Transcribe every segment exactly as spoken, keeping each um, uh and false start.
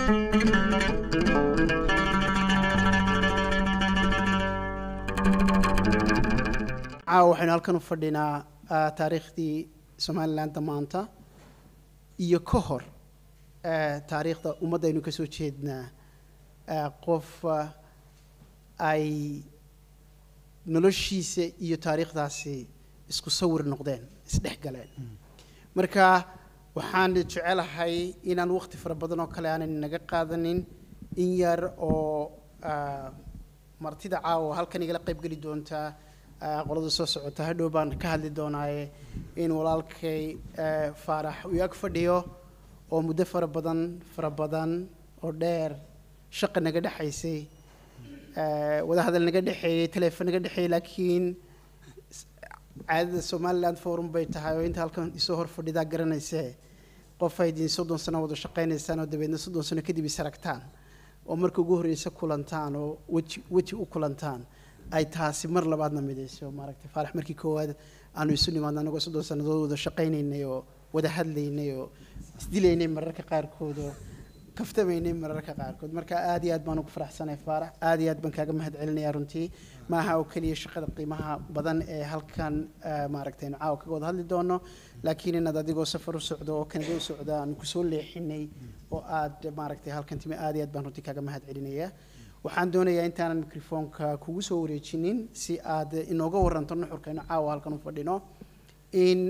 caawa waxaynu halkan u fadhinaa taariikhdii Somaliland maanta iyo ka hor taariikhda ummadaynu ka soo jeednaa qof ay noloshiisa iyo taariikhdaasi isku sawir noqdeen isdhex galeen marka waxaan jecelahay inaan waqti fara badan oo kale aanan naga qaadanin in yar oo martida caawa halkan igala qayb gali doonta qolada soo socota hadhow baan ka hadli doonaaye in walaalkay Faarax uu ag fadhiyo oo muddo fara badan fara badan oo dheer shaqo naga dhaxaysay wada hadal naga dhaxeeyay telefoon naga dhaxeeyay laakiin caadada Somaliland Forum bay tahay oo inta halkan isoo hor fadhida garanaysa qof ay diin soddon sano wada shaqeynaysan oo dabeedna soddon sano kadib isaragtaan oo markii ugu horreysay kulantaan oo waji waji u kulantaan ay taasi mar labaadna midayso maaragtay Faarax markii koowaad aanu isu nimaadna anagu soddon sanadood wada shaqeynaynay oo wada hadlaynay oo isdilaynay mararka qaarkood oo kaftamaynay mararka qaarkood marka aad iyo aad baan ugu faraxsanahay Faarax aad iyo aad baan kaaga mahadcelinayaa runtii maaha oo kaliya shaqada qiimaha badan ee halkan maaragtay caawa kaga wada hadli doono laakiin inaad adigoo safar u socdo oo Kanada u socdo aan ku soo leexinay oo aad maaragtay halkan timi aad iyo aad baan runtii kaaga mahadcelinayaa waxaan doonayaa intaanan mikrofoonka kugu soo wareejinin si aad inooga waranto nuxurkayna caawa halkan u fadhino in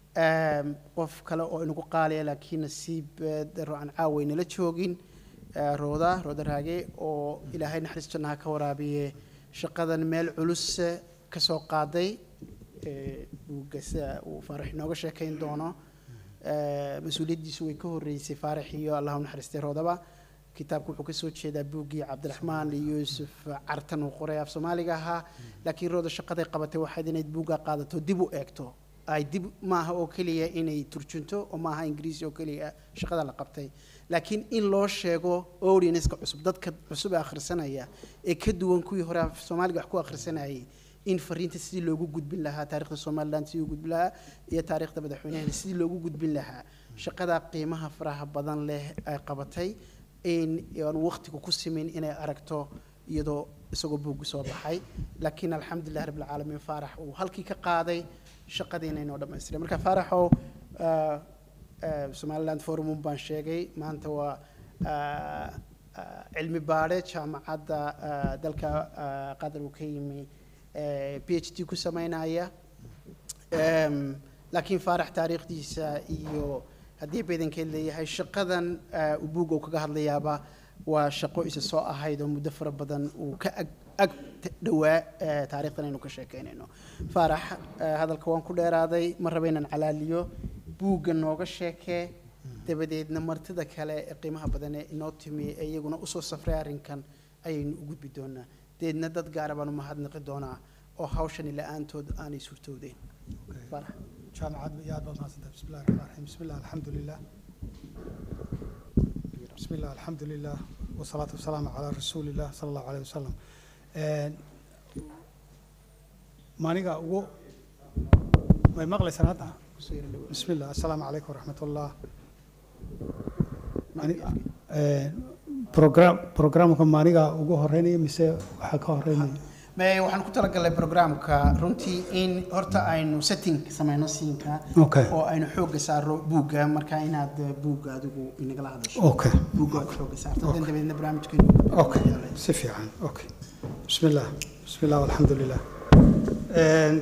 qof kale oo inagu qaaliya laakiin nasiib daro aan caawa inala joogin rooda rooda raage oo ilaahay naxariis jannaha ka waraabiye shaqadan meel culus ka soo qaaday uu gasa uu Faarax inooga sheekayn doono mas'uuliyadiisu way ka horeysay Faarax iyo Allahu naxariistay roodaba kitaabku wuxuu ka soo jeedaa buugii Cabdiraxmaan Yuusuf Cartan oo qoray af Soomaaliga ahaa laakiin rooda shaqaday qabatay waxay inay buuga qaadato dib u eegto ay dib maaha oo kaliya inay turjunto oo maaha Ingiriisi oo kaliya shaqada la qabtay laakiin in loo sheego audience-ka cusub dadka cusub ee akhrisanaya ee ka duwan kuwii hore af Soomaaliga wax ku akhrisanayay in fariinta sidii loogu gudbin lahaa taariikhda Somaliland sidii loogu gudbin lahaa iyo taariikhda madaxweynaha sidii loogu gudbin lahaa shaqada qiimaha faraha badan leh ay qabatay in aan waqtigu ku simin inay aragto iyadoo isagoo buug soo baxay laakiin alxamdulillah rabbil caalamiin Faarax uu halkii ka qaaday shaqadiina inoo dhameystiray marka Faarax oo Somaliland Forum baan sheegay maanta waa cilmi baare jaamacadda dalka qadar uu ka yimi PhD ku sameynaya laakiin Faarax taariikhdiisa iyo haddii badankeed leeyahay shaqadan uu buug uu kaga hadlayaaba waa shaqo isa soo ahayd oo muddo fara badan uu ka ag dhawaa taariikhdan inuu ka sheekeynayno Faarax hadalka waan ku dheeraaday ma rabo inaan calaaliyo buugga nooga sheekee dabadeedna martida kale ee qiimaha badan ee inoo timi iyaguna u soo safray arrinkan ayaynu u gudbi doonaa deedna dad gaar ah baan u mahadnaqi doonaa oo hawshan la'aantood aanay suurtoodeen Faarax جامعة يا أبو ناصر بسم الله الرحمن الرحيم بسم الله الحمد لله بسم الله الحمد لله والصلاة والسلام على رسول الله صلى الله عليه وسلم ما نيجا و ما يمغلي سنتها بسم الله السلام عليكم ورحمة الله برنامج برنامجكم ما نيجا وجو هريني مسا حكا هريني ما waxaan ku talagalay programka runtii in horta aynu setting sameeyno siinka oo aynu xoog saaro buugga marka inaad buugga adigu inaga la hadasho okay buugga xoog saarto dadna barnaamijkeenu okay si fiican okay bismillah bismillah walhamdulillah and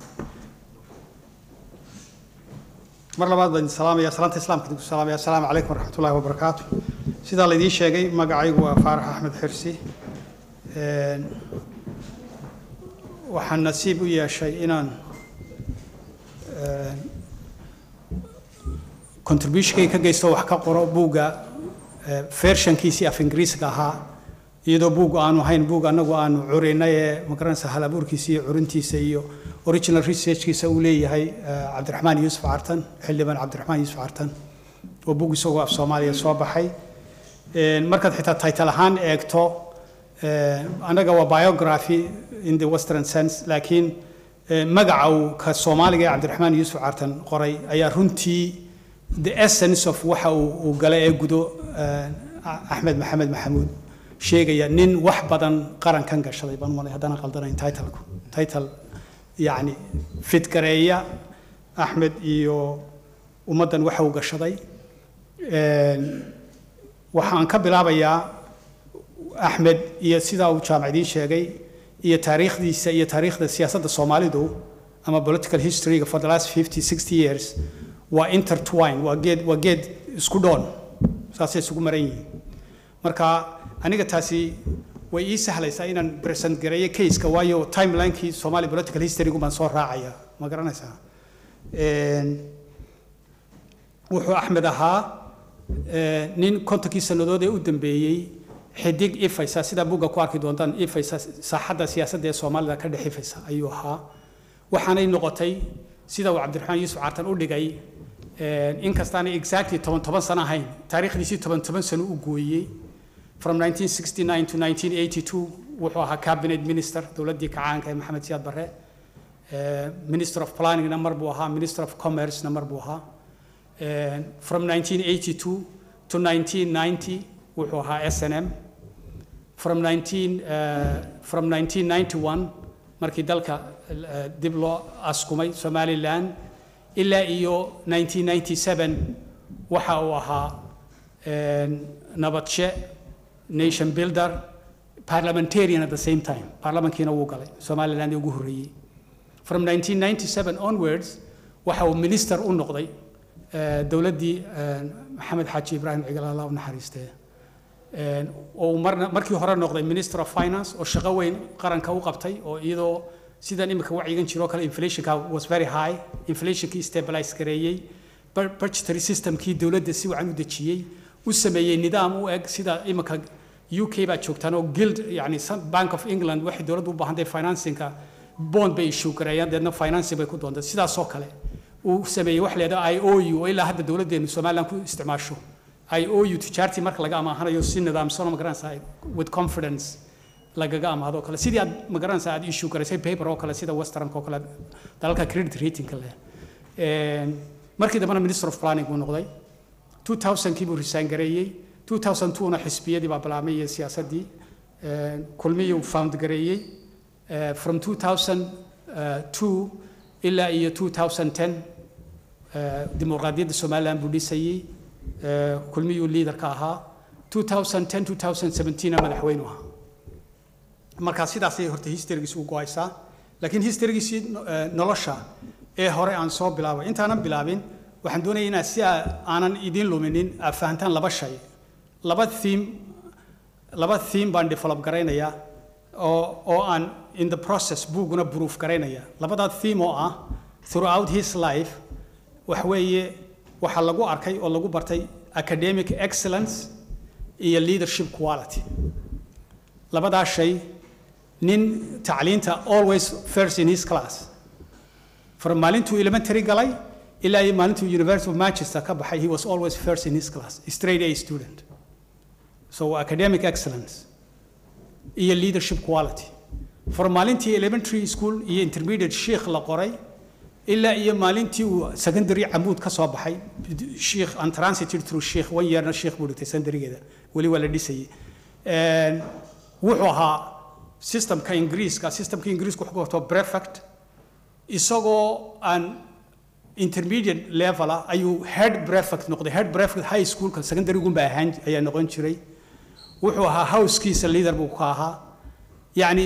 mar labaad baan salaamaya salaanta islaamka dib salaamaya assalaamu alaykum waraxmatullaahi wabarakaatuh sida la idin sheegay magacaygu waa Faarax Axmed Xirsi and waxaan nasiib u yeeshay inaan contribution ka geysto wax ka qoro buugga versionkiisii af Ingiriisiga ahaa iyadoo buugga aanu ahayn buug anagu aanu curinay magaranaysa hal abuurkiisa iyo curintiisa iyo original researchkiisa uu leeyahay Cabdiraxmaan Yuusuf Cartan xildhibaan Cabdiraxmaan Yuusuf Cartan oo buug isagoo af Soomaaliya soo baxay markaad xitaa title ahaan eegto anaga waa biography in the western sense laakiin magaca uu ka Soomaaliga Cabdiraxmaan Yuusuf Cartan qoray ayaa runtii the essence of waxa uu galay ee gudo axmed maxamed maxamuud sheegaya nin wax badan qarankan gashaday baan malay haddana qaldanayn title-ku title yacni fidgareeya axmed iyo ummaddan waxa uu gashaday waxaan ka bilaabayaa axmed iyo sidaa uu jaamac idiin sheegay iyo taariikhdiisa iyo taariikhda siyaasadda soomaalidu ama political history for the last fifty sixty years waa intertwine waa geed waa geed isku dhoon saasay isugu maran yihiin marka aniga taasi way ii sahlaysaa inaan present gareeyo case-ka waayo timeline-kii Somali political history-gu baan soo raacaya ma garanaysaa wuxuu axmed ahaa nin kontonkii sannadood ee u dambeeyey xidig ifaysa sida buugga ku arki doontaan ifaysa saaxadda siyaasadda ee Soomaalida ka dhex ifaysa ayuu ahaa waxaanay noqotay sida uu Cabdiraxmaan Yuusuf Cartan u dhigay in kastaana exactly toban toban sano ahayn taariikhdiisii toban toban sano u gooyey from nineteen sixty-nine to nineteen eighty-two wuxuu ahaa cabinet minister dowladdii kacaanka ee Maxamed Siyaad Barre minister of planning number buu ahaa minister of commerce number buu ahaa from nineteen eighty-two to nineteen ninety wuxuu ahaa S N M from nineteen uh, from nineteen ninety-one markii dalka uh, dib loo askumay Somaliland ilaa iyo nineteen ninety-seven waxa uu ahaa nabadshe nation builder parliamentarian at the same time parliamentkiina wuu galay Somaliland ugu horreeyay from nineteen ninety-seven onwards waxa uu minister u noqday dowladdii Maxamed Xaaji Ibraahim Cigaal Allah u naxariistay oo marna markii hore noqday minister of finance oo shaqo weyn qaranka u qabtay oo iyadoo sidan imika wacyigan jiro kale inflationka was very high inflationkii stabilize gareeyay budgetary systemkii dowladda si wacan u dejiyay u sameeyay nidaam u eg sida imika U K baa joogtaan oo guild yani Bank of England waxay dowladdu u baahan tahay financingka bond bay issue gareeyaan dadna financing bay ku doontaa sidaas oo kale uu sameeyay wax leedahay I O U oo ilaa hadda dowladdeenu Soomaaliland ku isticmaasho I O U tijaartii marka laga amaahanayo si nidaamsan ma garanaysaa with confidence lagaga amaahdo kale sidii aad ma garanaysaa aad issue gareysay paper oo kale sida Western oo kale dalalka credit rating kale ee markii dambana minister of planning uu noqday two thousand kii buu resign gareeyay two thousand two na xisbiyadii baa bilaabmay siyaasadii ee kulmiyuu found gareeyay from two thousand two ilaa iyo two thousand ten dimuqraadiyadda Somaliland buu dhisayay kulmiyuu leader ka ahaa two thousand ten two thousand seventeen madaxweyne ahaa marka sidaas ay horta historygiisu u go'aysaa laakiin historygiisii nolosha ee hore aan soo bilaabay intaanan bilaabin waxaan doonayaa inaan si aanan idin luminin fahantaan laba shay laba theme laba theme baan develop gareynayaa oo oo aan in the process buuguna proof gareynaya labada theme oo ah throughout his life wax weeye waxa lagu arkay oo lagu bartay academic excellence iyo leadership quality labada shay nin tacliinta always first in his class from maalintu elementary galay ilaa iyo maalintu University of Manchester ka baxay he was always first in his class straight A student so academic excellence iyo leadership quality from maalintii elementary school iyo intermediate sheikh la qoray ilaa iyo maalintii uu secondary amuud ka soo baxay sheikh and transited through sheikh one year na sheikh buu dhigtay secondary-geeda wali waa la dhisay een wuxuu ahaa systemka Ingiriiska systemka Ingiriisku wuxuu qabto prefect isagoo aan intermediate level ayuu head prefect noqday head prefect high school ka secondary gu baa ahaan ayaa noqon jiray wuxuu ahaa house-kiisa leader buu ka ahaa yani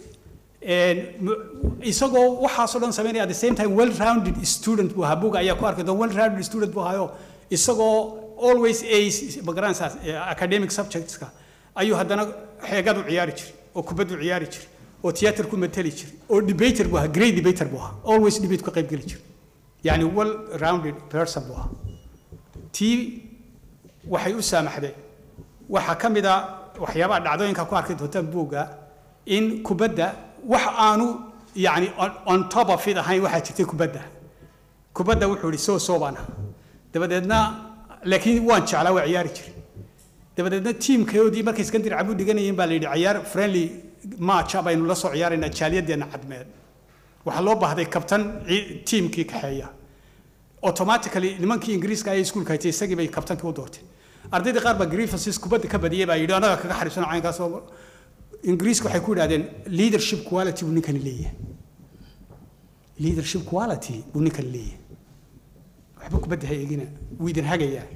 een isagoo waxa soo dhan sameeyay at the same time well rounded student buu ahaa buuga ayaa ku arkay well rounded student buu ahaa isagoo always a background academic subjects ka ayuu haddana xeegadu ciyaari jiray oo kubaddu ciyaari jiray oo theater ku matali jiray oo debater buu ahaa great debater buu ahaa always debate ka qayb gali jiray yani well rounded person buu ahaa tii waxay u saamaxday waxa kamid ah waxyaabaha dhacdooyinka ku arkay doontaan buuga in kubadda wax aanu yani on top of it ahayn waxa jirtay kubadda kubadda wuxuu yiri soo soobana dabadeedna laakiin waan jeclaa waa ciyaari jiray dabadeedna teamkoodii markay Secondary abu dhiganayeen baa la yiri ciyaar friendly match abaynu la soo ciyaarayna jaaliyadeena cadmeed waxa loo baahday kabtan teamkii ka xeeya automatically nimankii Ingiriiska ay iskuulka haytay isagii bay kabtankii u doortay ardayda qaar baa grievances kubadda ka badiyay baa yidhi anaga kaga xariibsan caynkaas oo ingiriiska waxay ku yidhahdeen leadership quality buu ninkani leeyahay leadership quality buu ninkani leeyahay waxba kubadda ha eegina wuu idin hagayaa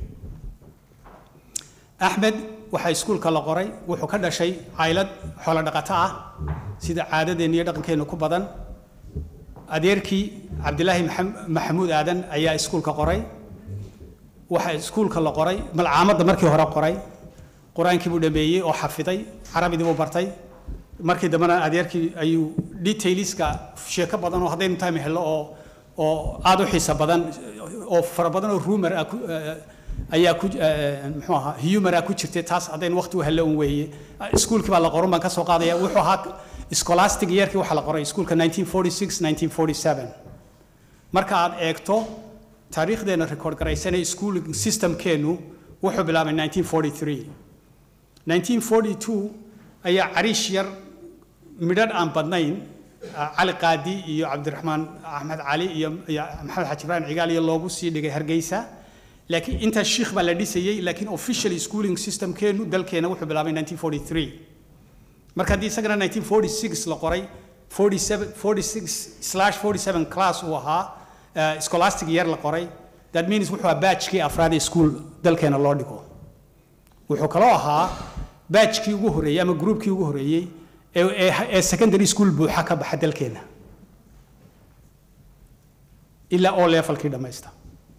axmed waxaa iskuulka la qoray wuxuu ka dhashay caylad xoolo dhaqato ah sida caadadeenna iyo dhaqankeenna ku badan adeerkii cabdilaahi maxamuud aadan ayaa iskuulka qoray waxaa iskuulka la qoray malcaamadda markii hore qoray qur-aankii buu dhameeyey oo xafiday carabidii buu bartay markii dambena adeerkii ayuu detailska sheeko badan oo haddaynu time helo oo oo aad u xiisa badan oo fara badan oo rumor ah ayaa ku muxuu ahaa humor ah ku jirtay taas haddaynu waqti u helo un weeye iskuulkii baa la qoran baan ka soo qaadaya wuxuu ahaa scholastic yearkii waxaa la qoray iskuulka nineteen forty-six nineteen forty-seven marka aad eegto taariikhdeena record garaysanay schooling systemkeenu wuxuu bilaabay nineteen forty-three nineteen forty-two ayaa cariish yar midhadh aan badnayn cali qaadi iyo cabdiraxmaan axmed cali iyo maxamed xaji ibrahim cigaal iyo loogu sii dhigay hargeysa laakiin inta sheekh baa la dhisayay laakiin official schooling systemkeenu dalkeena wuxuu bilaabay nineteen forty-three marka haddii isagana nineteen forty-six la qoray forty-six slash forty-seven class uu ahaa scholastic year la qoray that means wuxuu ahaa batchkii afraad ee school dalkeena loo dhigo wuxuu kaloo ahaa batchkii ugu horeeyey ama groupkii ugu horeeyey ee ee secondary school buuxa ka baxa dalkeena ilaa oo levelkii dhamaysta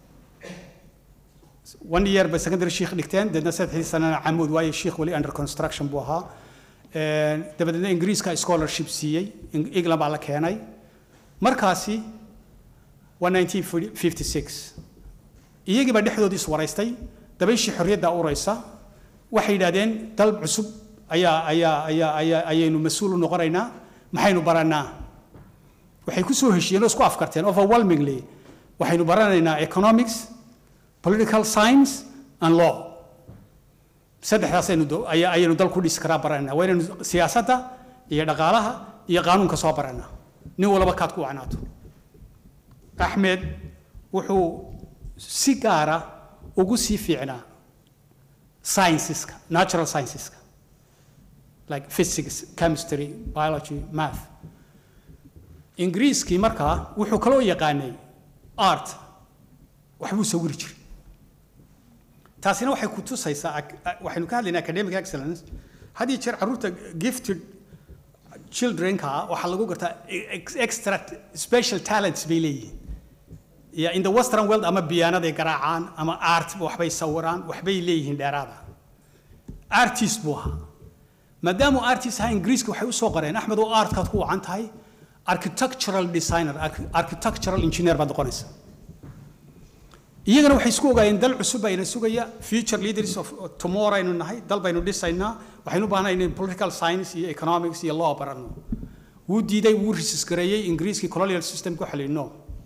one year ba secondary sheekh dhigteen dadna saddexdii sanana camuud waayo sheekh wali under construction buu ahaa dabadeedna ingiriiska scholarship siiyey england baa la keenay markaasi waa nineteen fifty-six iyagii baa dhexdoodii iswaraystay dabayshii xorriyadda uraysa waxay yidhaahdeen dal cusub ayaa ayaa ayaa ayaa ayaynu mas-uul u noqonaynaa maxaynu baranaa waxay ku soo heshiiyeen oo isku afkarteen overwhelmingly waxaynu baranaynaa economics political science and law saddexdaas aynu ayaynu dal ku dhisi karaa baranaa waa inaynu siyaasadda iyo dhaqaalaha iyo qaanuunka soo baranaa nin walba kaad ku wacnaato axmed wuxuu si gaara ugu sii fiicnaa scienceska natural scienceska like physics chemistry biology math ingiriiskii markaa wuxuu kaloo yaqaanay art waxbuu sawiri jiray taasina waxay ku tusaysaa waxaynu ka hadlaynaa academic excellence haddii jeer carruurta gifted childrenka waxaa lagu gartaa extra special talents bay leeyihiin Yeah, in the Western world, ama piano they garaacaan, ama art waxbay sawiraan, waxbay leeyihiin dheeraada. Artist buu ahaa. Maadaama artist ahaa Ingiriiska waxay u soo qoreen Axmed oo artkaad ku wacan tahay architectural designer, architectural engineer baad noqonaysa. iyagana waxay isku ogaayeen dal cusub ayna sugaya future leaders of tomorrow aynu nahay dal baynu dhisaynaa waxaynu u baahanahay in political science iyo economics iyo law baranno. wuu diiday wuu resist gareeyay Ingiriiskii colonial system ku xalino.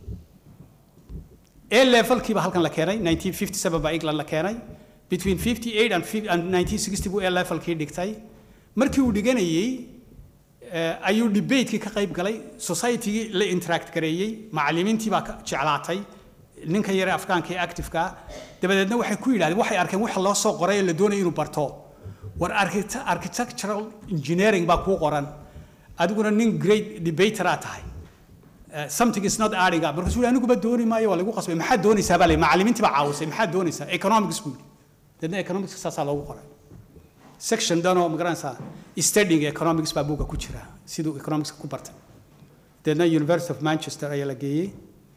A level kiiba halkan la keenay nineteen fifty-seven baa England la keenay between fifty-eight and nineteen sixty buu A level kii dhigtay markii uu dhiganayay ayuu debate ka qayb galay society la interact gareeyay macallimiintii baa jeclaatay ninka yare afkaanka ee active-ka dabadeedna waxay ku yiraahdeen waxay arkeen waxa loo soo qoray la doonay inuu barto war architectural engineering baa ku qoran adiguna nin great debater ah tahay Uh, something is not adding up because we anigu ba dooni maayo waa lagu qasbay maxaa doonaysaa baa macallimiintii baa caawisay maxaa doonaysaa economics school dadna economics saasa loogu qoray section dano magaranaysaa studying economics baa buuga ku jira sidoo economics ku bartay dadna University of Manchester ayaa la geeyay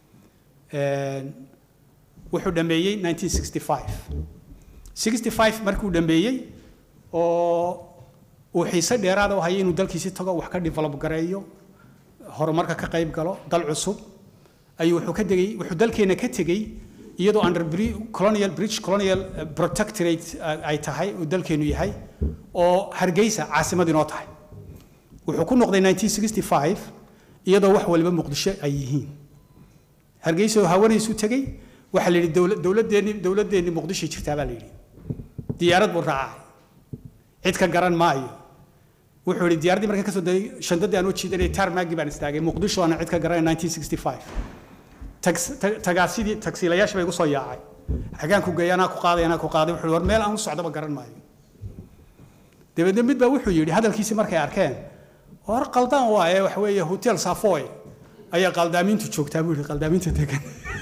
wuxuu dhameeyay nineteen sixty-five sixty-five markuu dhameeyay oo uu xiise dheeraad ah hayay inuu dalkiisa tago wax ka develop gareeyo horumarka ka qayb galo dal cusub ayuu wuxuu ka degay wuxuu dalkeena ka tagay iyadoo under colonial British colonial protectorate ay tahay oo dalkeenu yahay oo Hargeysa caasimad inoo tahay wuxuu ku noqday nineteen sixty-five iyadoo wax waliba Muqdisho ay yihiin Hargeysa oo hawanaysu tagay waxa la yiri dawladeeni dawladeeni Muqdisho jirtaa baa la yiri diyaarad buu raacay cid ka garan maayo wuxuu yiri diyaaradii markay ka soo day shandadii aan u jiidanay tarmaagi baan istaagay Muqdisho ana cid ka garan nineteen sixty-five tagaasidii taksiilayaasha bay ugu soo yaacay xagaanku geeyana ku qaaday ana ku qaaday wuxuu war meel aan u socdaba garan maayo dabadna mid baa wuxuu yiri hadalkiisa markay arkeen war qaldaan waaye wax weeye hotel Savoy ayaa qaldaamintu joogtaa buu yiri qaldaaminta degan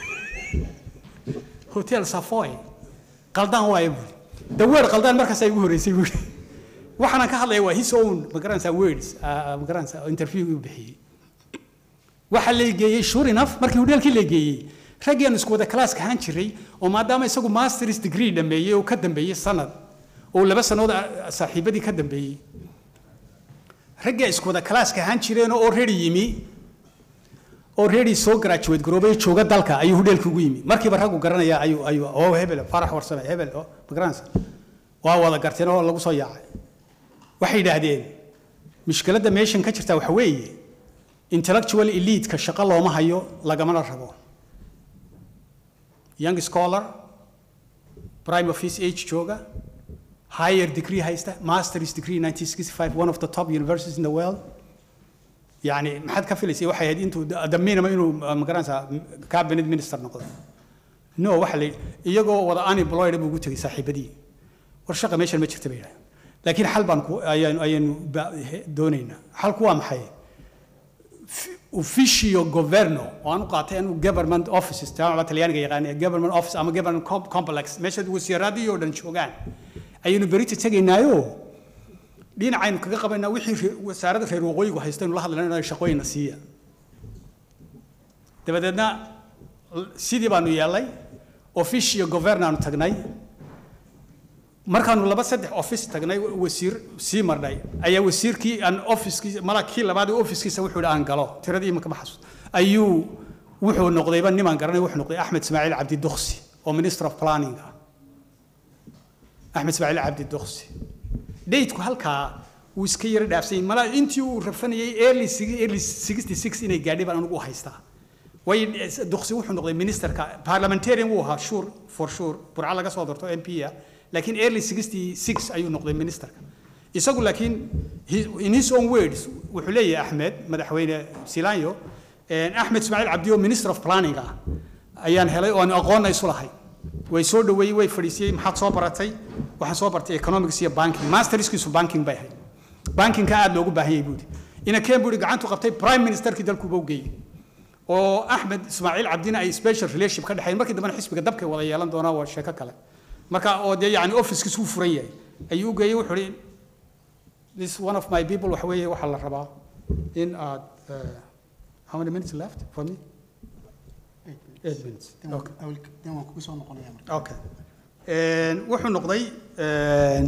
hotel Savoy qaldaan waaye buu daweer qaldaan markaas ay ugu horeysay buu waxaan ka hadlay waa his own magaranaysa words magaranaysa interview uu bixiyay waxa la geeyay sure enough markii hotelkii la geeyay raggan isku wada class ka han jiray oo maadaama isagu master's degree dhameeyay oo ka dambeeyay sanad oo laba sanood saaxiibadii ka dambeeyay ragga isku wada class ka han jireen oo already yimi already soo graduate garoobay jooga dalka ayuu hotelkii ugu yimi markii ba raggu garanaya ayuu ayuu oo hebel farax warsame hebel oo magaranaysa waa wada garteen oo lagu soo yaacay waxay yiraahdeen mushkiladda meeshan ka jirta waxa weeye intellectual elite ka shaqo looma hayo lagama rabo young scholar prime office age jooga higher degree haysta master's degree nineteen sixty-five one of the top universities in the world يعني ما حد كفيلسي واحد انتو دمينا ما انه مقرانسا كابينت مينستر نقض نو واحد لي iyagoo wada ani employed buu ugu tagay saaxiibadii war shaqa meesha ma jirta beeray laakiin xal baan ku ayaan ayaan doonayna xalku waa maxay officio governo oo aan qaatay inuu government offices taa talyaaniga yaqaan government office ama government complex meesha wasiiradii oo dhan joogaan ayaynu berita tagaynaayo dhinacaynu kaga qabanaa wixii wasaaradda reer waqooyigu haystaan la hadlaynaa shaqooyin siiya dabadeedna sidii baanu yeelay officio governo aan tagnay markaanu laba saddex office tagnay wasiir sii marnay ayaa wasiirkii aan office-kiisa malakii labaad office-kiisa wuxuu aan galo tiradii ma kama xasuus ayuu wuxuu noqdayba niman garanay wuxuu noqday Axmed Ismaaciil Cabdi Duqsi oo minister of planning Axmed Ismaaciil Cabdi Duqsi date-ku halka uu iska yar dhaafsay mala intii uu rafanayay early early sixty-six inay gaadhay baan ugu haystaa way Duqsi wuxuu noqday ministerka parliamentarian uu ahaa sure for sure burca laga soo doorto M P لكن early sixty-six ayuu noqday ministerka isagu laakiin in his own words wuxuu leeyahay Axmed madaxweyne Silaanyo Axmed Ismaaciil Cabdi oo minister of planning ah ayaan helay oo aan aqoon isu lahayn way soo dhaweeyay way fadhiisay maxaad soo baratay waxaan soo bartay economics iyo banking masterskiisu banking bay ahayd banking ka aad loogu baahan yahay buudi ina keen buudi gacantu qabtay prime ministerkii dalku buu geeyay oo Axmed Ismaaciil Cabdina ay special relationship ka dhaxayn markii dambe xisbiga dabka wada yeelan doona waa sheeko kale marka oo de yani office-kiisu u furan yahay ayuu geeyay wuxuu yiri this one of my people waxa weeye waxa la rabaa in aad how many minutes left for me eight minutes okay I will then waan ku soo noqonayaa marka okay een wuxuu noqday een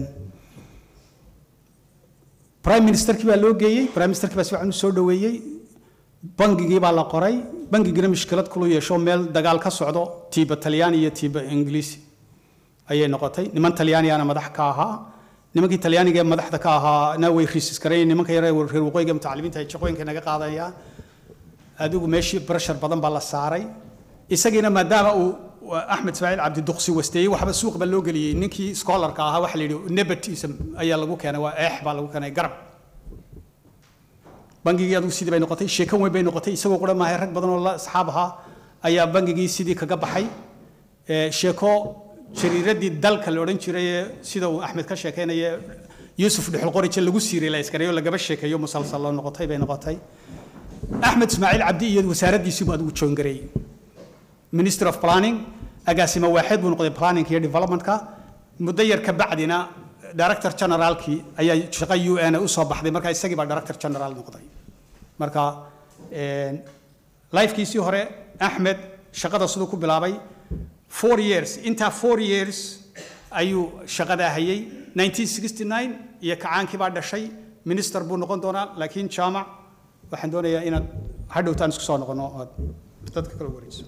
prime ministerkii baa loo geeyay prime ministerkii baa si fiican u soo dhaweeyay bangigii baa la qoray bangigina mushkilad kulu yeesho meel dagaal ka socdo tiiba Talyaani iyo tiiba Ingiriisi ayay noqotay niman Talyaaniyaana madax ka ahaa nimankii Talyaaniga madaxda ka ahaa na way risis garay nimanka yar reer waqooyiga mutacalimiinta ay shaqooyinka naga qaadayaan adigu meeshii pressure badan baa la saaray isagiina maadaama uu Axmed Ismaaciil Cabdi Duqsi wasteeyay waxba suuq baa loo galiyay ninkii scholarka ahaa waxa la yiri nepotism ayaa lagu keenay waa eex baa lagu keenay garab bangigii adigu sidii bay noqotay sheeko weyn bay noqotay isagoo qura maahay rag badan oo la asxaab ahaa ayaa bangigii sidii kaga baxay ee sheeko shariiradii dalka la oran jiray sida uu Axmed ka sheekeynay Yusuf Dhuxul Qorije lagu siiray la iskareeyo laga sheekeeyo musalsal loo noqotay bay noqotay Axmed Ismaaciil Cabdi iyo wasaaradiisu baa ugu joongaray Minister of Planning agaasima waaxid buu noqday planning iyo development-ka muddo yar ka bacdina director general-kii ayaa shaqo U N u soo baxday marka isagii baa director general noqday marka een life-kiisii hore Axmed shaqada sidoo ku bilaabay four years inta four years ayuu shaqada hayay nineteen sixty-nine iyo kacaankii baa dhashay minister buu noqon doonaa laakiin jaamac waxaan doonayaa inaad hadhowtaan isku soo noqono oo dadka kala wareyso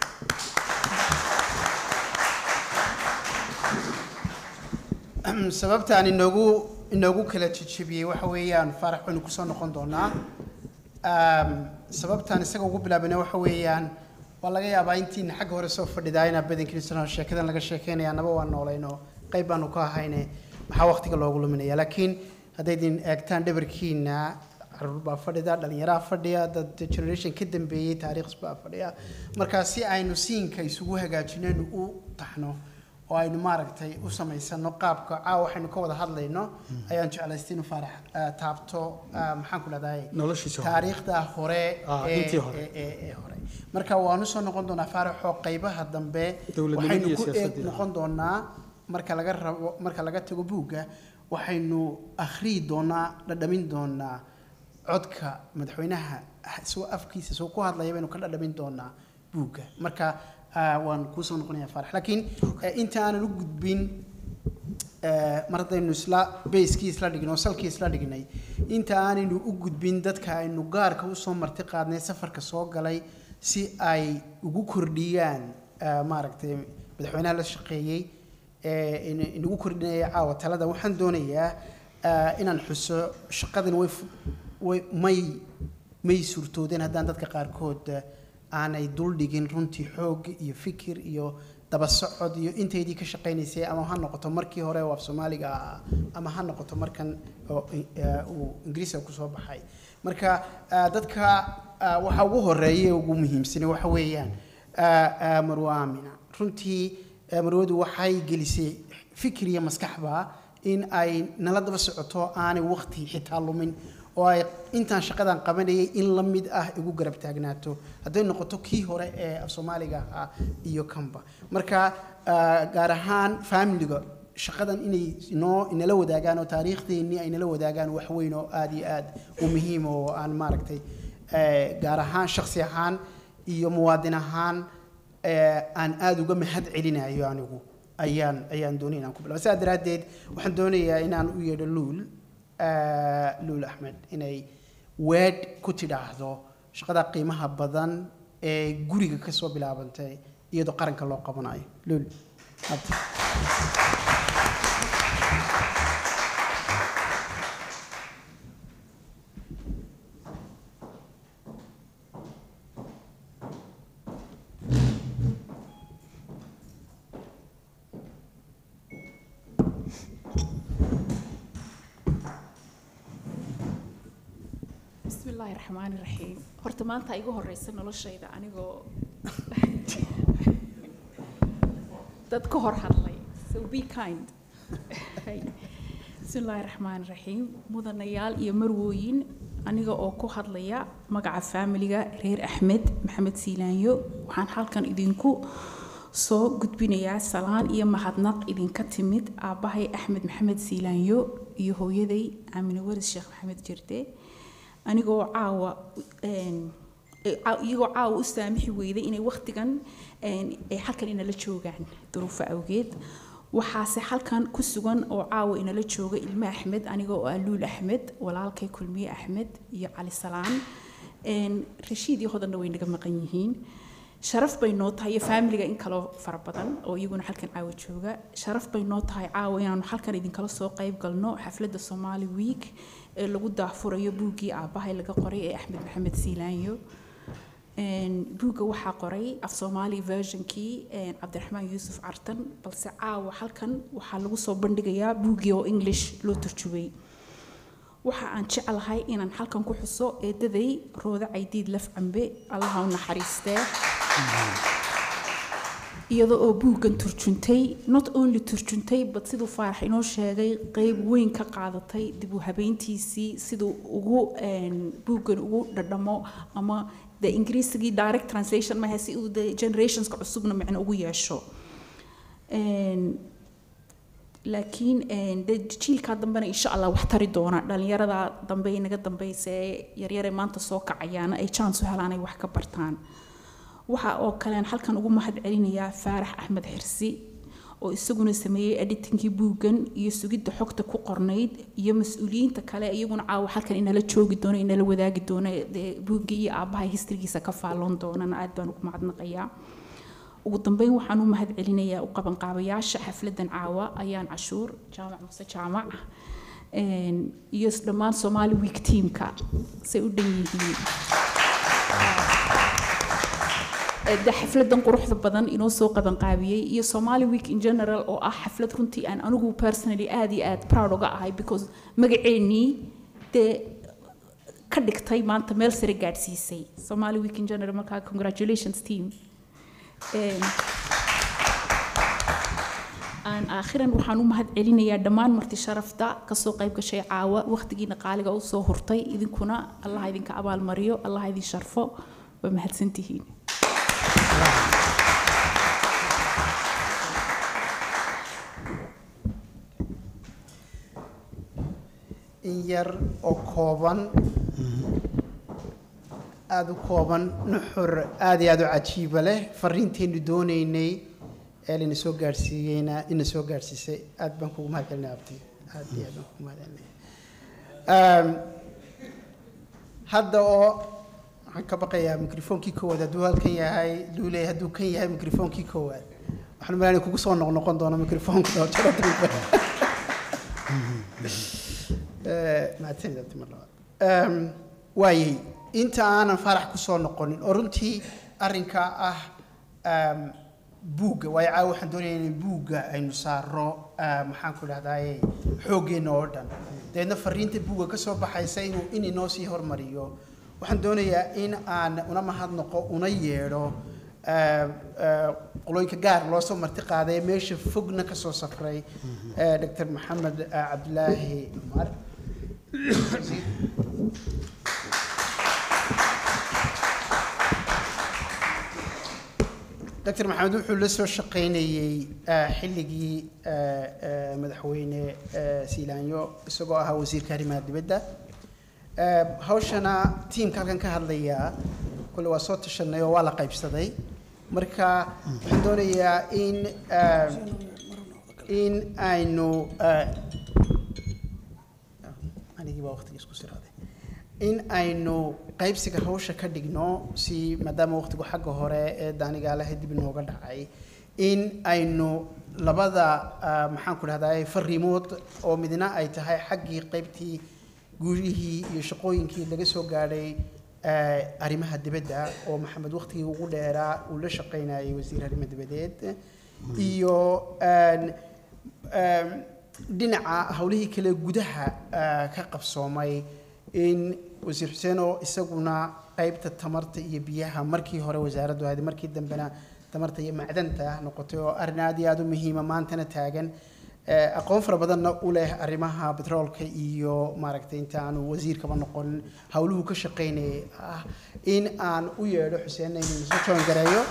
sababta aan inoogu inoogu kala jijibiyay waxa weeyaan farax waxaan ku soo noqon doonaa sababtaan isaga ugu bilaabana waxa weeyaan waa laga yaabaa intii xag hore soo fadhidaayna badankiisana sheekadan laga sheekeynaya naba waan noolayno qayb baanu ka ahayne maxaa waqtiga loogu luminaya laakiin hadday idin eegtaan dhabarkiina caruur baa fadhida dhalinyaraha fadhiya dad generation ka dambeeyay taariikhs baa fadhiya marka si aynu siinka isugu hagaajinayno u taxno oo aynu maaragtay u samaysano qaabka caawa waxaynu ka wada hadlayno ayaan jeclaystay inuu Faarax taabto maxaan ku leedahay taariikhda hore ee hore marka waanu soo noqon doonaa Faarax oo qaybaha dambe waxaynu ku eeg noqon doonaa marka laga rabo marka laga tago buugga waxaynu akhri doonaa dhadhamin doonaa codka madaxweynaha soo afkiisa soo ku hadlaya inuu ka dhadhamin doonaa buugga marka waan ku soo noqonayaa Faarax laakiin inta aan u gudbin maradaynu isla base-kii isla dhignay oo salkii isla dhignay inta aan u gudbin dadka aynu gaarka u soo marti qaadnay safarka soo galay si ay ugu kordhiyaan maaragtay madaxweynaha la shaqeeyay ee inagu kordhinaya caawa talada waxaan doonayaa inaan xuso shaqadan way way may may suurtoodeen haddaan dadka qaarkood aanay dul dhigin runtii xoog iyo fikir iyo daba socod iyo intaydii ka shaqaynaysay ama ha noqoto markii hore oo af Soomaaliga ama ha noqoto markan uu Ingiriisiga ku soo baxay marka dadka waxa ugu horeeyay ugu muhiimsan waxa weeyaan Marwa Aamina runtii marwadu waxay gelisay fikir iyo maskaxba in ay nala daba socoto aanay waqti xitaa lumin oo ay intaan shaqadan qabanayay in la mid ah igu garab taagnaato haday noqoto kii hore ee af Soomaaliga iyo kamba marka gaar ahaan familiga shaqadan inay inoo inala wadaagaan oo taariikhdeennii ay inala wadaagaan wax weyn oo aad iyo aad u muhiim oo aan maaragtay gaar ahaan shakhsi ahaan iyo muwaadin ahaan aan aad uga mahad celinayo anigu ayaan ayaan doonay inaan ku bilaabo saa daraadeed waxaan doonayaa inaan u yeedho luul luul Axmed inay weed ku tidhaahdo shaqada qiimaha badan ee guriga ka soo bilaabantay iyadoo qaranka loo qabanayo luul bismillaahir rahmaanir rahiim horta maanta igu horeysa noloshayda anigoo dad ka hor hadlay so be kind bismillaahir rahmaanir rahiim mudanayaal iyo marwooyin aniga oo ku hadlaya magaca familiga reer Axmed Maxamed Siilaanyo waxaan halkan idinku soo gudbinayaa salaan iyo mahadnaq idinka timid aabahay Axmed Maxamed Siilaanyo iyo hooyaday Aamina Waris Sheekh Maxamed Jirde anigoo caawa een iyagoo caawa u saamixi weyday inay waqtigan een ay halkan inala joogaan duruufo awgeed waxaase halkan ku sugan oo caawa inala jooga ilmo Axmed anigoo Luul Axmed walaalkay Kulmiye Axmed iyo Cali Salaan een Rashiid iyo hodanna way naga maqan yihiin sharaf bay noo tahay familiga in kala fara badan oo iyaguna halkan caawa jooga sharaf bay noo tahay caawa inaan halkan idin kala soo qayb galno xafladda Somali Week ee lagu daafurayo buuggii aabahay laga qoray ee Axmed Maxamed Siilaanyo een buugga waxa qoray af Somali version-kii een Cabdiraxmaan Yuusuf Cartan balse caawa halkan waxa lagu soo bandhigayaa buuggii oo English loo turjubay waxa aan jecelahay inaan halkan ku xuso eedaday Rooda Caydiid Laf Cambe Allah ha u naxariistee iyadoo oo buuggan turjuntay not only turjuntay but sidoo Faarax inoo sheegay qayb weyn ka qaadatay dib u habeyntiisii sidoo ugu een buuggan ugu dhadhamo ama the Ingiriisigii direct translation ma haysi uu the generations ka cusubna macna ugu yeesho een laakiin een jiilka dambena insha Allah wax tari doona dhalinyarada dambe inaga dambeysay yaryar maanta soo kacayaan ay chance u helaan ay wax ka bartaan waxa oo kale halkan ugu mahad celinayaa Faarax Axmed Xirsi oo isaguna sameeyay editingkii buuggan iyo sugidda xogta ku qornayd iyo mas'uuliyiinta kale iyaguna caawa halkan inala joogi doona inala wadaagi doona buuggii iyo aabaha historygiisa ka faalon doonana aad baan ugu mahadnaqayaa ugu dambeyn waxaan u mahad celinayaa u qaban qaabayaasha xafladan caawa ayaan cashuur jaamac Muuse jaamac een iyo dhammaan Somali Week teamka say u dhan yihiin ده حفلة قروح بدن إنه سوق بدن قابية iyo Somali Week in general oo ah xaflad runtii aan anigu personally aad iyo aad proud uga ahay because magaceeni de ka dhigtay maanta meel sare gaadhsiisay Somali Week in general markaa congratulations team aan aakhiran waxaan u mahad celinayaa dhammaan marti sharafta ka soo qayb gashay caawa waqtigiina qaaliga u soo hurtay idinkuna Allah idinka abaal mariyo Allah idin sharfo waa mahadsantihiin in yar oo kooban aad u kooban nuxur aad iyo aad u cajiib leh fariinteenu doonaynay ee la soo gaarsiiyayna in soo gaarsiisay aad baan kugu mahadcelinayaa abti aad iyo aad baan kugu mahadcelinayaa um hadda oo waxaan ka baqayaa mikrofoonkii koowaad hadduu halkan yahay luuley hadduu kan yahay mikrofoonkii koowaad waxaan umaleynaya kugu soo noqnoqon doona mikrofoonka oo jaro dambe mahadsanid mar labaad waayey inta aanan farax ku soo noqonin oo runtii arrinka ah buugga waayo caawa waxaan doonayaa in buugga aynu saaro maxaan ku dhahdaye xooggeena oo dhan dabeedna fariinta buugga ka soo baxaysa inuu in inoo sii hormariyo waxaan doonayaa in aan una mahadnaqo una yeedho qolooyinka gaar loo soo marti qaaday meesha fogna ka soo safray doctor maxamed cabdilaahi cumar دكتور محمد وحول لسه شقيني حلقي مدحوين سيلانيو سقوها وزير كريمات دبدة هوشنا تيم كان كهذا كل وسط الشنيو ولا قيب صدي مركا عندنا إن إن أينو أنا جيبه وقت يسكت هذا إن أينو قيب سك هوش كدقنا سي مدام وقت حق هراء داني قال هدي بنوقع دعي إن أينو لبذا محن كل هذا فريموت أو مدينة أي تهاي حقي قيبتي جوجيه يشقوين كي لجسوا قالي أريمها الدبدة أو محمد وقتي وقول را ولا شقينا وزير أريمها الدبدة إيو أن دينا هوليه كله جودها كقف صومي إن وزير حسينو إسقونا قيبت التمرت يبيها مركي هو وزارة هذه مركي دمبنا تمرت معدنته نقطة أرنادي هذا مهمة ما أنتنا تاجن أقوم فرا بدنا أوله أرمها بترول كيو ماركتين تانو وزير كمان نقول هولوه كشقيني إن أن ويا حسين إن زوجون جرايو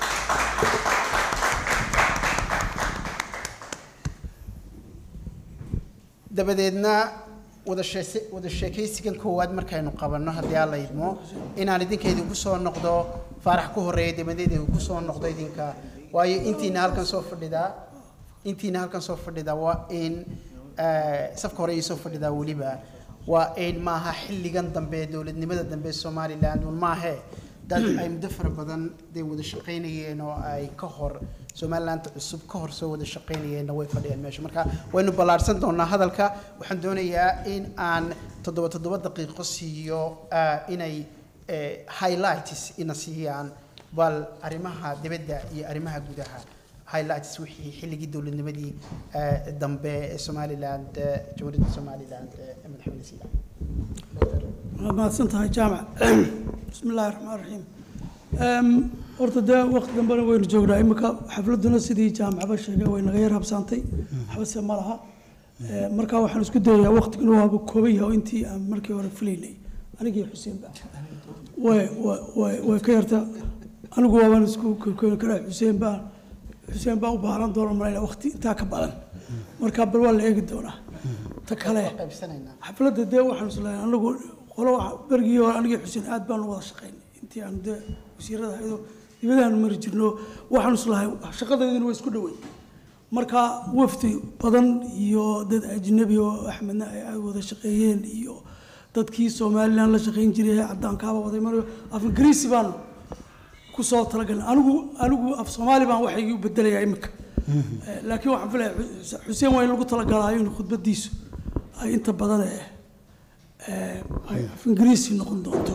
دبدنا وده الشيء وده الشيء كيس كان كواد مركين نقابلنا هذي الله يدمو إن أنا دين كيدو كسر نقطة فرح كهرة دي مديدو كسر نقطة دين كا واي أنتي نهار كان صوف لدا أنتي نهار كان صوف لدا وإن صف كوري صوف لدا وليبا وإن ما حل جن دمبيدو لأن مدة دمبيد الصومالي لاند وما هي ده أي مدفر بدن دي وده الشقيني إنه أي كهر سومالانت السب كهر سو وده الشقيني إنه ويفدي الماشي مركا وإنه بلارسن دونا هذا الكا وحندوني يا إن أن تضبط تضبط دقيقة سيو إن أي هايلايتس إن سيان بال أرمها دبدة يا أرمها جودها هايلايتس وحي حل جدا للنمدي الدمبة الصومالي لاند جمهورية الصومالي لاند من حول سيلان. ما سنتها الجامعة بسم الله الرحمن الرحيم. horta dee waqti dambena waynu joognaa imika xafladuna sidii jaamacada sheegay wayna naga yar habsaantay xabase ma laha markaa waxaan isku dayayaa waqtiguna waaba kooban yahay intii aan markii hore filaynay anigii xuseen ba way way way ka yarta anigu waabaan isku kala xuseen ba xuseen ba u baaran doona marayna waqti intaa ka badan markaa bal waa la eegi doonaa ta kale xafladda dee waxaan islahay anigu qolo bergii hore anigii xuseen aad baan u wada shaqaynay intii aan dee wasiirada haydo dibadaan mari jirno waxaan islahay shaqadeeduna way isku dhaweey marka wafdi badan iyo dad ajnabi oo axmedna ay wada shaqeeyeen iyo dadkii Soomaaliland la shaqeyn jiray cadaankaaba waday mar af Ingiriisi baan ku soo talagalay anigu anigu af Soomaali baan wax igu bedelayaa imika laakiin waxaan filayaa Xuseen waa in lagu talagalay in khudbadiisu ay inta badan ee af Ingiriisi noqon doonto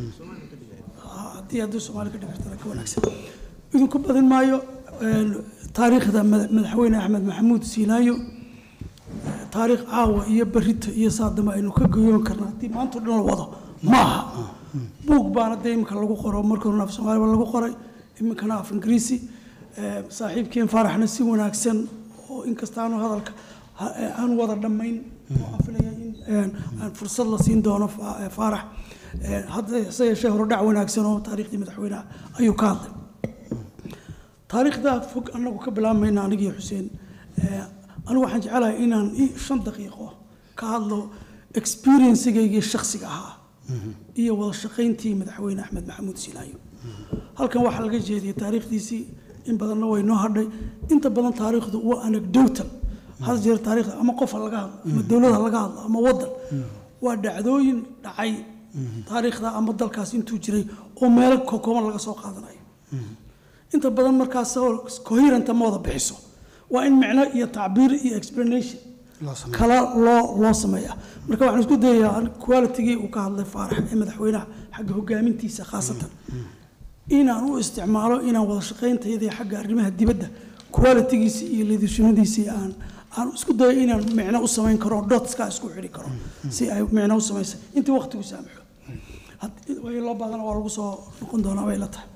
هذا السؤال كده كده كونكس إذا كبر المايو تاريخ ذا مدحوين أحمد محمود سينايو تاريخ عاوة يبرد يصادم إنه كجيون كرناتي ما أنتوا لنا الوضع maaha buug baana dee iminka lagu qoro markii hore af Soomaaliya lagu qoray iminkana af Ingiriisi saaxiibkeen Faaraxna si wanaagsan oo inkasta aanu hadalka aan wada dhamayn oo afilaya in aan fursad la siin doono Faarax hadda sayashay hore dhac wanaagsan oo taariikhdii madaxweynaha ayuu ka hadlay taariikhda fog anagu ka bilaabmayna anigii Xuseen anigu waxaan jecelahay inaan shan daqiiqo ka hadlo experience-gayga shakhsiga ahaa iyo wada shaqayntii madaxweyne Axmed Maxamuud Siilaayo halkan waxa laga jeediyay taariikhdiisii in badanna way noo hadhay inta badan taariikhdu waa anecdotal hal jeer taariikhda ama qof laga hadlo ama dawladda laga hadlo ama wadan waa dhacdooyin dhacay taariikhda ama dalkaas intuu jiray oo meel kooban laga soo qaadanayo inta badan markaas coherent ma wada bixiso waa in macno iyo tacbiir iyo explanation kala loo loo sameeyaa marka waxaan isku dayayaa quality-gii uu ka hadlay Faarax ee madaxweynaha xagga hogaamintiisa khaasatan inaan u isticmaalo inaan wada shaqaynteedii xagga arrimaha dibadda quality-giisa iyo leadership-diisa aan aan isku dayo inaan macno u sameyn karo dots-ka isku xiri karo si ay macno u sameeyso intii waqtigu saamaxo way loo baahan waa lagu soo noqon doonaa way la tahay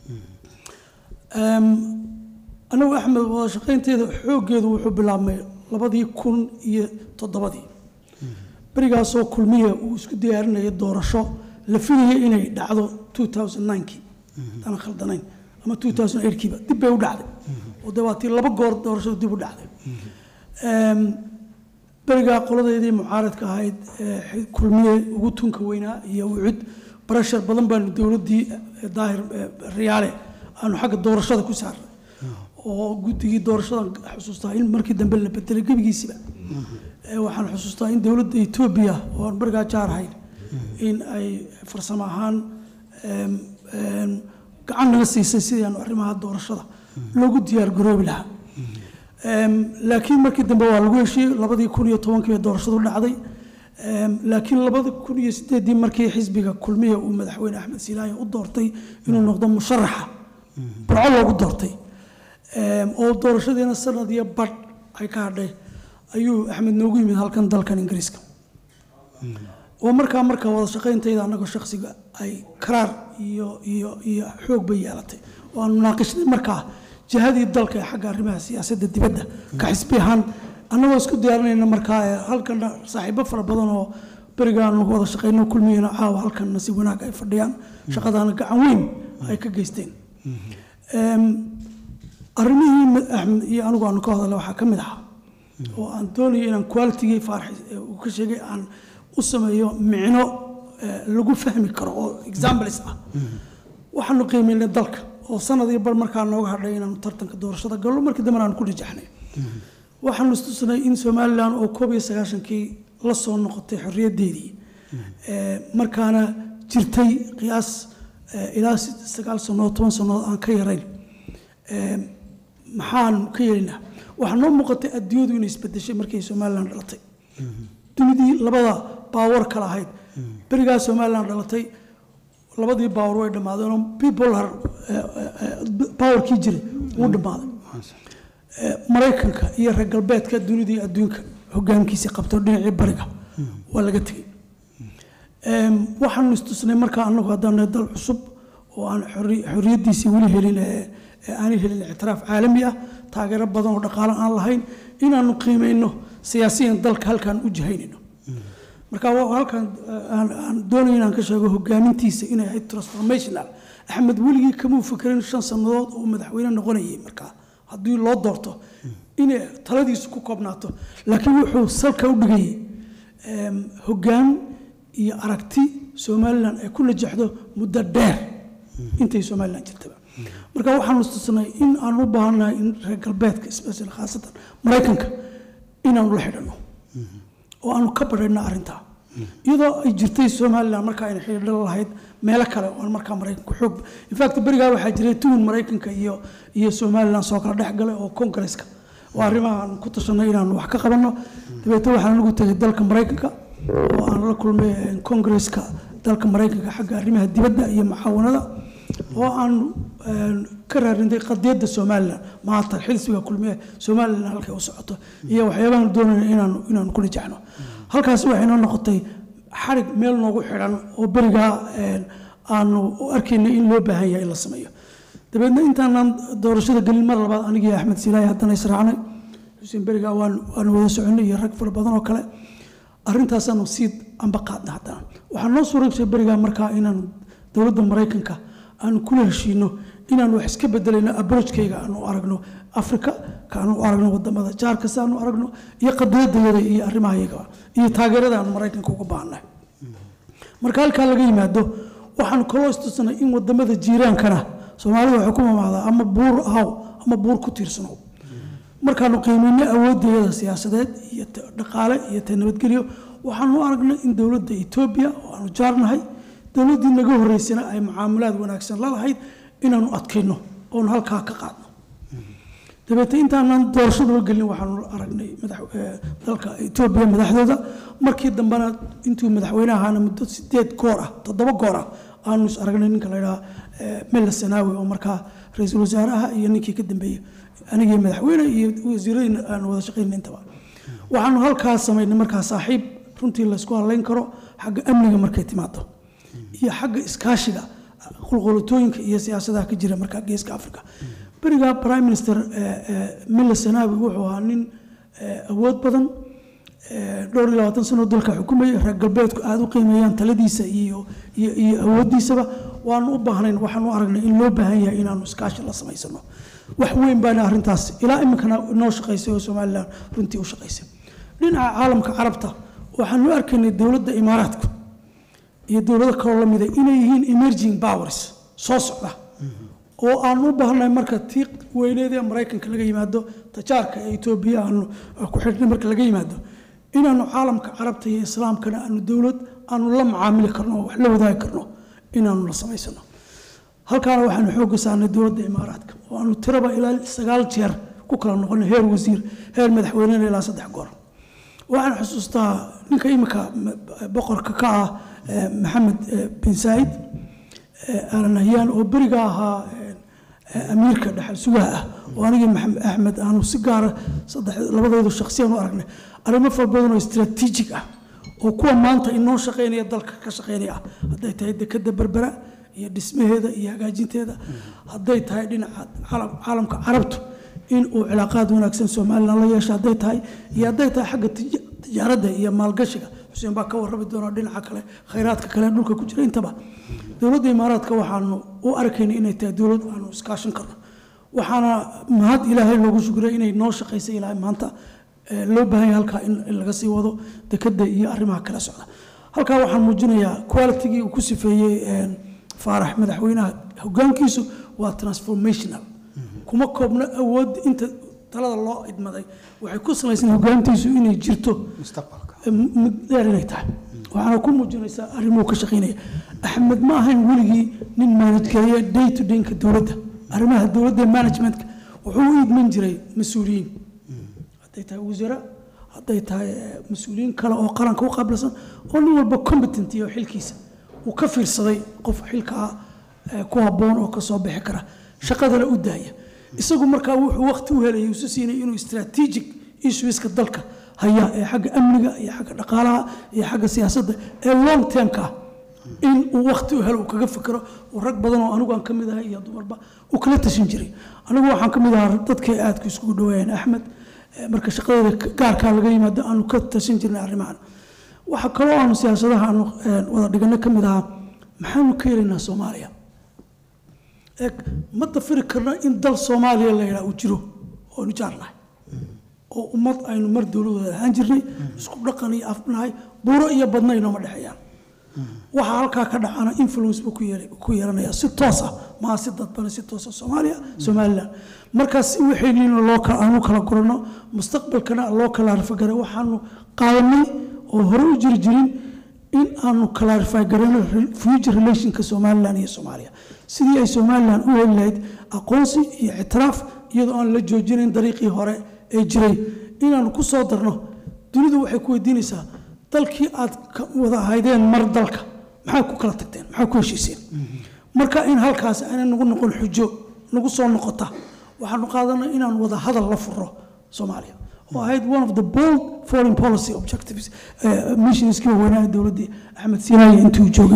um anagu Axmed wada shaqaynteeda xooggeedu wuxuu bilaabmay labadii kun iyo toddobadii barigaasoo kulmiye uu isku diyaarinayay doorasho la filayay inay dhacdo two thousand nine-kii tan khaldanayn ama two thousand eight-kiiba dib bay u dhacday oo dawaatii laba goor doorasho dib u dhacday um bariga qoladeedii mucaaradka ahayd kulmiye ugu tunka weynaa iyo wucud pressure badan baan dawladii daahir riyaale aanu xagga doorashada ku saarnay oo guddigii doorashada xusuustaa in markii dambe la bedelay gabigiisiba waxaan xusuustaa in dawladda Itoobiya oo aan bariga jaarahay in ay farsamo ahaan gacan naga siisay sidii aan arrimaha doorashada loogu diyaar garoobi lahaa laakiin markii dambe waa lagu heshiiyey labadii kun iyo tobankii doorashadu dhacday laakiin labadii kun iyo sideedii markii xisbiga kulmiye uu madaxweyne Axmed Siilaayo u doortay inuu noqdo musharaxa burco loogu doortay oo doorashadiina sanad iyo badh ay ka hadhay ayuu Axmed noogu yimid halkan dalkan Ingiriiska oo markaa markaa wada shaqayntayda anagoo shakhsiga ay karaar iyo iyo iyo xoog bay yeelatay oo aan munaaqishnay markaa jihadii dalka ee xagga arrimaha siyaasadda dibadda ka xisbi ahaan annagoo isku diyaarinayna markaa halkan saaxiibo fara badan oo barigaan wada shaqayno kulmiyana caawa halkan si wanaag ay fadhiyaan shaqadaana gacan weyn ay ka geysteen arrimihii Axmed iyo anigu aan ka hadalay waxaa ka mid ah oo aan doonayay inaan quality-gii Faarax uu ka sheegay aan u sameeyo micno lagu fahmi karo oo examples ah waxaanu qiimeynay dalka oo sanad iyo bar markaa nooga hadhay inaan tartanka doorashada galno markii dambe aan ku dhajaxnay waxaanu istusnay in Somaliland oo koob iyo sagaashan-kii la soo noqotay xorriyadeedii markaana jirtay qiyaas ilaa sagaal sano toban sano aan ka yarayn maxaan ka yeelnaa waxa noo muuqatay adduunyadu inay isbedeshay markii Somaliland dhalatay dunidii labada power kala ahayd bariga Somaliland dhalatay labadii power way dhamaadeen people are power kii jiray uu dhamaaday Mareykanka iyo reer galbeedka dunidii adduunka hoggaankiisa qabto dhinacii bariga waa laga tagay em waxaan istusnay markaa anagu haddana dal cusub oo aan xorriyadiisii weli helin aan helin ictiraaf caalami ah taageero badan oo dhaqaale aan lahayn inaanu qiimeyno siyaasiyan dalka halkan u jihaynayno marka halkan aan doonayay inaan ka sheego hoggaamintiisa inay ahayd transformational Axmed weligii kama fikirin shan sanadood oo madaxweyne noqonayay markaa haddii loo doorto inay taladiisu ku koobnaato laakiin wuxuu salka u dhigay hoggaan iyo aragti Somaliland ay ku najaxdo muddo dheer intay Somaliland jirtaba marka waxaan istusnay in aan u baahanahay in reer galbeedka especially khaasatan Mareykanka inaan la xidhno oo aan ka badhayna arrinta iyadoo ay jirtay Somaliland markaa ay xidhiidh lahayd meelo kale oo markaa Mareykanku xoog in fact bariga waxaa jiray tuun Mareykanka iyo iyo Somaliland soo kala dhaxgalay oo Congress-ka waa arrimahan ku tashanay inaan wax ka qabanno dabeetana waxaan ugu tagay dalka Mareykanka oo aan la kulmay Congress-ka dalka Mareykanka xagga arrimaha dibadda iyo mucaawanada oo aan ka raarintay qadiyadda Somaliland maanta xilsiga kulmiye Somaliland halka u socoto iyo waxyaabahan doonayna inaan inaan ku najaxno halkaas waxay noo noqotay xarig meel noogu xidhan oo berigaa aanu arkayna in loo baahan yahay in la sameeyo dabeedna intaanaan doorashada gelin mar labaad anigii axmed siilaayi haddana israacnay xuseen berigaa waan waan wada soconay iyo rag fara badan oo kale arintaasaanu sii amba qaadna haddana waxaa noo suuragsay berigaa markaa inaan dowladda maraykanka aanu kula heshiino inaan wax iska bedelayno abrojkayga aanu aragno afrika kaanu aragno wadamada jaarka saanu aragno iyo qadiyadayada iyo arrimahayaga iyo taageerada aanu maraykanka uga baahannahay marka halkaa laga yimaado waxaanu kaloo istusnay in wadamada jiiraankana soomaalida waxay ku mamaadaa ama buur ahaw ama buur ku tiirsanow markaanu qiimayno awoodayada siyaasadeed iyo dhaqaale iyo ta nabadgelyo waxaanu aragnay in dowladda etoobiya oo aanu jaarnahay dowladdii naga horreysana ay mucaamalaad wanaagsan la lahayd inaanu adkayno oonu halkaa ka qaadno dabeete intaanan doorashadaba gelin waxaanu aragnay dalka etoobiya madaxdooda markii dambena intuu madaxweyne ahaana muddo sideed goor ah toddoba goor ah aanu is aragnay ninka la yidhaha mella sanaawi oo markaa ra-iisul wasaaraha iyo ninkii ka dambeeyey anigii madaxweyne iyo wasiiradiina aanu wada shaqaynay intaba waxaanu halkaa samaynay markaa saaxiib runtii laysku hadlayn karo xagga amniga markay timaado iyo xagga iskaashiga qulqulatooyinka iyo siyaasadaha ka jira markaa geeska afrika berigaa prime minister mella sanaawi wuxuu ahaa nin awood badan dhowr iyo labaatan sano dalka xukumayay reer galbeedku aada u qiimeeyaan taladiisa iyo iyo iyo awooddiisaba waanu u baahnayn waxaanu aragnay in loo baahan yahay inaanu iskaashi la samaysano wax weyn baana arrintaas ilaa iminkana noo shaqaysay oo somalilan runtii u shaqaysay dhinaca caalamka carabta waxaanu arkaynay dowladda imaaraadku iyo dowlado kaloo la mida inay yihiin emerging powers soo socda oo aan u baahnay marka tii weyneed ee maraykanka laga yimaado tajaarka ee etoobiya aanu ku xidhnay marka laga yimaado inaanu caalamka carabta iyo islaamkana aanu dowlad aanu la macaamili karno oo wax la wadaagi karno inaanu la samaysano halkaana waxaanu xoogga saarnay dowladda imaaraadka oo aanu tiraba ilaa sagaal jeer ku kala noqonay heer wasiir heer madaxweynena ilaa saddex goor waxaan xusuustaa ninka imika boqorka ka ah maxamed bin said aalan ahyaan oo beriga ahaa amiirka dhaxal sugaha ah oo anigii maxamed axmed aanu si gaara saddex labadoodu shakhsiyan u aragnay arrimo fara badan oo istaraatiijig ah oo kuwa maanta inoo shaqaynaya dalka ka shaqaynaya ah hadday tahay dekadda berbera iyo dhismaheeda iyo hagaajinteeda hadday tahay dhinaca caalamka carabtu in uu cilaaqaad wanaagsan somalilan la yeesho hadday tahay iyo hadday tahay xagga tijaaradda iyo maalgashiga xuseen baa ka warrami doona dhinaca kale khayraadka kale dhulka ku jira intaba dowladda imaaraadka waxaanu u arkaynay inay tahay dowlad aanu iskaashan karno waxaana mahad ilaahay loogu shukray inay noo shaqaysay ilaa maanta loo baahan yahay halkaa in laga sii wado dekadda iyo arrimaha kala socda halkaa waxaan muujinayaa qualitigii uu ku sifeeyey faarax madaxweynaha hoggaankiisu waa transformational kuma koobna awood inta talada loo idmaday waxay ku salaysan hoggaantiisu inay jirto mustaqbalka dheer inay tahay waxaana ku muujinaysaa arrimuu ka shaqaynaya axmed ma ahayn weligii nin maanajgareeya day to day-ka dowladda arrimaha dowladda managementka wuxuu u idman jiray mas-uuliyiin hadday tahay wasara hadday tahay mas-uuliyiin kale oo qaranka u qaabilsan oo nin walba competent iyo xilkiisa uu ka fiirsaday qof xilkaa ku habboon oo ka soo bixi kara shaqadana u daaya isagu markaa wuxuu waqti u helayay isu siinay inuu strategic issueska dalka haya ee xagga amniga iyo xagga dhaqaalaha iyo xagga siyaasadda ee long termka in uu waqti u helo uu kaga fikiro uu rag badan oo anigu aan ka mid ahay iyo dumarba uu kala tashin jiray anigu waxaan ka mid ahaa dadkii aadka isugu dhaweeyeen axmed marka shaqadeeda gaarkaa laga yimaado aanu ka tashin jirnay arrimahan waxa kaloo aanu siyaasadaha aanu wada dhigano ka mid ahaa maxaanu ka helaynaa soomaaliya ma dafiri karno in dal soomaaliya la yidhaha uu jiro oo nu jaarnahay oo ummad aynu mar dowladooda ahaan jirnay isku dhaqan iyo afnahay buuro iyo badna inooma dhexeeyaan waxaa halkaa ka dhacana influence buu ku yeelanaya si toos ah maa si dadbana si toosa soomaaliya somalilan markaas si waxayniina loo aanu kala gurano mustaqbalkana loo kalaarify garay waxaanu qaadanay oo hore u jiri jirin in aanu kalaarify garayno future relationka somalilan iyo soomaaliya sidii ay somalilan u heli lahayd aqoonsi iyo ictiraaf iyadoo aan la joojinayn dariiqii hore ee jiray inaanu ku soo darno dunidu waxay ku weydiinaysaa dalkii aad wada ahaydeen mar dalka maxay ku kala tagteen maxay ku heshiiseen marka in halkaas aanay nagu noqon xujo nagu soo noqota waxaanu qaadanay inaan wada hadal la furo soomaaliya oo ahayd one of the bold foreign policy objectives missionskii waaweynaa dowladdii axmed siinaaye intuu joogay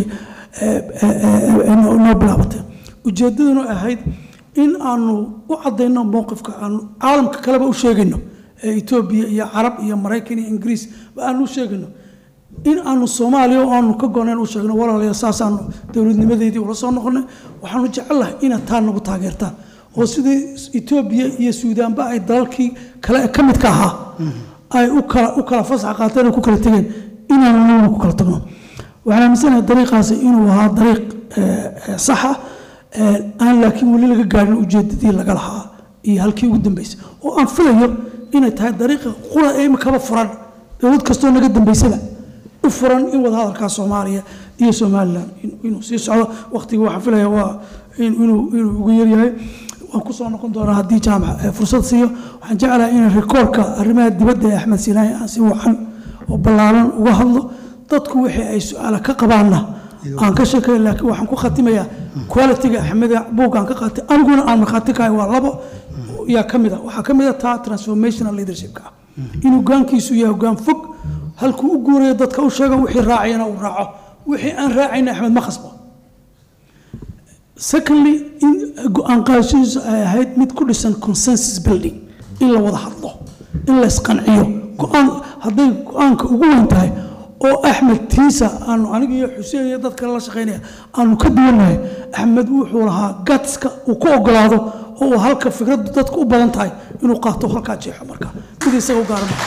noo bilaabatay ujeeddaduna ahayd in aanu u caddayno mowqifka aanu caalamka kaleba u sheegayno etoobiya iyo carab iyo maraykan iyo ingiriis ba aanu u sheegayno in aanu soomaaliya oo aanu ka gonayn u sheegno walaalayaal saasaanu dowladnimadeedii ula soo noqonay waxaanu jecelnahay inaad taa nagu taageertaan oo sidii etoobiya iyo suudaanba ay dalalkii kale ka midka ahaa ay u kala u kala fasax qaateen oo ku kala tegeen inaanu naguna ku kala tagno waxaan aaminsanahay dariiqaasi inuu ahaa dariiq saxa aan laakiin weli laga gaarin ujeedadii laga lahaa iyo halkii ugu dambeysay oo aan filayo inay tahay dariiqa qura ee imakaba furan dowlad kastoo naga dambeysaba u furan in wada hadalkaa soomaaliya iyo somaliland inuu sii socdo waqtiga waxaan filaya waa inuu inuu ugu yaryahay waan ku soo noqon doonaa haddii jaamac fursad siiyo waxaan jeclahay in rikoorka arrimaha dibadda ee axmed siinaaye aan si wacan oo ballaaran uga hadlo dadku wixii ay su-aala ka qabaanna aan ka sheekay laakiin waxaan ku khatimayaa quality-ga axmed buuggaan ka qaatay aniguna aan markhaati kahay waa labo yaa ka mid ah waxaa ka mid ah taa transformational leadership-ka ah in hoggaankiisu yahay hoggaan fog halkuu u guurayo dadka u sheega wixii raacayana uu raaco wixii aan raacayna axmed ma khasbo secondly in go-aan qaadashadiisu ay ahayd mid ku dhisan consensus building in la wada hadlo in la isqanciyo go-aan hadday go-aanka ugu weyn tahay oo axmed tiisa aanu aniga iyo xuseen iyo dad kale la shaqaynaya aanu ka duwannahay axmed wuxuu lahaa gatska uu ku ogolaado oo uu halka fikraddu dadka u badan tahay inuu qaato halkaa jeexo marka mid isaga u gaarama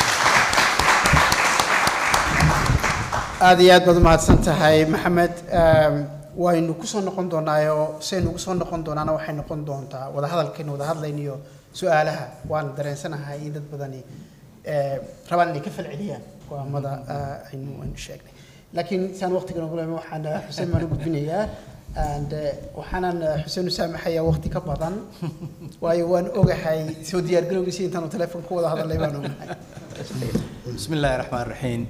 aad iyo aad baad u mahadsan tahay maxamed waynu ku soo noqon doonaayo saynu ugu soo noqon doonaana waxay noqon doontaa wada hadalkaynu wada hadlayniyo su-aalaha waan dareensanahay in dad badani rabaan inay ka falceliyaan go'aamada aynu aynu sheegnay laakiin saan waqtigan ugu leeyahay waxaan xuseen maan u gudbinayaa and waxaanan xuseen u saamaxayaa waqti ka badan waayo waan ogahay soo diyaar garowgiisa intaanu telefoon ku wada hadalay baan ogahay بسم الله الرحمن الرحيم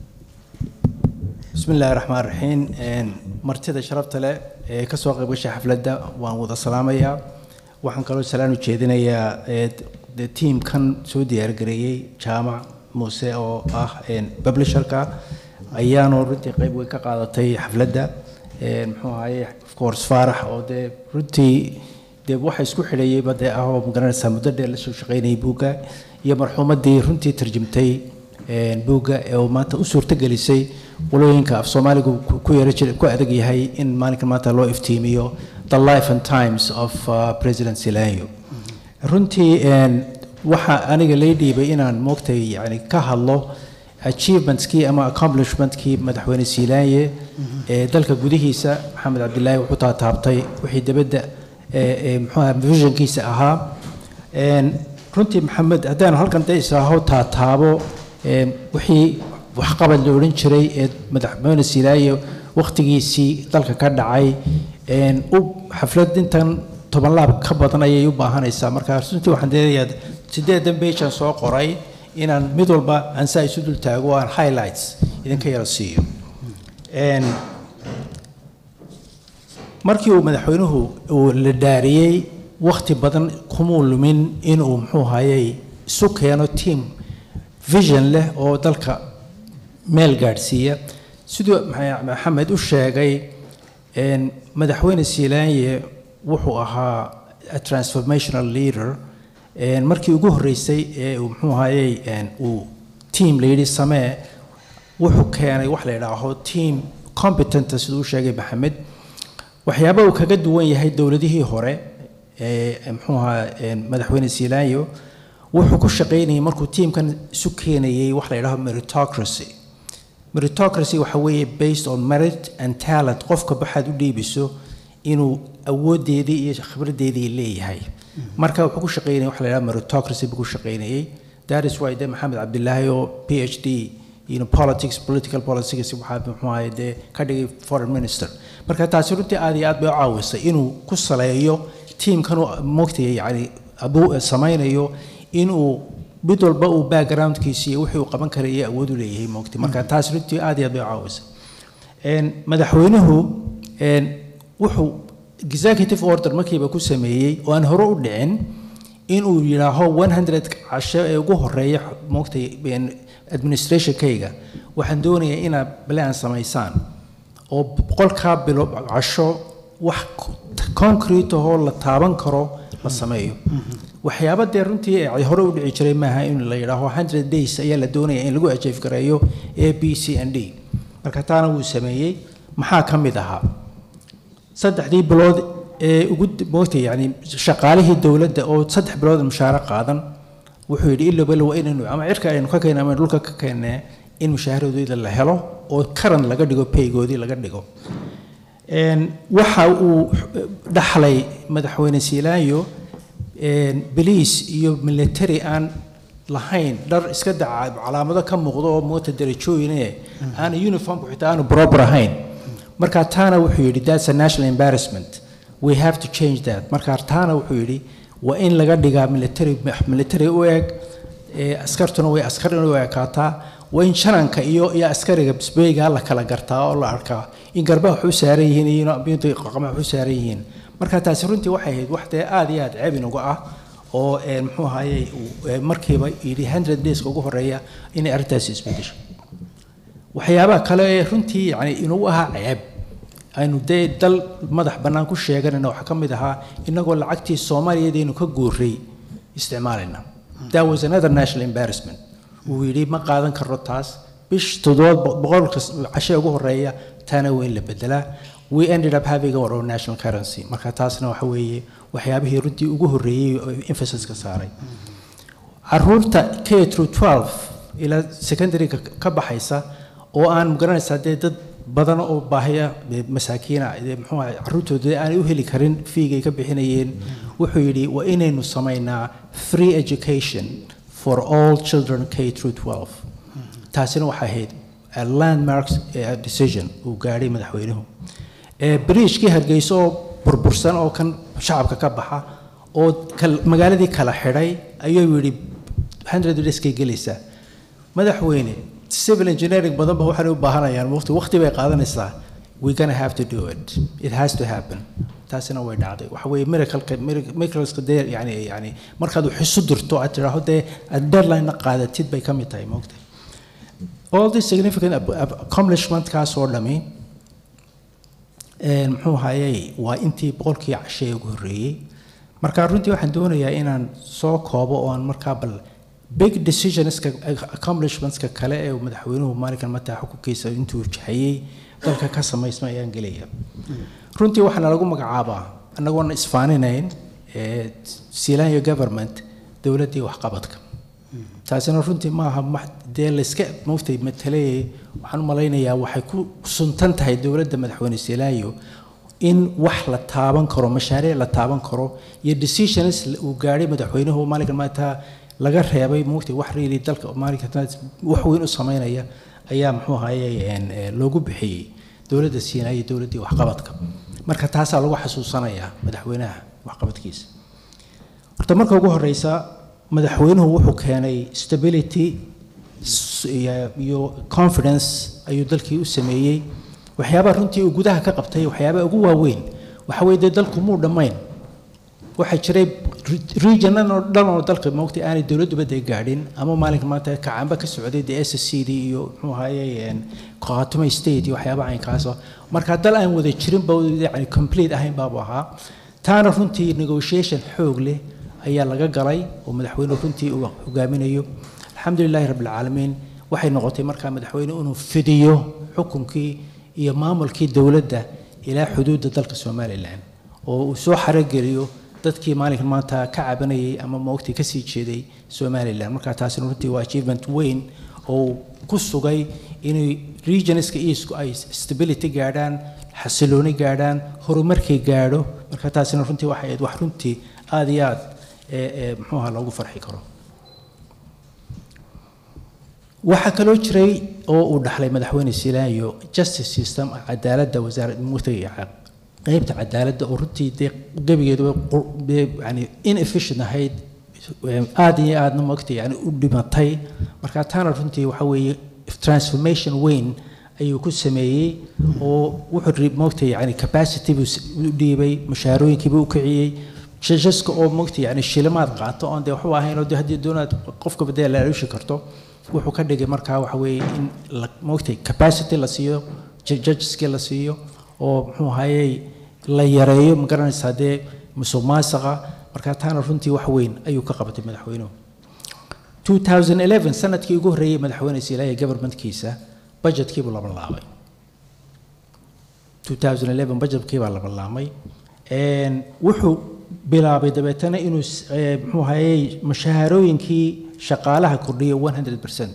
بسم الله الرحمن الرحيم مرتدى شرفت له كسوق بوش حفلة وان وضع سلامية وحن كلو سلام وجدنا يا التيم كان سعودي أرجعي جامع موسى أو آه ببل شركة أيام ورتي قريب وكقاعدتي حفلة محو هاي of course فرح أو ده رتي ده واحد يسكو حليه بدأ أهو مقرن سامدر ده لسه شغالين بوجا يا مرحومة دي رتي ترجمتي بوجا أو ما تأثر تجلسي ولو ينكا في الصومالي كو يرجع كو أدقي هاي إن مالك ما تلو إفتيميو the life and times of uh, President Silanyo. رنتي إن وح أنا قليدي بينا موقتي يعني كهالله achievements كي أما accomplishment كي مدحون سيلانية ذلك جوديه سا محمد عبد الله وحطها تابطي وحيد بدأ محوها vision كي سأها إن رنتي محمد هدان هالكن تيسا هو تابو وحي وحقبل لورين شري مدحون سيلانية وقتي سي ذلك كان عاي إن أو حفلة إنتن طبعا لا كبرنا يوبا هنيسا مركز رنتي وحندي سيدة دمبيشان سوق قري إن ميدل با أنسى يسدل تاجوان highlights إذا كيرسيه إن مركي ومدحونه والدارية وقت بدن كمول من إنه محو هاي سكيانو تيم فيجن له أو ذلك ميل جارسية سيدو محمد وشاقي إن مدحون السيلانية وحوها a transformational leader إن مركي وجوه رئيسي ومحوها إيه إن وتيم ليدي سماء وحو كان وحلا راهو تيم competent سيدو شاقي محمد وحيابه وكجد وين هاي الدولة دي هي هراء محوها مدحون السيلانيو وحو كشقيني مركو تيم كان سكيني وحلا راهو meritocracy meritocracy وحوي based on merit and talent قفك بحد ودي بسو إنه أود دي خبر دي دي اللي هاي مركب بقول شقيني وحلا لا meritocracy بقول شقيني that is why ده محمد عبد الله يو PhD you know politics political politics وحاب محمد ده كده foreign minister مركب تأثيرته عاديات بعاوسة إنه كسلايو team كانوا مكتي يعني أبو سماينيو إنه بدل بقوا background كيسي وحي وقبل كريه أودوا ليه مكتي مركب تأثيرته عاديات بعاوسة إن مدحونه إن وحو executive order markii ba ku sameeyay oo aan hore u dhicin inuu yidhaaho one hundred casho ee ugu horeeya moogtay administration kayga waxaan doonayaa inaad plan samaysaan oo boqolkaa bilo casho wax concrete oo la taaban karo la sameeyo waxyaabo dee runtii ay hore u dhici jiray maaha in la yidhaaho one hundred days ayaa la doonayaa in lagu achieve gareeyo A B C and D marka taana wuu sameeyey maxaa ka mid ahaa saddexdii bilood ee ugu moogtay yani shaqaalihii dowladda oo saddex bilood mushaar qaadan wuxuu yidhi ilo bal waa inaynu ama cirka aynu ka keenay ama dhulka ka keenay in mushaaharadooda la helo oo karan laga dhigo paygoodii laga dhigo een waxa uu dhaxlay madaxweyne Siilaanyo een police iyo military aan lahayn dhar iska daca calaamado ka muuqdo oo moota darajooyin aan uniform ku xitaa aan proper ahayn marka taana wuxuu yidhi that's a national embarrassment we have to change that marka taana wuxuu yidhi waa in laga dhigaa military military u eg ee askartuna way askar u ekaataa waa in shananka iyo iyo askariga bisbeeyga la kala gartaa oo la arkaa in garbaha wuxuu saaran yihiin iyo bintu qaqamaha wuxuu saaran yihiin marka taasi runtii waxay ahayd wax dee aad iyo aad ceeb inuga ah oo een muxuu ahaayay markiiba yidhi one hundred days ugu horeeya in arrintaasi isbedesho waxyaabaha kale ee runtii yani inuu ahaa ceeb aynu dee dal madax bannaan ku sheeganayna waxa ka mid ahaa inagoo lacagtii Soomaaliyeedaynu ka guuray isticmaalayna that was another national embarrassment uu yidhi ma qaadan karo taas bish toddoba boqol cashe ugu horeeya taana weyn la bedelaa we ended up having our own national currency marka taasna waxa weeye waxyaabihii runtii ugu horeeyay emphasis ka saaray caruurta K through twelve ila secondary ka baxaysa oo aan garanaysaa dee dad badan oo baahiya masaakiina muxuu ahaa caruurtooda aan u heli karin fiigay ka bixinayeen wuxuu yidhi waa inaynu samaynaa free education for all children K through twelve taasina waxay ahayd a landmark decision uu gaadhay madaxweynuhu ee bridge-kii Hargeysa oo burbursan oo kan shacabka ka baxa oo magaaladii kala xidhay ayuu yidhi one hundred days ka gelaysa madaxweyne civil engineering badan ba waxay u baahanayaan waqti waqti bay qaadanaysaa we gonna have to do it it has to happen taasina way dhacday waxa weeye miracle miracles ka deer yani yani markaad wax isu dirto aad tiraahdo dee deadline qaadatid bay ka mid tahay moogtay all this significant accomplishment ka soo dhamay een muxuu ahaayay waa intii boqolkii cashay ugu horeeyay marka runtii waxaan doonayaa inaan soo koobo oo aan markaa bal big decisions ka accomplishments ka kale ee madaxweynuhu maalinkan mataa xukunkiisa intuu jahayay dalka ka samaysma ayaan gelaya runtii waxaana lagu magacaabaa annagoon isfaaninayn ee Siilaanyo government dawladdii wax qabadka taasina runtii ma aha dee la iska muuftay matalay waxaan u malaynayaa waxay ku suntan tahay dawladda madaxweyne Siilaanyo in wax la taaban karo mashaariic la taaban karo iyo decisions uu gaadhay madaxweynuhu maalinkan mataa laga reebay muuftay wax reeli dalka maalinkan wax weyn u sameynaya ayaa muxuu ahaayay een loogu bixiyay dawladda Siilaanyo dawladdii wax qabadka marka taas lagu xasuusanayaa madaxweynaha wax qabadkiisa horta marka ugu horeysa madaxweynuhu wuxuu keenay stability iyo confidence ayuu dalkii u sameeyay waxyaabaha runtii uu gudaha ka qabtay waxyaabaha ugu waaweyn waxa weeye dalku muu dhamayn waxa jiray regional oo dhan oo dalka moogtay aanay dawladdu bada gaadhin ama maalinka maanta kacaanba ka socday D S C D iyo muxuu ahaayay Khartoum state iyo waxyaabaha aynkaas marka dal aan wada jirin baa yani complete ahayn baa ahaa taana runtii negotiation xoog leh ayaa laga galay oo madaxweynuhu runtii uu hogaaminayo alxamdulilaahi rabbil caalamiin waxay noqotay markaa madaxweynuhu inuu fidiyo xukunkii iyo maamulkii dawladda ilaa xuduudda dalka Soomaaliland oo uu soo xarageliyo dadkii maalinkan maanta ka cabanayay ama moogtay ka sii jeeday Soomaaliland marka taasina runtii waa achievement weyn oo ku sugay inay regionska isku ay stability gaadhaan xasilooni gaadhaan horumarkii gaadho marka taasina runtii waxay ahayd wax runtii aad iyo aad ee muxuu ahaa loogu farxi karo waxa kaloo jiray oo uu dhaxlay madaxweyne Siilaanyo justice system cadaaladda wasaaradda mutayyica qaybta cadaaladda oo runtii gabigeedu yani inefficient ahayd aad iyo aadna moogtay yani u dhimatay marka taana runtii waxa weeye transformation weyn ayuu ku sameeyay oo wuxuu moogtay yani capacity u dhiibay mushaarooyinkii uu kiciyay judgeska oo moogtay yani shilimaad qaato oon dee waxba ahayn oo dee haddii doonaad qofka badee la aluushi karto wuxuu ka dhigay markaa waxa weeye in moogtay capacity la siiyo judgeski la siiyo oo muxuu ahayey la yareeyo ma garanaysaa dee musuq maasuqa markaa taana runtii wax weyn ayuu ka qabatay madaxweynuhu two thousand eleven sanadkii ugu horreeyey madaxweyne Silaaya governmentkiisa budgetkii buu laba laabay two thousand eleven budgetkii baa laba laabay een wuxuu bilaabay dabeetana inuu muxuu ahayey mushaharooyinkii shaqaalaha kordhiyo one hundred percent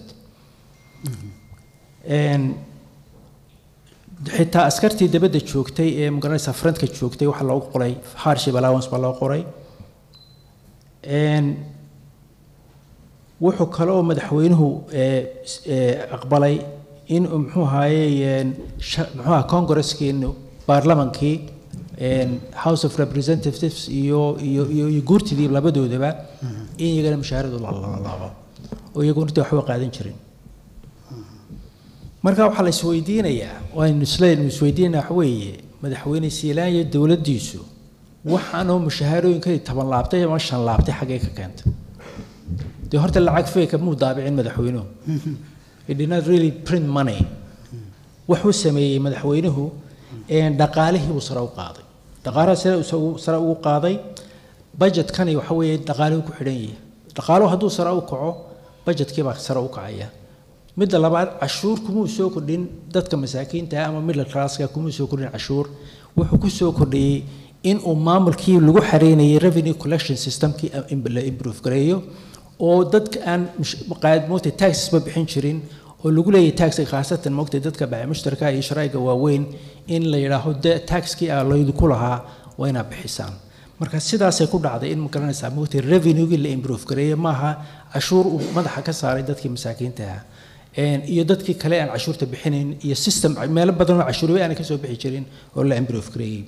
een xitaa askartii dibadda joogtay ee magaranaysa frontka joogtay waxa loogu qoray hardship allowance baa loo qoray een wuxuu kale oo madaxweynuhu aqbalay in muxuu ahaayey muxuu congresskeenu baarlamankii House of Representatives iyo iyo iyo guurtidii labadoodaba in iyagana mushaharadu la laabo oo iyagu inta waxba qaadan jirin marka waxa la isweydiinayaa waa in islaan isweydiinaa waxa weeye madaxweyne Silaaya dawladdiisu waxaan oo mushaharooyinkii toban laabtay ama shan laabtay xagee ka keentay dee horta lacag feeka muu daabicin madaxweynuhu he did not really print money wuxuu sameeyey madaxweynuhu een dhaqaalihii uu sare u qaaday dhaqaalaha sare uu sare u qaaday budgetkani waxa weeye dhaqaaluhu ku xidhan yahay dhaqaaluhu hadduu sare u kaco budgetkii baa sare u kacaya midda labaad cashuur kuma soo kordhin dadka masaakiinta ama middle classka kuma soo kordhin cashuur wuxuu ku soo kordhiyay in uu maamulkii lagu xareynayay revenue collection systemkii la improve gareeyo oo dadka aan qaad moogtay taxes ba bixin jirin oo lagu leeyahay tax khaasatan moogtay dadka baa mushtarka iyo sharciga waaweyn in la yiraahdo taxkii ah loo ku lahaa waa ina bixisaan marka sidaas ay ku dhacday in magaranaysa moogtay revenue-gii la improve gareeyo maaha cashuur uu madaxa ka saaray dadkii masaakiinta ah een iyo dadkii kale aan cashuurta bixinayn iyo system meel badan oo cashuurwe aan ka soo bixi jirin oo la improve gareeyay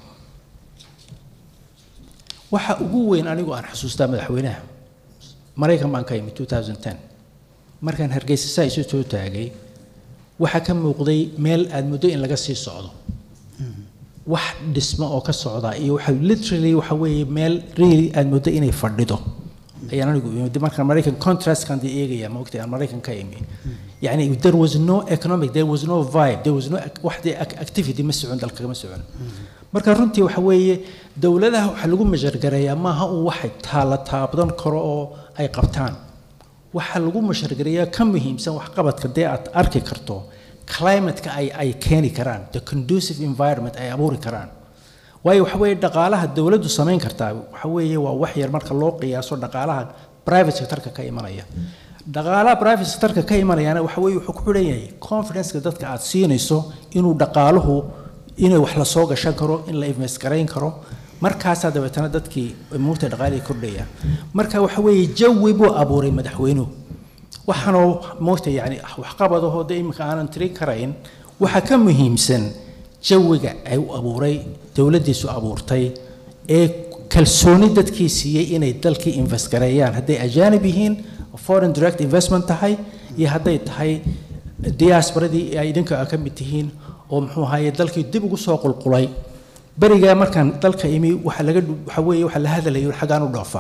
waxa ugu weyn anigu aan xasuustaa madaxweynaha Mareykan baan ka yimid two thousand ten markaan Hargeysa saa isu soo taagay waxa ka muuqday meel aad muddo in laga sii socdo wax dhismo oo ka socda iyo waxa literally waxa weeye meel really aad muddo inay fadhido ayaan anigu yimid markaan Mareykan contrast kan eegaya ma ogtay aan Mareykan ka yimid yani there was no economic there was no vibe there was no waxda activity ma socon dalka ma socon marka runtii waxa weeye dawladaha waxa lagu mashargareeyaa maaha uu wax taala taabdan karo oo ay qabtaan waxa lagu mashargareeyaa ka muhiimsan wax qabadka dee aad arki karto climate-ka ay ay keeni karaan the conducive environment ay abuuri karaan waayo waxa weeye dhaqaalaha dawladdu samayn kartaa waxa weeye waa wax yar marka loo qiyaaso dhaqaalaha private sector-ka ka imanaya dhaqaalaha private sector-ka ka imanayana waxa weeye wuxuu ku xidhan yahay confidence-ka dadka aad siinayso inuu dhaqaaluhu inay wax la soo gashan karo in la invest gareyn karo markaas dabeetana dadkii muurta dhaqaaliga kordhaya marka waxa weeye jawi buu abuuray madaxweynuhu waxaana moogta yani wax qabadaho imika aanan tirin karayn waxa ka muhiimsan jawiga ay u abuuray dawladdiisu abuurtay ee kalsooni dadkii siiyay inay dalkii invest gareeyaan hadday ajaanib yihiin foreign direct investment tahay iyo hadday tahay diasporadii ay idinka ka mid tihiin oo muxuu ahaayey dalkii dib ugu soo qulqulay bariga markaan dalka imi waxa laga waxa weeye waxa la hadlayo xagaan u dhoofa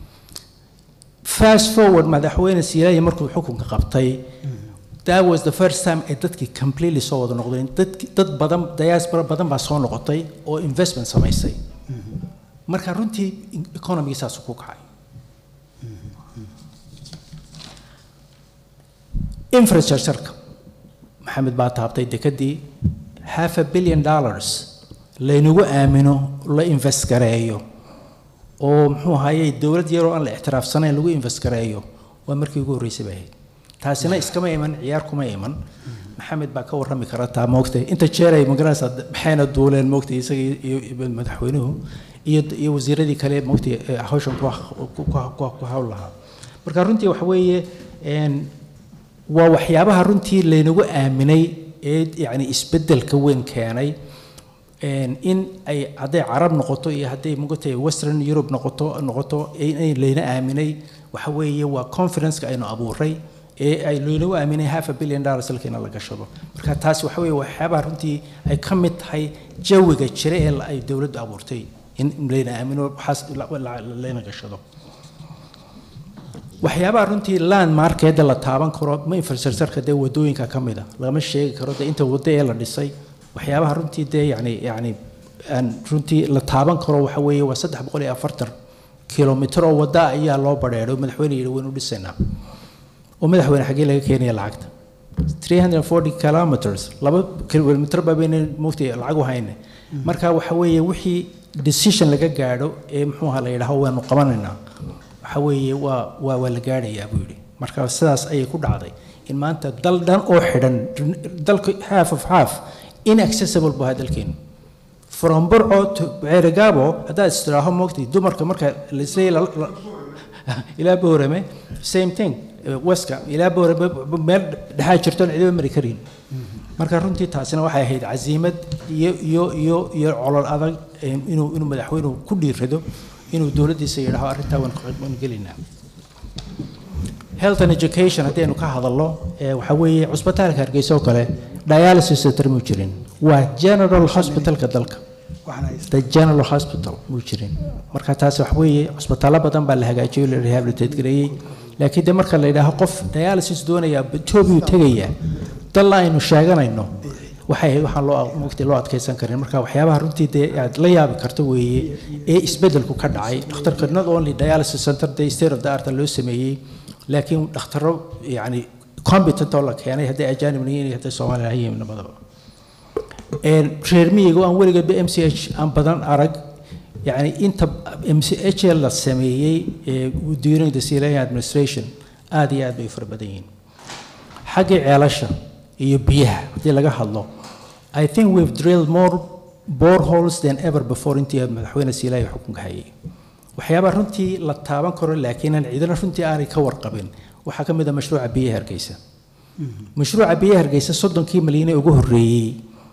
fast forward madaxweyne Silaaya markuu xukunka qabtay that was the first time ay dadkii completely soo wada noqdeen dad badan diaspora badan baa soo noqotay oo investment samaysay marka runtii economy saas ku kacay infrastructure maxamed baa taabtay dekadii half a billion dollars laynagu aamino la invest gareeyo oo muxuu ahaayey dawlad yar oo aan la ixtiraafsanayn lagu invest gareeyo waa markii ugu horreysay bay taasina iskama iman ciyaar kuma iman maxamed baa ka warrami kara taa moogtay inta jeer ay magaranaysa baxayna duuleen moogtay isaga iyo madaxweynuhu iyo iyo wasiiradii kale moogtay hawshan ku ku hawl lahaa marka runtii waxa weeye een waa waxyaabaha runtii laynagu aaminay ee yani isbedelka weyn keenay in ay haday carab noqoto iyo haday mugtay western europe noqoto noqoto ay layna aaminay waxa weeye waa conference-ka aynu abuuray ee ay laynagu aaminay half a billion dollars halkeena la gashado marka taas waxa weeye waxyaabaha runtii ay ka mid tahay jawiga jira ee ay dawladdu abuurtay in layna aamino waxaas layna gashado waxyaabaha runtii landmarkeeda la taaban karo ma infrastructure dee wadooyinka ka mid ah lama sheegi karo dee inta wado ee la dhisay waxyaabaha runtii dee yacni yacni aan runtii la taaban karo waxa weeye waa saddex boqol iyo afartan kilomitir oo wada ayaa loo badheeray madaxweyne yidhi waynu dhisaynaa oo madaxweyne xaggee laga keenaya lacagta three hundred forty kilometers laba kilomitir baa bayna mugtay lacag u hayne marka waxa weeye wixii decision laga gaadho ee muxuu ahaa la yidhaaho waanu qabanaynaa waxa weeye waa waa waa la gaadhayaa buu yidhi marka sidaas ayay ku dhacday in maanta dal dhan oo xidhan dalka half of half inaccessible buu ahaa dalkeenu from Burco to Erigabo haddaad istiraaho moogtay dumarka marka laisleey ilaa Boorame same thing weska ilaa Boorame meel dhaxaa jirto ciido mari karin marka runtii taasina waxay ahayd casiimad iyo iyo iyo iyo colol adag inuu inuu madaxweynuhu ku dhiirado inuu dawladdiisa yidhaaho arrintaa waan waan gelinaa health and education haddaynu ka hadalno waxa weeye cusbitaalka Hargeysa oo kale dialysis center muu jirin waa general hospitalka dalka the general hospital muu jirin marka taas wax weeye cusbitaalo badan baa la hagaajiyay la rehabilitate gareeyay laakiin de marka la yidhaaho qof dialysis doonaya Ethiopia tagaya dal aynu sheeganayno waxay waxaan loo mugti loo adkeysan karin marka waxyaabaha runtii dee aad la yaabi karto weeye ee isbedelku ka dhacay dhakhtarka not only dialysis center the state of the art loo sameeyay laakiin dhakhtaro yani competent oo la keenay haddii ajaanib yihiin haddii Soomaaliya yihiin nabadaba een reer miyiga aan weligeed M C H aan badan arag yani inta M C H la sameeyay during the Syrian administration aad iyo aad bay far badan yihiin xagga ceelasha iyo biyaha hadii laga hadlo I think we've drilled more boreholes than ever before intii madaxweyne Syrian xukunka hayay waxyaaba runtii la taaban karo laakiin aan ciidana runtii aanay ka warqabin waxa kamid ah mashruuca biyaha Hargeysa mashruuca biyaha Hargeysa soddonkii milyan ee ugu horeeyay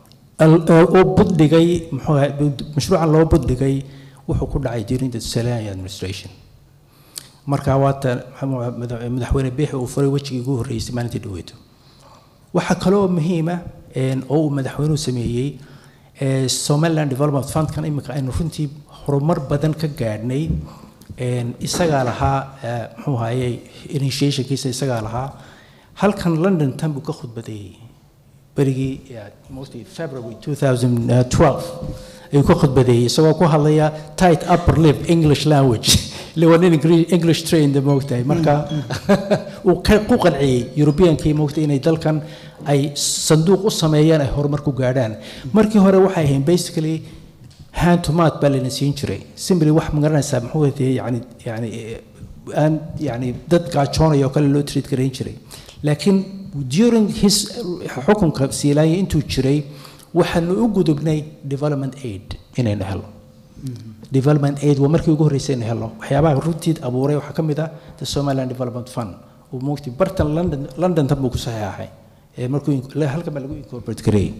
oo buddigay muxuu mashruuca loo buddigay wuxuu ku dhacay during the Syrian administration marka waata madaxweyne biyaha uu furay wajigii ugu horeeyay maalintii dhaweedo waxa kale oo muhiim ah oo madaxweynuhu sameeyay Somaliland Development Fund kan imika aynu runtii horumar badan ka gaadhnay isaga lahaa muxuu hayay initiation kiisa isaga lahaa halkan London tan buu ka khudbadeeyay berigii mostly February twenty twelve ayuu ka khudbadeeyay isagoo ku hadlaya tight upper lip English language lewanin English trained moogtay marka uu ku qanciyay European-kii moogtay inay dalkan ay sanduuq u sameeyaan ay horumar ku gaadhaan markii hore waxay ahayn basically hand to mouth baa la siin jiray simply wax magaranaysaa muxuu yahay yani yani aan yani dad gaajoonaya oo kale loo treat gareyn jiray laakiin during his xukunka Syrian intuu jiray waxaanu u gudubnay development aid inaynu helo development aid waa markii ugu horeysay inaynu helo waxyaabaha runtii abuuray waxa kamid ah the Somaliland Development Fund oo moogtay bartan London London tan buu ku saxeexay ee markuu halka lagu incorporate gareeyay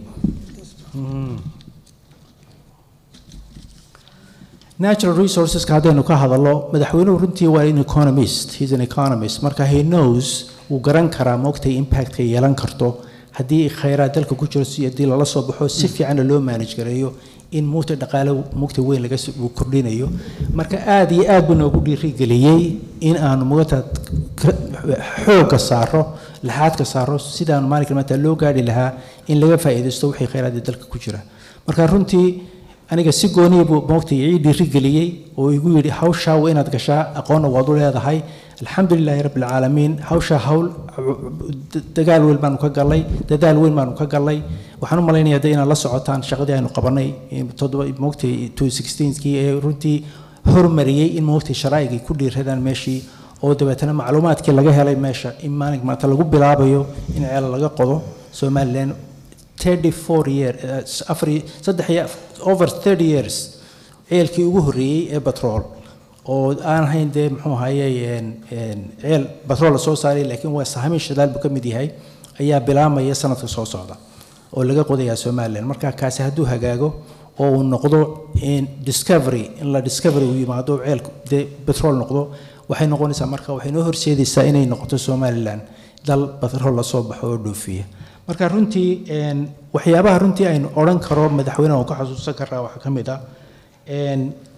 natural resources ka hadaynu ka hadallo madaxweynuhu runtii waa in economist he's an economist marka he knows uu garan karaa moogtay impact ka yeelan karto haddii khayraad dalka ku jiro si hadii lala soo baxo si fiican loo manage gareeyo in moogtay dhaqaale moogtay weyn laga soo kordhinayo marka aad iyo aad buu noogu dhiirigeliyay in aanu moogtay xoog saaro lahaadka saaro sidaan maalinka maanta loo gaari lahaa in laga faa'iideysto wixii khayraad dalka ku jira marka runtii aniga si gooniye buu moogtay ii dhiirigeliyay oo igu yiri hawsha waa inaad gashaa aqoon waad u leedahay alxamdulilaahi rabbil caalamiin hawsha hawl dagaal weyn baan ka galay dadaal weyn baan ka galay waxaan u maleynayaa inaan la socotaan shaqadii aynu qabanay toddoba moogtay twenty sixteen kii ee runtii hormariyay in moogtay sharaa'iga ku dhiiradaan meeshii oo dabeetana macluumaadkii laga helay meesha in maalinka maanta lagu bilaabayo in ceel laga qodo Somaliland thirty-four years afri saddex over thirty years ceelkii ugu horeeyay ee petrol oo aan hayn de muxuu hayay een ceel petrol soo saaray laakiin waa sahami shidaal buu kamid yahay ayaa bilaamaya sanadka soo socda oo laga qodayaa Somaliland marka kaasi haduu hagaago oo uu noqdo in discovery in la discovery uu yimaado ceelku de petrol noqdo waxay noqonaysaa marka waxay noo horseedaysaa inay noqoto Somaliland dal petrol la soo baxo oo dhoofiya marka runtii een waxyaabaha runtii aynu oran karo madaxweynaha oo ka xasuusan karaa waxa kamid ah een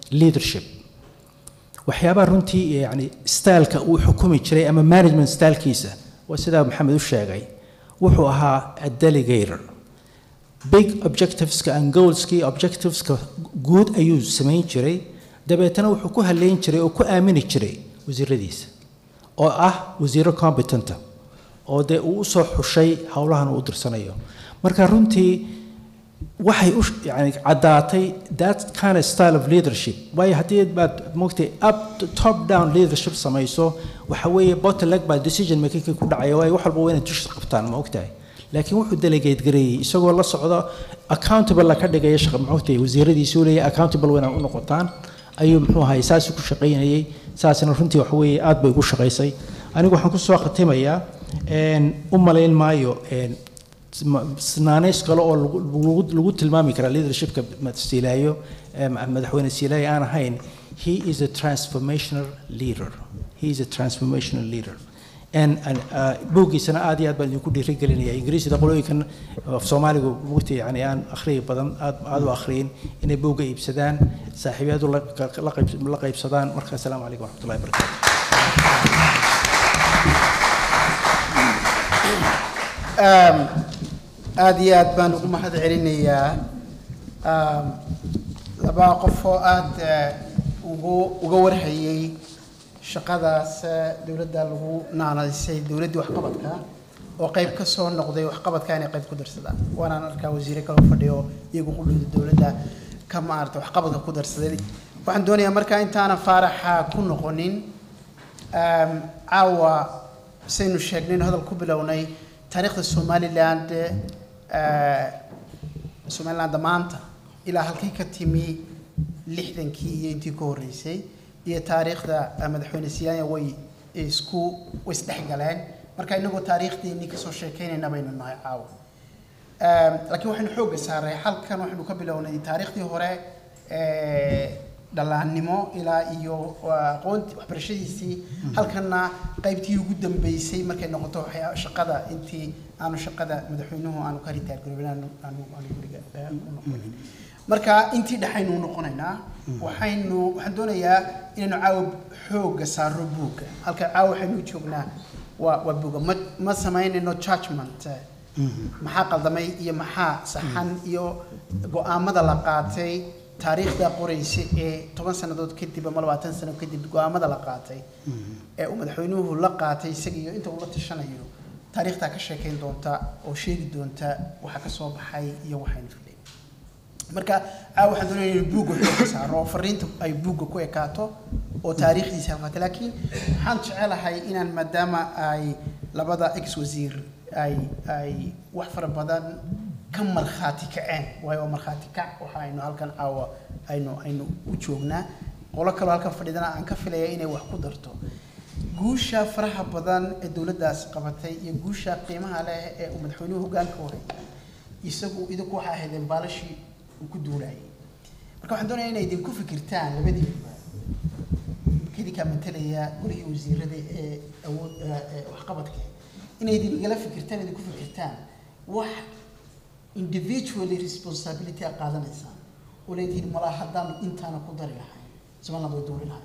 leadership waxyaabaha runtii yani styleka uu xukumi jiray ama management stylekiisa waa sidaa maxamed u sheegay wuxuu ahaa a delegator big objectiveska and goalski objectiveska guud ayuu samayn jiray dabeetana wuxuu ku haleyn jiray oo ku aamini jiray wasiiradiisa oo ah wasiiro competenta oo dee uu u soo xushay howlahan uu dirsanayo marka runtii waxay u yani caddaatay that kind of style of leadership way haddii baad moogtay up to top down leadership samayso waxa weeye bottleneck baa decision making ku dhacaya way wax walba waa inay dusha qabtaan ma ogtahay laakiin wuxuu delegate gareeyay isagoo la socdo accountable la ka dhigaya shaqo ma ogtahay wasiiradiisu leeyahay accountable wana u noqotaan ayuu muxuu ahay saasi ku shaqeynayay saasina runtii waxa weeye aad bay ugu shaqeysay anigu waxaan ku soo khatimayaa een u malayn maayo een snaaneys kale oo lagu tilmaami kara leadershipka madaxweynayo madaxweyne Siilaayo aan ahayn he is a transformational leader he is a transformational leader and buugiisana aad iyo aad baan idinku dhiirigelinaya ingiriisida qolooyinkan Soomaaligu buugta yani aan akhriyo badan aad aad u akhriin inay buuga iibsadaan saaxiibadu la qaybsadaan marka assalaamu calaykum waraxmatullaahi wabarakaatuh aad iyo aad baan ugu mahad celinayaa laba qof oo aad ugu uga warhayay shaqadaas dawladda lagu naanaysay dawladda waxqabadka oo qayb ka soo noqday waxqabadka inay qayb ku darsadaan waana arkaa wasiire kale oo fadhiyo iyagu qudhida dawladda ka maarta waxqabadka ku darsaday waxaan doonayaa markaa intaana faaraxa ku noqonin caawa saynu sheegnay hadal ku bilownay taariikhda Somaliland Somaliland maanta ilaa halkii ka timi lixdankii iyo intii ka horeysay iyo taariikhda madaxweyne Siilaayo way isku isdhexgaleen marka inagoo taariikhdeennii ka soo sheekeynayna baynu nahay caawa laakiin waxaynu xoog saaray halkan waxaynu ka bilownay taariikhdii hore ee dhalaannimo ilaa iyo aqoonti waxbarashadiisii halkanna qaybtii ugu dambeysay markay noqoto shaqada intii aanu shaqada madaxweynuhu aanu ka ritaar garoobinaanu aanu aanu guriga noqonin marka intii dhaxaynu noqonaynaa waxaynu waxaan doonayaa inaynu caawa xooga saaro buugga halka caawa waxaynu joognaa waa waa buugga ma ma samaynayno judgment maxaa qaldamay iyo maxaa saxan iyo go'aamada la qaatay taariikhda qoraysa ee toban sanadood kadib ama labaatan sano kadib go'aamada la qaatay ee uu madaxweynuhu la qaatay isaga iyo inta uu la tashanayo taariikhda ka sheekeyn doonta oo sheegi doonta waxa ka soo baxay iyo waxaynu filayay marka caawa waxaan doonayaa in buugga xoog saaro fariinta ay buugga ku ekaato oo taariikhdiisa halka laakiin waxaan jecelahay inaan maadaama ay labada ex wasiir ay ay wax fara badan كم مرخاتي كعين وهي مرخاتي كع وحين هالكن عوا أينو أينو وجوجنا ولا كلو هالكن فريدنا عن كفيلة إني وحقدرته جوشة فرحة بدن الدولة داس قبتي يجوشة قيمة على ومدحونه قال كوهي يسقوا إذا كوها هذا بالشي وكدولاي مركب عندنا هنا يدين كوفي كرتان لبدي كذي كمان تلي كله وزير هذا أو وحقبتك إن يدين يلا في كرتان يدين كوفي كرتان واحد individually responsibility قادنا إنسان ولكن مرة حدام أنت أنا قدر لها زمان الله يدور لها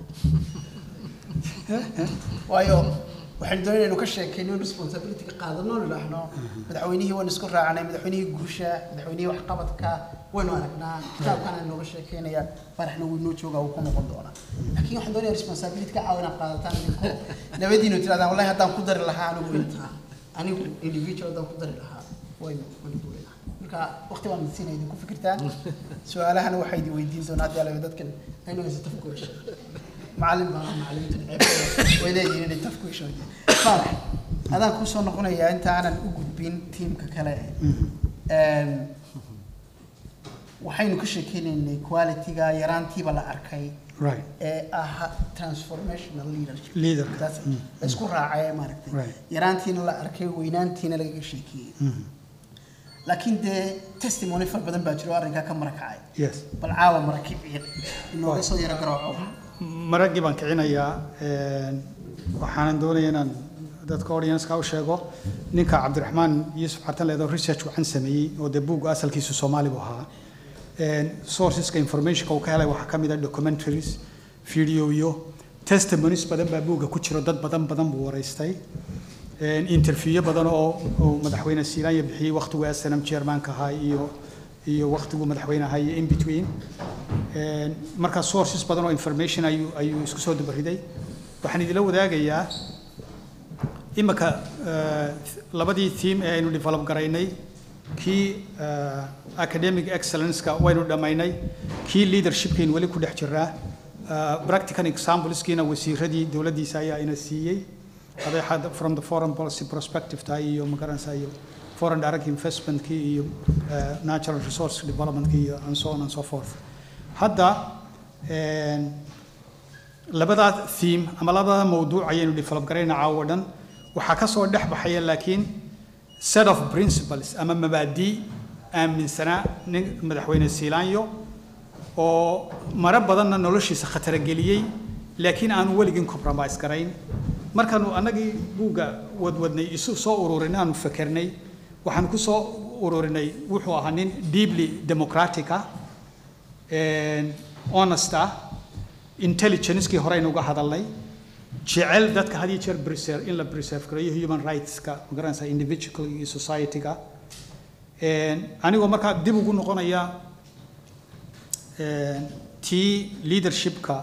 وأيوه وحين دورنا إنه كشة كانوا responsibility قادنا ولا إحنا مدحونيه هو نسكر عنا مدحونيه جوشة مدحونيه وحقبتك وينو أنا كنا كتاب كان إنه كشة كنا يا فرحنا ونوتشوا أو كنا قدرنا لكن وحين دورنا responsibility كعونا قادتان نكو نبدي نتلا والله حدام قدر لها أنا وأنت أنا individual دام قدر لها وينو وينو وقت ما نسينا يدكم فكرتان سؤالها أنا وحيد ويدين زونات على بدات كن أنا إذا تفكوا إيش معلم معلم تنعب وإذا يجينا تفكوا إيش فرح هذا كوسون نقولنا يا أنت أنا الأوجد بين تيم ككلا وحين كشة كين إن quality جا يران تي بلا أركي right آه transformational leadership leader بس كل راعي ما ركتي يران تي نلا أركي وينان تي نلا كشة كي لكن ده testimony فالبدن باجروا أرنكا كم مركعي. Yes. بالعاوة مركب إنه قصة يرجعوا. مركب عن كعينا يا وحنا دوني أنا دات كوريانس كاو شجوا نيكا عبد الرحمن يوسف حتى لهذا research وعن سمي ودبوق أصل كيسو سومالي بها sourceska informationka uu ka helay waxaa ka mid ah documentaries video iyo testimonies badan baa buugga ku jiro dad badan badan buu waraystay interview badan oo oo madaxweyne Siilaanya bixiyay waqtigu S N M chairman-ka ahaa iyo iyo waqtigu madaxweyne ahaa in between marka sources badan oo information ayuu ayuu isku soo dabariday waxaan idin la wadaagayaa imaka labadii theme ee aynu develop garaynay kii academic excellence-ka waynu dhamaynay kii leadership-kiin wali ku dhex jiraa practical examples-kiina wasiiradii dowladdiisa ayaa ina siiyey هذا حد from the foreign policy perspective تاعي يوم مقارنة سايو foreign direct investment كي يو natural resource development كي and so on and so forth هذا لبدا theme أما لبدا موضوع عينو develop قرينا عوضا وحكسوا الدح بحياة لكن set of principles أما مبادئ من سنة مدحوين السيلانيو أو مرة بدنا نلوش خطر الجلية لكن أنا ولكن compromise قرين markaanu anagii buuga wadwadnay isu soo ururinay aanu fakarnay waxaan ku soo ururinay wuxuu ahaa nin deeply democratic ah and honest ah intelligence-kii hore aynu uga hadalnay jecel dadka had iyo jeer preserve in la preserve gareeyo human rights-ka magaranaysa individual iyo society-ga anigoo markaa dib ugu noqonaya tii leadership-ka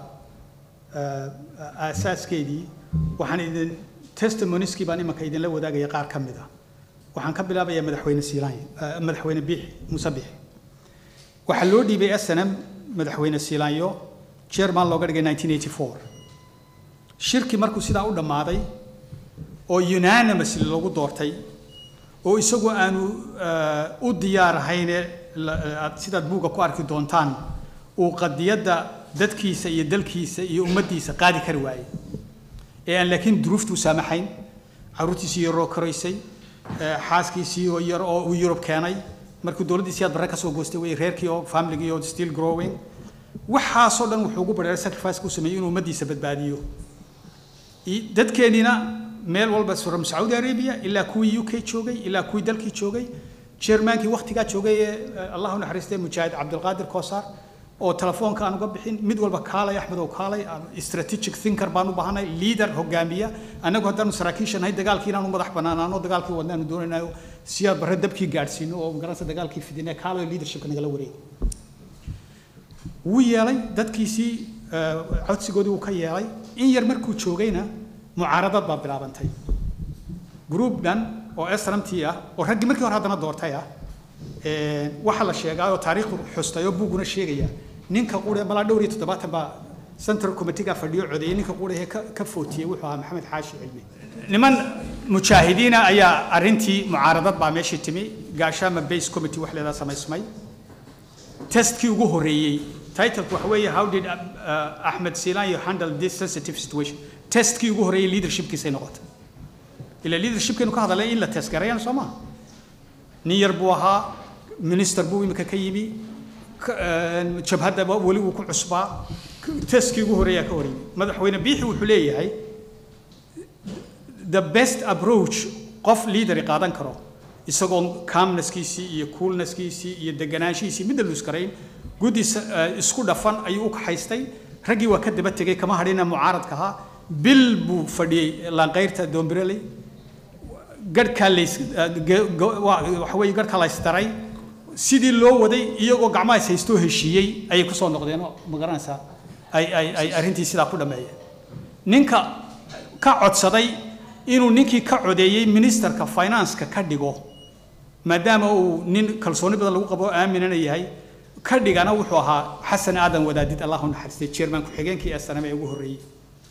asaaskeedii waxaan idin testimonieskii baan imanka idinla wadaagaya qaar ka mid ah waxaan ka bilaabayaa madaxweyne Siilaanya madaxweyne Biixi Muuse Biixi waxaa loo dhiibay S N M madaxweyne Siilaanyo chairman looga dhigay nineteen eighty-four shirki markuu sidaa u dhammaaday oo unanimously lagu doortay oo isagoo aanu u diyaar ahayn sidaad buugga ku arki doontaan uu qadiyadda dadkiisa iyo dalkiisa iyo ummaddiisa qaadi kari waayey يعني لكن دروفته سامحين عروتي سيرو كريسي حاسكي سيو ير أو يوروب كاناي مركو دولة سياد بركة سو جوستي وي ريركيو فاميليو ستيل جروينج وحاصل لنا وحقوق بدر ساكرفايس كوسميين ومدي سبت بعديو دت كانينا ميل والبس فرم سعودي عربية إلا كوي يو كي تشوجي إلا كوي دل كي تشوجي شيرمان كي وقت كا تشوجي الله نحرسته مجاهد عبد القادر كوسار أو تلفون كانوا قبحين مدول بكالة يحمد وكالة استراتيجيك ثينكر بانو بهانا ليدر هجامية أنا قلت أنو سراكيشن هاي دجال كينا نو مدح بنانا نو دجال كي ودنا ندورنا سياد بردب كي جالسين أو مقرنة دجال كي في الدنيا كالة ليدرشيب كنا جلوري ويالي دت كيسي عد سجودي وكيالي إن يرمركو تشوجينا معارضة باب بلابنتي جروب دان أو إسرامتيا أو رجع مركو هذا ندور تيا وحلا شيء قالوا تاريخ حستيو بوجنا شيء ninka qure bala dhowr iyo toddobaatan ba central committee-ga fadhiyo codeeyay ninka qure ka footiyay wuxuu ahaa maxamed xaashi cilmi niman mujaahidiina ayaa arintii mucaaradad baa meeshii timi gaashaama base committee wax leedahay samaysmay testkii ugu horeeyay title waxa weeye how did uh, Ahmed Siilaanya handle this sensitive situation testkii ugu horeeyay leadership-kiisa noqotay ila leadership-kiinu ka hadalay in la test gareeyaan Soomaa nin yar buu ahaa minister buu imika ka yimi jabhadda wali uu ku cusbaa testkii ugu horeeyaa ka horreeyay madaxweyne Biixi wuxuu leeyahay the best approach qof leader qaadan karo isagoo calmness-kiisii iyo coolness-kiisii iyo deganaanshihiisii mid la iskarayn gudi isku dhafan ayuu u kaxaystay raggii waa ka daba tegay kama hadhina mucaaradka ahaa bil buu fadhiyay laanqayrta Dombireley garhka leys waxa weeye garhka la istaray sidii loo waday iyagoo gacmaha haysto heshiiyay ay ku soo noqdeen ma garanaysaa ay ay ay arintii sidaa ku dhameeyay ninka ka codsaday inuu ninkii ka codeeyay ministerka finance-ka ka dhigo maadaama uu nin kalsooni badan lagu qabo aaminana yahay ka dhigana wuxuu ahaa Xasan Aadan Wadaadid Allahu naxariistay chairman ku xigeenkii S N M ee ugu horeeyay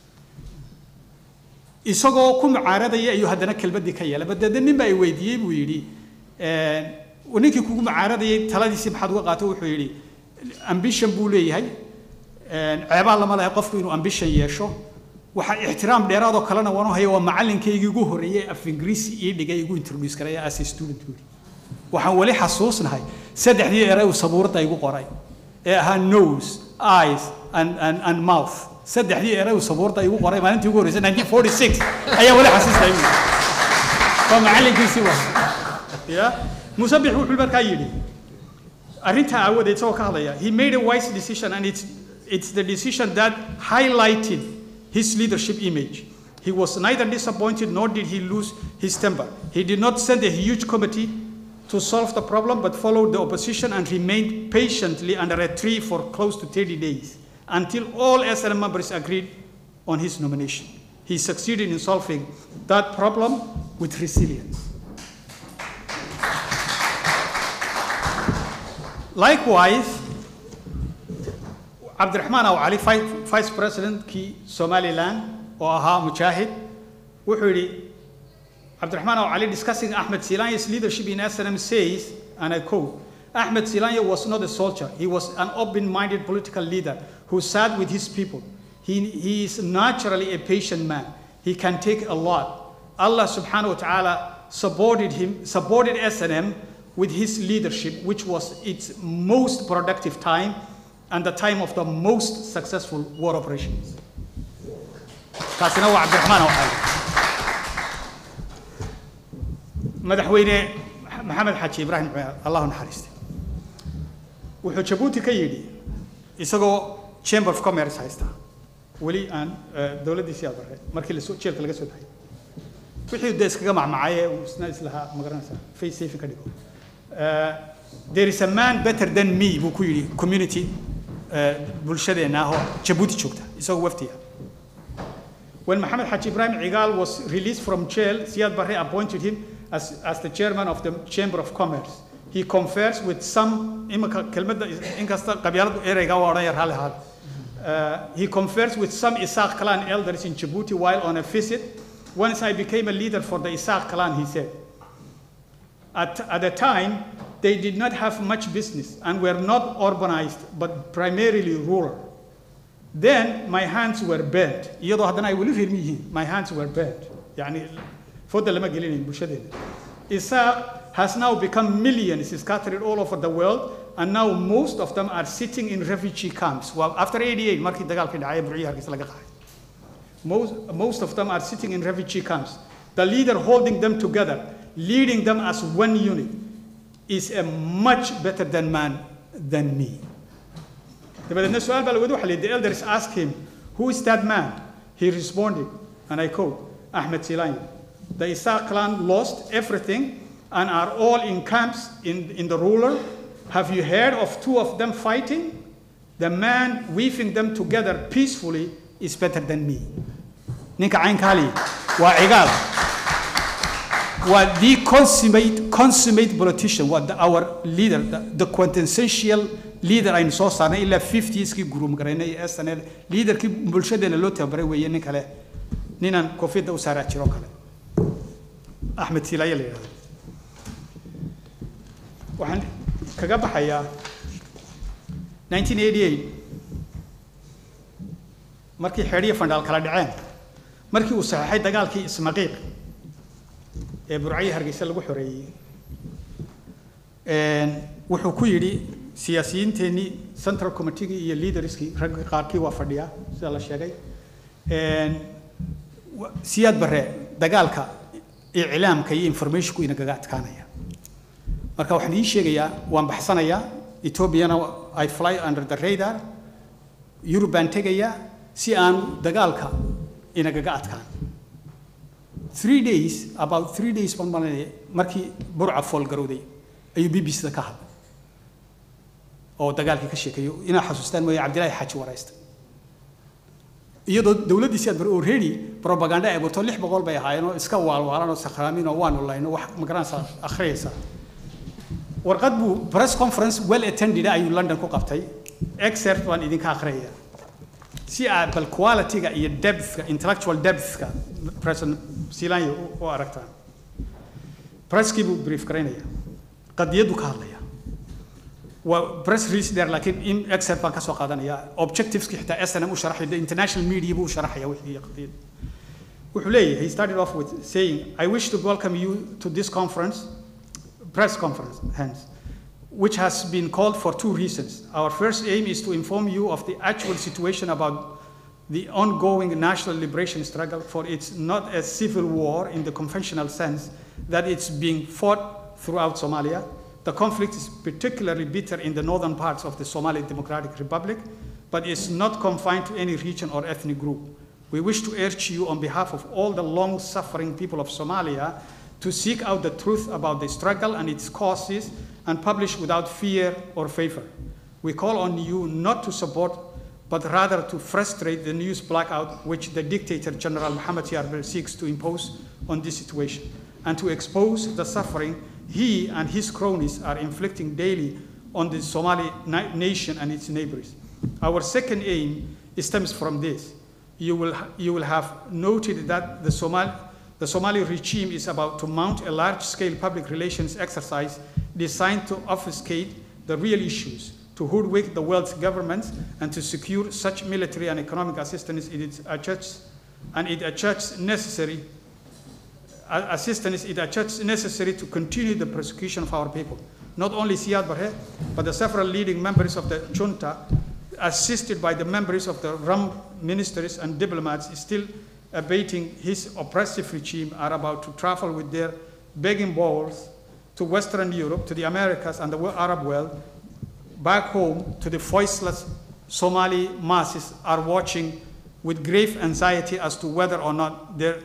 isagoo ku mucaaradaya ayuu haddana kelmadii ka yeelay badada nin baa ay weydiiyay buu yidhi ونيكي كوجو معارضة ثلاثة سب حد وقعته وحيري ambition بولي هاي عبارة الله ما له يقف إنه ambition يشوا وح احترام لرادو كلنا وانو هي ومعلن كي يجوا هرية في إنجليزي إيه اللي جاي يجوا انتروديوس كرايا أساس student بولي وحولي حسوسنا هاي سدح دي إراء وصبورة يجوا قراي ها nose eyes and and and mouth سدح دي إراء وصبورة يجوا قراي ما أنت يجوا رئيس nineteen forty-six أيه ولا حسيس تايم فمعلن كي سوا يا مسبح وحول بركايلي arrinta aawadeed isagoo ka hadlaya, he made a wise decision, and it's, it's the decision that highlighted his leadership image. He was neither disappointed nor did he lose his temper. He did not send a huge committee to solve the problem, but followed the opposition and remained patiently under a tree for close to thirty days until all S N M members agreed on his nomination. He succeeded in solving that problem with resilience. Likewise, Abdurrahman Aw Ali, Vice President ki Somaliland, oo ahaa mujaahid, wuxuu yidhi, Abdurrahman Aw Ali discussing Ahmed Silanya's leadership in S N M says, and I quote, Ahmed Silanya was not a soldier. He was an open-minded political leader who sat with his people. He, he is naturally a patient man. He can take a lot. Allah subhanahu wa ta'ala supported him, supported S N M with his leadership, which was its most productive time and the time of the most successful war operations. kaasina waa Abdurrahman Aw Ali. madaxweyne maxamed xaaji ibraahim Allahu naxariiste wuxuu Djibouti ka yidhi isagoo Chamber of Commerce haysta weli aan dawladdiisii abarray markii la soo jeelka laga soo daayay wixii deeska ka macmacay uu isna islaha magaranaysa face safe ka dhigo there is a man better than me buu ku yidhi community bulshadeena oo Djibouti joogta isagoo waftiya. When Mohammed Haji Ibrahim Igal was released from jail, Siad Barre appointed him as, as the chairman of the Chamber of Commerce. He confers with some, uh, he confers with some Isaac clan elders in Djibouti while on a visit. Once I became a leader for the Isaac clan, he said. At, at the time, they did not have much business and were not urbanized, but primarily rural. Then my hands were burnt. iyadoo haddana ay weli reer yihiin, my hands were burnt. يعني fooda lama gelinayn bulshadeena. Isaac has now become millions scattered all over the world, and now most of them are sitting in refugee camps. Well, after eighty-eight, markii dagaalkii dhacay Burciya Hargeysa laga qaaday. Most, most of them are sitting in refugee camps. The leader holding them together, leading them as one unit, is a much better than man than me. The elders asked him, who is that man? He responded, and I quote, Ahmed Silanya. The Isaac clan lost everything and are all in camps in, in the ruler. Have you heard of two of them fighting? The man weaving them together peacefully is better than me. Ninka Ain Kali, wa Igal. Wa the consummate, consummate politician, what our leader, the, the quintessential leader aynu soo saarnay ilaa fifties-kii gurum garaynay S N L leaderkii bulshadeena loo tababaray weeye nin kale ninaan koofiyadda u saaraa jiro kale Ahmed Silanya la yidhahdo. waxaan kaga baxayaa nineteen eighty-eight markii xeedhiya fandhaal kala dhaceen markii uu saxaxay dagaalkii Ismaqiiq ee Burciya Hargeysa lagu xoreeyey wuxuu ku yidhi siyaasiyiinteennii central committee iyo leaderskii ragga qaarkii waa fadhiyaa sida la sheegay Siyaad Barre dagaalka iclaamka iyo informationku inaga adkaanaya marka waxaan ii sheegayaa waan baxsanayaa Ethiopiana I fly under the radar Europe aan tegayaa si aan dagaalka inaga adkaan three days about three days baan malinaya markii Burca fool garowday ayuu B B C ka hadlay oo dagaalkii ka sheekayo ina xasuustaan mooyay Cabdilaahi Xaaji waraysta iyadoo dawladdiisa aad bar already propaganda ay wato six boqol bay ahaayeen oo iska waalwaalan oo sakhraamiin oo waan ulaayno wax ma garanaysa akhriyaysa warqad buu press conference well attended ayuu London ku qabtay excerpt waan idinka akhriyaya si aad bal quality-ga iyo depth-ka intellectual depth-ka President Silanya oo aragtaan presskii buu brief gareynaya qadiyadu ka hadlaya press release there لكن in excerpt بان كسو قادنيا objectives كي حتى S N M وشرح the international media بو شرح يا وحي قضيه وحلي he started off with saying I wish to welcome you to this conference press conference hence which has been called for two reasons. Our first aim is to inform you of the actual situation about the ongoing national liberation struggle, for it's not a civil war in the conventional sense that it's being fought throughout Somalia. The conflict is particularly bitter in the northern parts of the Somali Democratic Republic, but is not confined to any region or ethnic group. We wish to urge you on behalf of all the long-suffering people of Somalia to seek out the truth about the struggle and its causes and publish without fear or favor. We call on you not to support, but rather to frustrate the news blackout which the dictator General Mohammed Yardley seeks to impose on this situation, and to expose the suffering he and his cronies are inflicting daily on the Somali na- nation and its neighbors. Our second aim stems from this. You will, you will have noted that the Somali, the Somali regime is about to mount a large-scale public relations exercise designed to obfuscate the real issues, to hoodwink the world's governments, and to secure such military and economic assistance it adjusts, and it adjusts necessary assistance it adjusts necessary to continue the persecution of our people. Not only Siad Barre, but the several leading members of the junta, assisted by the members of the R U M ministers and diplomats still abating his oppressive regime, are about to travel with their begging bowls to Western Europe, to the Americas and the Arab world. Back home, to the voiceless Somali masses are watching with grave anxiety as to whether or not their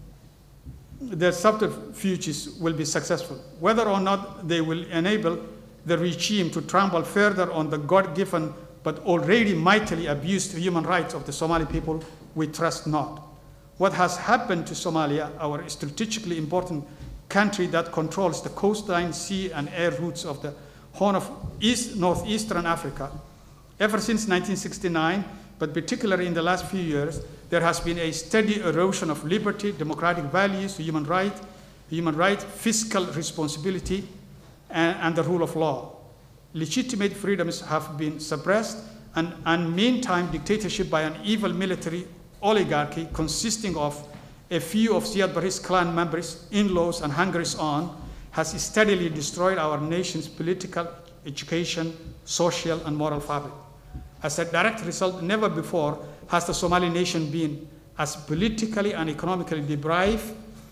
their subterfuges will be successful, whether or not they will enable the regime to trample further on the God-given but already mightily abused human rights of the Somali people, we trust not. What has happened to Somalia, our strategically important country that controls the coastline, sea, and air routes of the Horn of East, Northeastern Africa, ever since nineteen sixty-nine, but particularly in the last few years, there has been a steady erosion of liberty, democratic values, human rights, human right, fiscal responsibility, and, and the rule of law. Legitimate freedoms have been suppressed, and, and meantime, dictatorship by an evil military oligarchy consisting of a few of Siad Barre's clan members, in-laws, and hangers-on has steadily destroyed our nation's political, education, social, and moral fabric. As a direct result, never before has the Somali nation been as politically and economically deprived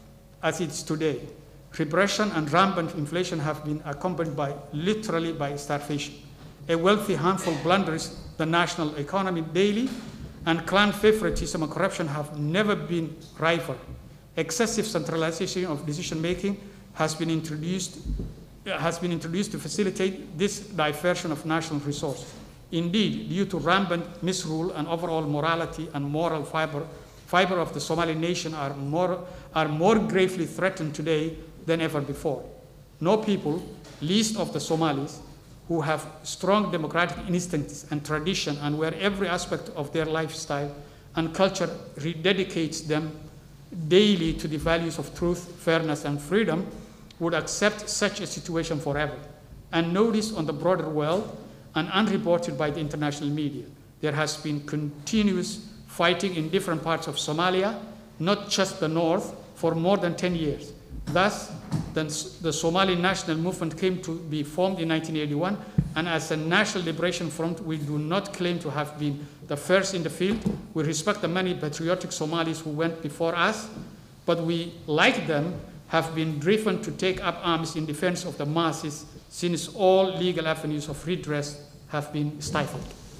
as it is today. Repression and rampant inflation have been accompanied by, literally by starvation. A wealthy handful blunders the national economy daily, and clan favoritism and corruption have never been rival. Excessive centralization of decision-making has been introduced has been introduced to facilitate this diversion of national resources. Indeed, due to rampant misrule and overall morality and moral fiber, fiber of the Somali nation are more, are more gravely threatened today than ever before. No people, least of the Somalis, who have strong democratic instincts and tradition, and where every aspect of their lifestyle and culture rededicates them daily to the values of truth, fairness, and freedom, would accept such a situation forever. Unnoticed on the broader world and unreported by the international media, there has been continuous fighting in different parts of Somalia, not just the north, for more than ten years. Thus, the Somali National Movement came to be formed in nineteen eighty-one, and as a National Liberation Front, we do not claim to have been the first in the field. We respect the many patriotic Somalis who went before us, but we, like them, have been driven to take up arms in defense of the masses since all legal avenues of redress have been stifled.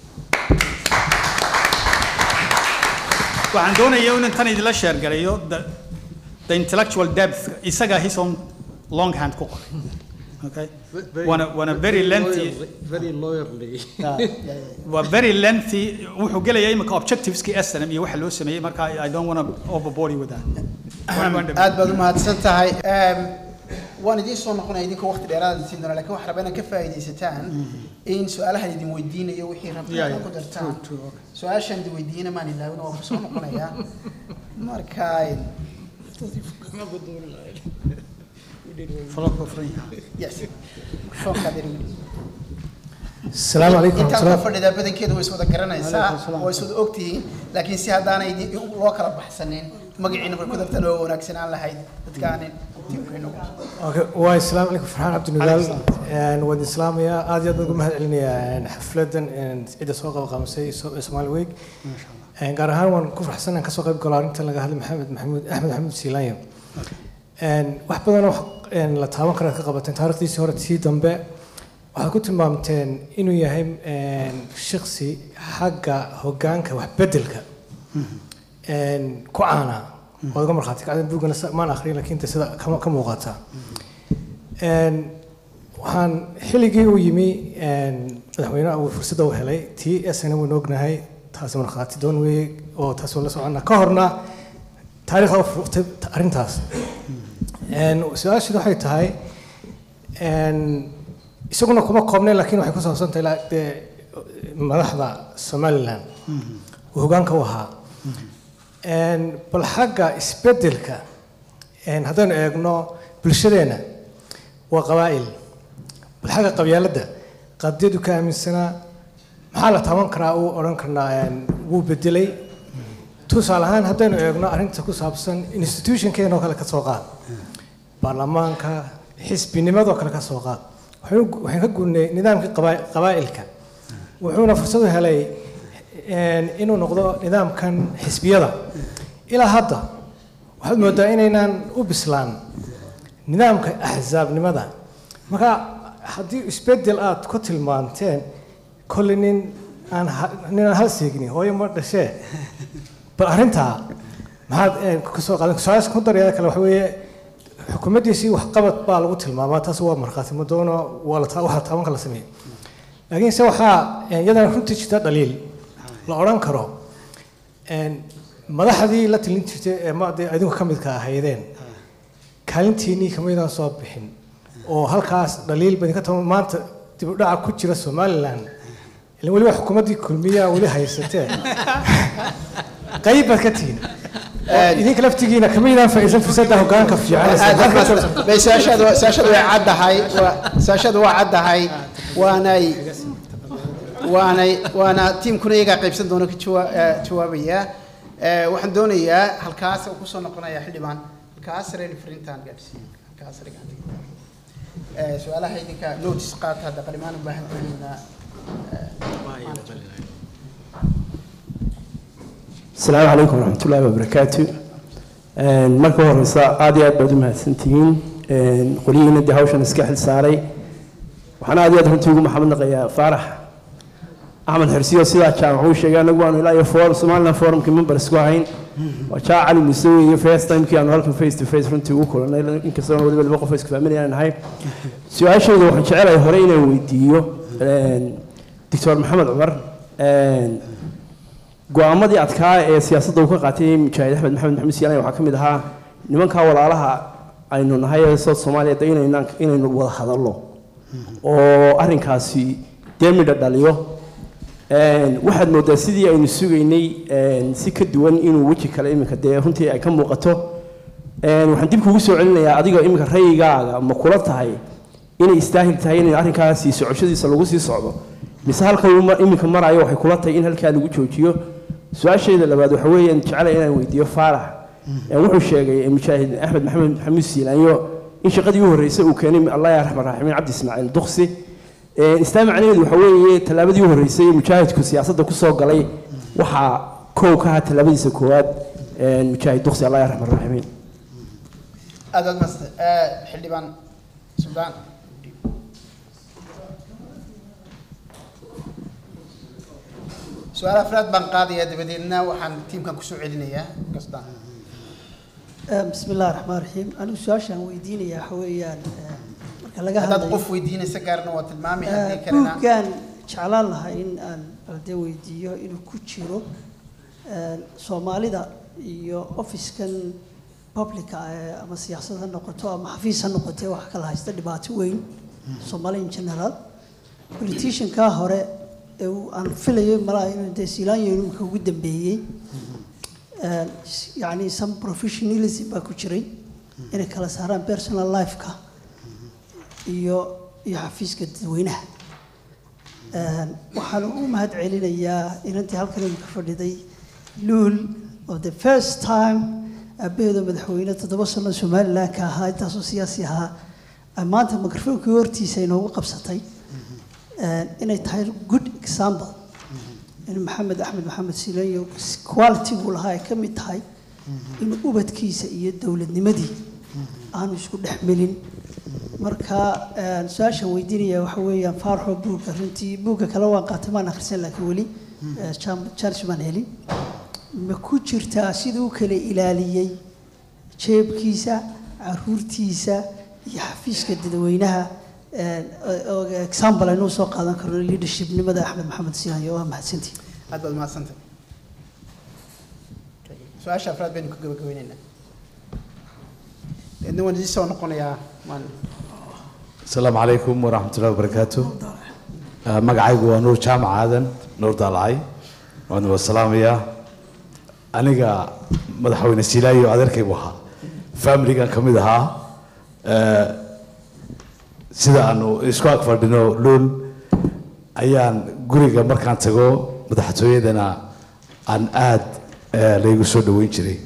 waxaan doonayaa in tan idila sheer garayo the intellectual depth isaga his own longhand ku qoray okay one one a very lengthy very lawyerly wa very lengthy wuxuu galaya imika objectives ki S N M iyo waxa loo sameeyay marka I don't want to overboard you with that aad baad u mahadsan tahay waan idin soo noqonay idinka waqti dheeraad siin doona laakiin waxa rabaa inaan ka faa'iideysataan in su'aalaha idin weydiinayo wixii rabtaan ku dartaan su'aashan idin weydiina maan ilaawin oo soo noqonaya marka yes السلام عليكم انت فردها بدن كده way soo garanaysaa way soo ogtiin laakiin si hadaanay loo kala baxsanin magaciina ku dartan oo wanaagsan aan lahayd dadkaan اوكي واي السلام عليكم فرحان عبد النجال ان ود اسلاميا aad aad ugu mahad celinaya xafladan in cid soo qab qamsay Somali Week ma sha Allah ان gaar ahaan waan ku faraxsanahay ka soo qayb galay inta laga hadlay Maxamed Maxamuud Axmed Maxamuud Siilaanyo ان wax badan la taaban kara ka qabateen taariikhdiisii hore tii dambe waxaad ku tilmaamteen inuu yahay shakhsi xagga hoggaanka wax beddelka ku caana oo uga markhaati kacday buugana maan akhriyin laakiin ta sida ka muuqata waxaan xilligii uu yimi madaxweynaha uu fursadda u helay tii esana waynu ognahay taasi markhaati doon weeye oo taas waa la soconnaa ka horna taariikhda u furtay arrintaas su-aasheedu waxay tahay isaguna kuma koobneen laakiin waxay ku saabsan tahay ilaa dee madaxda somaliland uu hoggaanka u ahaa bal xagga isbeddelka haddaynu eegno bulshadeenna waa qabaa'il bal xagga qabyaaladda qadiyadu ka aaminsanaa maxaa la taaban karaa uu odhan karnaa wuu bedelay tusaale ahaan haddaynu eegno arrinta ku saabsan institutionkeena oo kale ka soo qaad baarlamaanka xisbinimadoo kale ka soo qaad waxaan ka gudnay nidaamkii qabaa'ilka wuxuuna fursad u helay inuu noqdo nidaamkan xisbiyada ilaa hadda waxaad moodaa inaynaan u bislaan nidaamka axsaabnimada marka haddii isbeddel aad ku tilmaanteen kolley nin aan nin aan hal seegnin hooyo ma dhashee bal arrintaa maxaad ka soo qaadan su-aasha ku daraya kale waxa weeye xukuumaddiisii waxqabad baa lagu tilmaamaa taas waa markhaati ma doono waa la waxa taaban kala sameeyey laakiin se waxaa iyadana runtii jirta dhaliil la odhan karo madaxdii la tilin jirtay ee ma dee idinku ka midka ahaydeen kaalintiinii kamaydaan soo bixin oo halkaas dhaliil ba idinka tama maanta dib u dhaca ku jira somaliland ilaa weliba xukuumaddii kulmiyaa weli haysatee qayb baad ka tihiin idinka laftigiina kamaydaan faa'iidsan fursadda hoggaanka fiican saashadu saashadu way caddahay saashadu waa caddahay waanay waanay waana tiimkuna iyagaa qaybsan doona ka jawaabaya waxaan doonayaa halkaas uu kusoo noqonayaa xildhibaan halkaas reeri frintaan gaadhsiin halkaas reeri gaadhsiin su-aalaha idinka notice qaata hadda qalimaan u baahan tihiina السلام عليكم ورحمة الله وبركاته. مركو هرسا عادي أبدا ما سنتين قلينا دي هوشن اسكحل ساري وحنا عادي أدهم تيجوا محمد نقيا فرح أحمد حرسي وسيدا كان هو شيء أنا قلنا لا يفور سمعنا فورم كمان برسكوهين وشاع علي مسوي فيس تايم كان هالكم فيس تو فيس فرنتي وكل أنا إنك صار ولي بالبقى فيس كفاميلي أنا هاي سؤال شيء لو حنشعر هورينا ويديو دكتور محمد عمر go'aamadii adkaa ee siyaasadda uu ka qaatay Mujaahid Axmed Maxamed Maxamed Siyaane waxa kamid ahaa nimanka walaalaha aynu nahay ee South Soomaaliya inaynan inaynu wada hadalno oo arrinkaasi deemida dhaliyo een waxaad moodaa sidii aynu sugaynay een si ka duwan inuu waji kale iminka dee runtii ay ka muuqato een waxaan dib kugu soo celinayaa adiga iminka rayigaaga ma kula tahay inay istaahil tahay in arrinkaasi socoshadiisa lagu sii socdo mise halka uu iminka marayo waxay kula tahay in halka lagu joojiyo su-aashayda labaad waxa weeyaan jecel inaan weydiiyo faarax ee wuxuu sheegay Mujaahid Axmed Maxamed Maxamed Silaanyo in shaqadii ugu horeysay uu keenay Allah ya raxmaan raxiim Cabdi Ismaaciil Duqsi ee istaamacneedu waxa weeye talaabadii ugu horeysay Mujaahidku siyaasadda ku soo galay waxa koow ka talaabadiisa koowaad ee Mujaahid Duqsi Allah ya raxmaan raxiim aad aad mast ee xildhibaan Suudaan سؤال أفراد بنقاضي هذا بدينا وحن تيم كان كسر علينا يا قصدان. بسم الله الرحمن الرحيم. أنا سؤال شان ويديني يا حويان. هذا تقف ويديني سكرنا وتلمامي هذي كلنا. كان شعلان لها إن أن الدو ويديه إنه كتيرو سومالي دا يو أوفيس كان public أما سياسة النقطة أما حفيز النقطة وحكلا هيستدبات وين سومالي in general. politician كهورة aan filayo malaha inuu deesilaanyo inuu ka ugu dambeeyay ee yani some professionalism ba ku jiray inay kala saaraan personal life-ka iyo iyo xafiiska dadweynaha ee waxaan u mahad celinayaa inantii halkan ka fadhiday luul of the first time abeedo madaxweyne toddoba sano Soomaaliland ka ahaa intaasoo siyaasi ahaa maanta mikrofoonka hortiisa inoogu qabsatay inay tahay good example in Maxamed Axmed Maxamed Silaanyo quality uu lahaa ka mid tahay in ubadkiisa iyo dawladnimadii aanu isku dhaxmelin marka su-aashan weydiinaya waxa weeyaan faarxo buugga runtii buugga kale waan qaatay maan akhrisan laakiin weli charles baan helin ma ku jirtaa siduu kale ilaaliyey jeebkiisa caruurtiisa iyo xafiiska dadweynaha example aynu soo qaadan karno leadershipnimada axmed maxamed siyaanyo waa mahadsantihiin aad baad mahadsantahay su-aasha afraad baynu ka gabagabeynaynaa إنه ونجلس ونقول يا مان. السلام عليكم ورحمة الله وبركاته. مقعي نور شام عادن نور دالعي وأنا والسلام يا أنا جا مدحوين السلاي وعذرك يبوها فاملي كان كمدها سيدا أنه إسقاط فردينو لول أيان قريقة مركان تجو مدحتوي دنا عن آد ليجوسود وينشري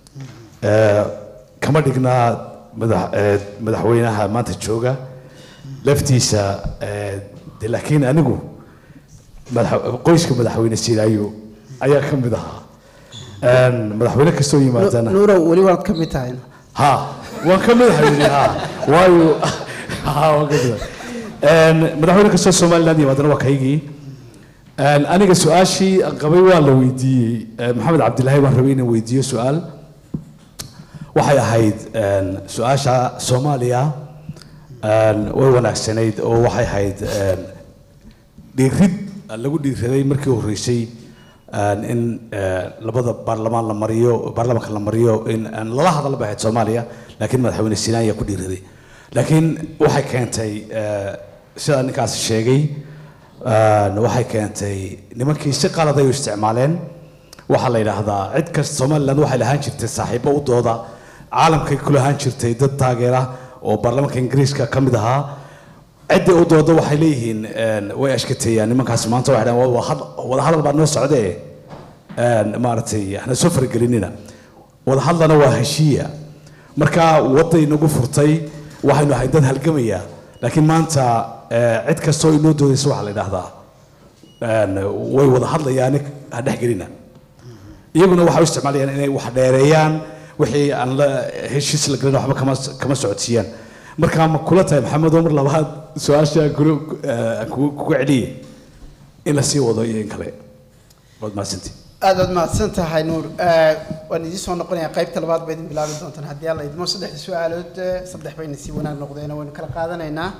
كما دقنا مدح مدحوينها ما تشوجا لفتيسا لكن أنا جو مدح قويسك مدحوين السيلايو أيا كم بدها مدحوينك السوي ما زنا نورا ولي ورد كم بتاعين ها وكم مدحوين ها وايو ها وكذا مدحوينك السوي سومال لاني ما دنا وكيجي أنا كسؤال شيء قبل ولا ويدي محمد عبد الله وهربين ويدي سؤال waxay ahayd su-aasha Soomaaliya way wanaagsanayd oo waxay ahayd dhiirid lagu dhiiraday markii uu horeysay in labada baarlamaan la mariyo baarlamaanka la mariyo in lala hadal baahayd Soomaaliya laakiin madaxweyne Siinaaya ku dhiiraday laakiin waxay keentay sida ninkaas sheegay waxay keentay nimankii si qalad ay u isticmaaleen waxa la yiraahdaa cid kasta Soomaaliland waxay lahaan jirtay saaxiibo u dooda caalamkay ku lahaan jirtay dad taageera oo baarlamaanka Ingiriiska ka mid ahaa cid u dooda waxay leeyihiin way ashkateeyaan nimankaas maanta waxay dhahaan wada hadal baa noo socday een maartay ahna soo fargelinina wada hadalna waa heshiiya marka waday nagu furtay waxaynu ahay dad halgamaya laakiin maanta cid kasta oo inoo doodayso waxa la yiraahdaa een way wada hadlayaan hadhex gelina iyaguna waxay isticmaalayaan inay wax dheereeyaan wixii aan la heshiis la galin waxba kama kama socodsiiyaan marka ma kula tahay maxamed umar labaad su'aasha ku ku celiyay in la sii wado iyo in kale wad maasantii aad aad mahadsan tahay nuur waan idin soo noqonayaa qaybta labaad baydin bilaabi doontaan haddii alla idmo saddex su'aalood saddex bayna si wanaag noqdeen waynu kala qaadanaynaa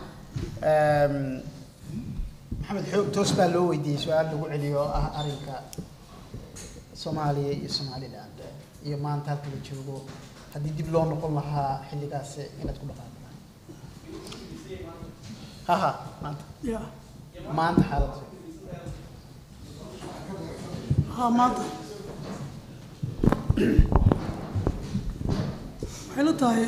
maxamed xoog toos baa loo weydiiyey su'aal lagu celiyo ah arrinka Soomaaliya iyo Somaliland iyo maanta halka la joogo haddii dib loo noqon lahaa xilligaas inaad ku dhaqaaqdo ha ha maanta ya maanta xaaladda ha maanta waxay la tahay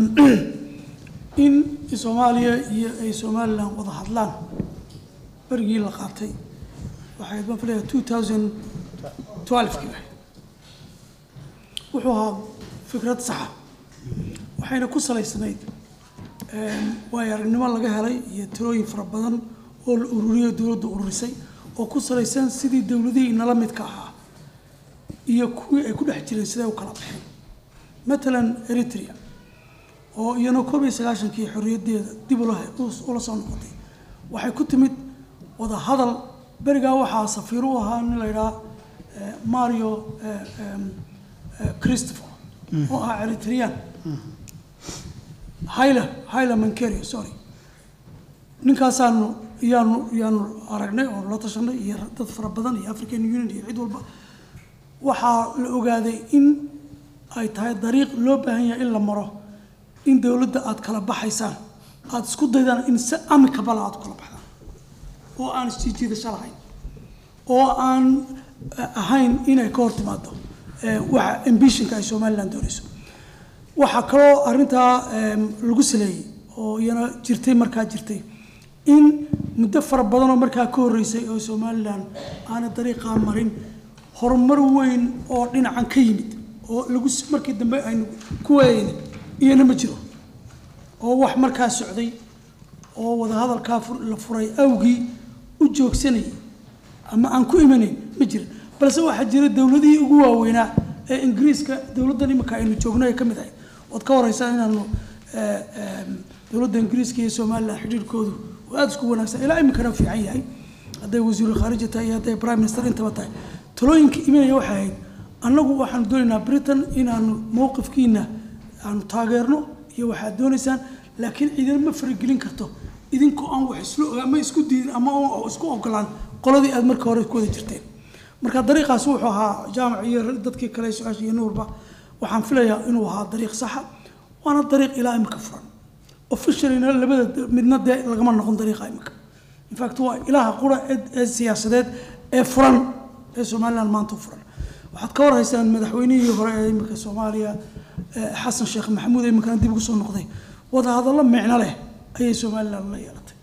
in Soomaaliya iyo ay Somaliland wada hadlaan barigii la qaatay waxay baan filayaa two thousand twelve kii wuxuu ahaa fikrad sax ah waxayna ku salaysnayd waay aragnimo laga helay iyo tirooyin fara badan oo la ururiyay dowladda ururisay oo ku salaysan sidii dowladihii nala midka ahaa iyo kuwii ay ku dhex jireen siday u kala baxeen matalan Eritrea oo iyana koob iyo sagaashankii xorriyaddeeda dib ula soo noqotay waxay ku timid wada hadal berigaa waxaa safiir u ahaa nin la yidhaha Mario Christopher oo ah Eritrean Haile Haile Mankerio sorry ninkaasaanu yaanu yaanu aragnay oo la tashanay iyo dad fara badan iyo African Union iyo cid walba waxaa la ogaaday in ay tahay dariiq loo baahan yahay in la maro in dawladda aad kala baxaysaan aad isku daydaan in si amicable aad kala baxdaan oo aan is jiidasho lahayn oo aan ahayn inay ka hortimaado waxa ambitionka ay Somaliland doonayso waxa kaloo arintaa lagu saleeyay oo iyana jirtay markaa jirtay in muddo fara badan oo markaa ka horeysay oo Somaliland aan dariiqa marin horumar weyn oo dhinacan ka yimid oo lagu markii dambe aynu ku weeyeen iyana ma jiro oo wax markaa socday oo wada hadalka la furay awgii u joogsanay ama aan ku imanayn ma jiro balse waxa jira dawladii ugu waaweynaa ee Ingiriiska dawladdan imika aynu joogno ay kamid ahay wad ka waraysan inaanu dowladda ingiriiska iyo somalilan xidhiirkoodu oo aada isku wanaagsan ilaa iminkana fiican yahay hadday wasiiru khaariji tahay iyo hadday prime minister intaba tahay talooyinka imanaya waxay ahayd annagu waxaanu doonaynaa britain inaanu mowqifkiina aanu taageerno iyo waxaad doonaysaan laakiin ciidan ma faragelin karto idinkoo aan wax isla ama isku diidin ama isku ogolaan qoladii aad marka hore ku wada jirteen marka dariiqaas wuxuu ahaa jaamac iyo dadkii kale su-aasha iyo nuurba waxaan filayaa inuu ahaa dariiq saxa waana dariiq ilaa imika furan officialina labada midna dee lagama noqon dariiqa imika in fact waa ilaaha qura ee siyaasadeed ee furan ee somaliland maanta furan waxaad ka warhaysaan madaxweynihii hore ee imika soomaaliya xasan sheekh maxamuud iminkana dib ugu soo noqday wadahadallo micno leh ayay somaliland la yeelatay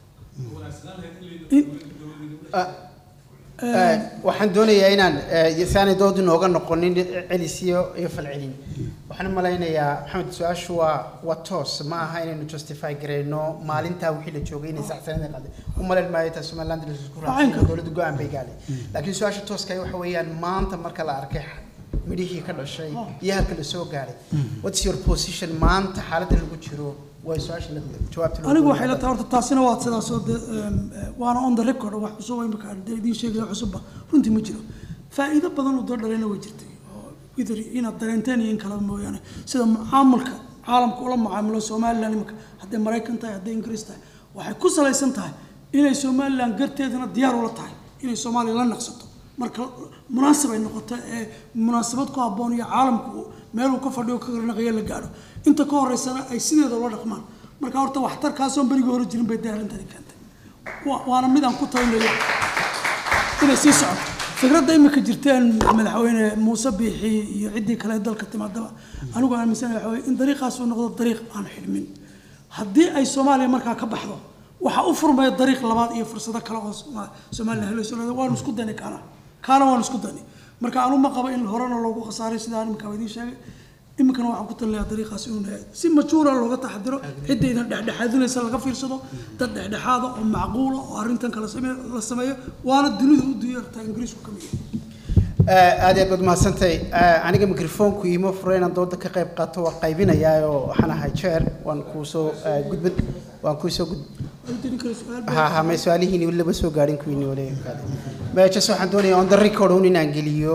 waxaan doonayaa inaan saanay dood inooga noqonin celis iyo iyo falcelin waxaan malaynayaa maxamed su-aashu waa waa toos ma aha inaynu justify gareyno maalintaa wixii la joogay inay saxsanada qaaday u malayn maayo taa somaliland la isku raacay dowladda go-aan bay gaaday laakiin su-aasha tooska waxa weeyaan maanta marka la arkay midhihii ka dhashay iyo halka la soo gaaray what's your position maanta xaaladda lagu jiro way su-aasha jawaabta anigu waxay la tahay horta taasina waa sidaas oo waana on the record wax cusub oo imika idiin sheegaya cusubba runtii ma jiro faa'iido badan oo doolarayna way jirtay oo wither inaad dareenteen iyo in kala mooyaane sida mucaamalka caalamka ula mucaamilo somaliland imika hadday maraykan tahay hadday ingiriis tahay waxay ku salaysan tahay inay somaliland garteedana diyaar ula tahay inay soomaaliya la naqsato marka munaasab ay noqoto ee munaasabad ku habboon iyo caalamku meel uu ka fadhiyo ka qarnaqayo la gaadho inta ka horeysana ay sideeda ula dhaqmaan marka horta waxtarkaasoo berigii hore jirin bay daarintani keentay waana mid aan ku talinayo inay sii socoto fikradda imika jirteen madaxweyne muuse biixi iyo ciddii kale dalka timaadaba anigu aaminsanahay waxa weye in dariiqaas uu noqdo dariiq aan xidhmin haddii ay soomaaliya markaa ka baxdo waxaa u furmaya dariiq labaad iyo fursado kale oo somaliland helayso waanu isku dani kaana kaana waanu isku dani marka anu ma qabo in horena loogu khasaaray sidaan imika idiin sheegay iminkana waxaan ku talinayaa dariiqaas inuu yahay si majuura looga taxadiro cidda idan dhexdhexaadinaysa laga fiirsado dad dhexdhexaada oo macquula oo arrintan kala la sameeyo waana dunida u diyaartaa ingiriisku ka mid yahay aad iyo aad baad mahadsantahay aniga mikrofoonku iimo furo inaan dooda ka qayb qaato waa qaybinayaa oo waxaan ahay jeer waan kuu soo gudbad waan kuu soo gud ha ha may su-aalihiini weli lama soo gaadhin kuwiini wali meejas waxaan doonayaa on the record un inaan geliyo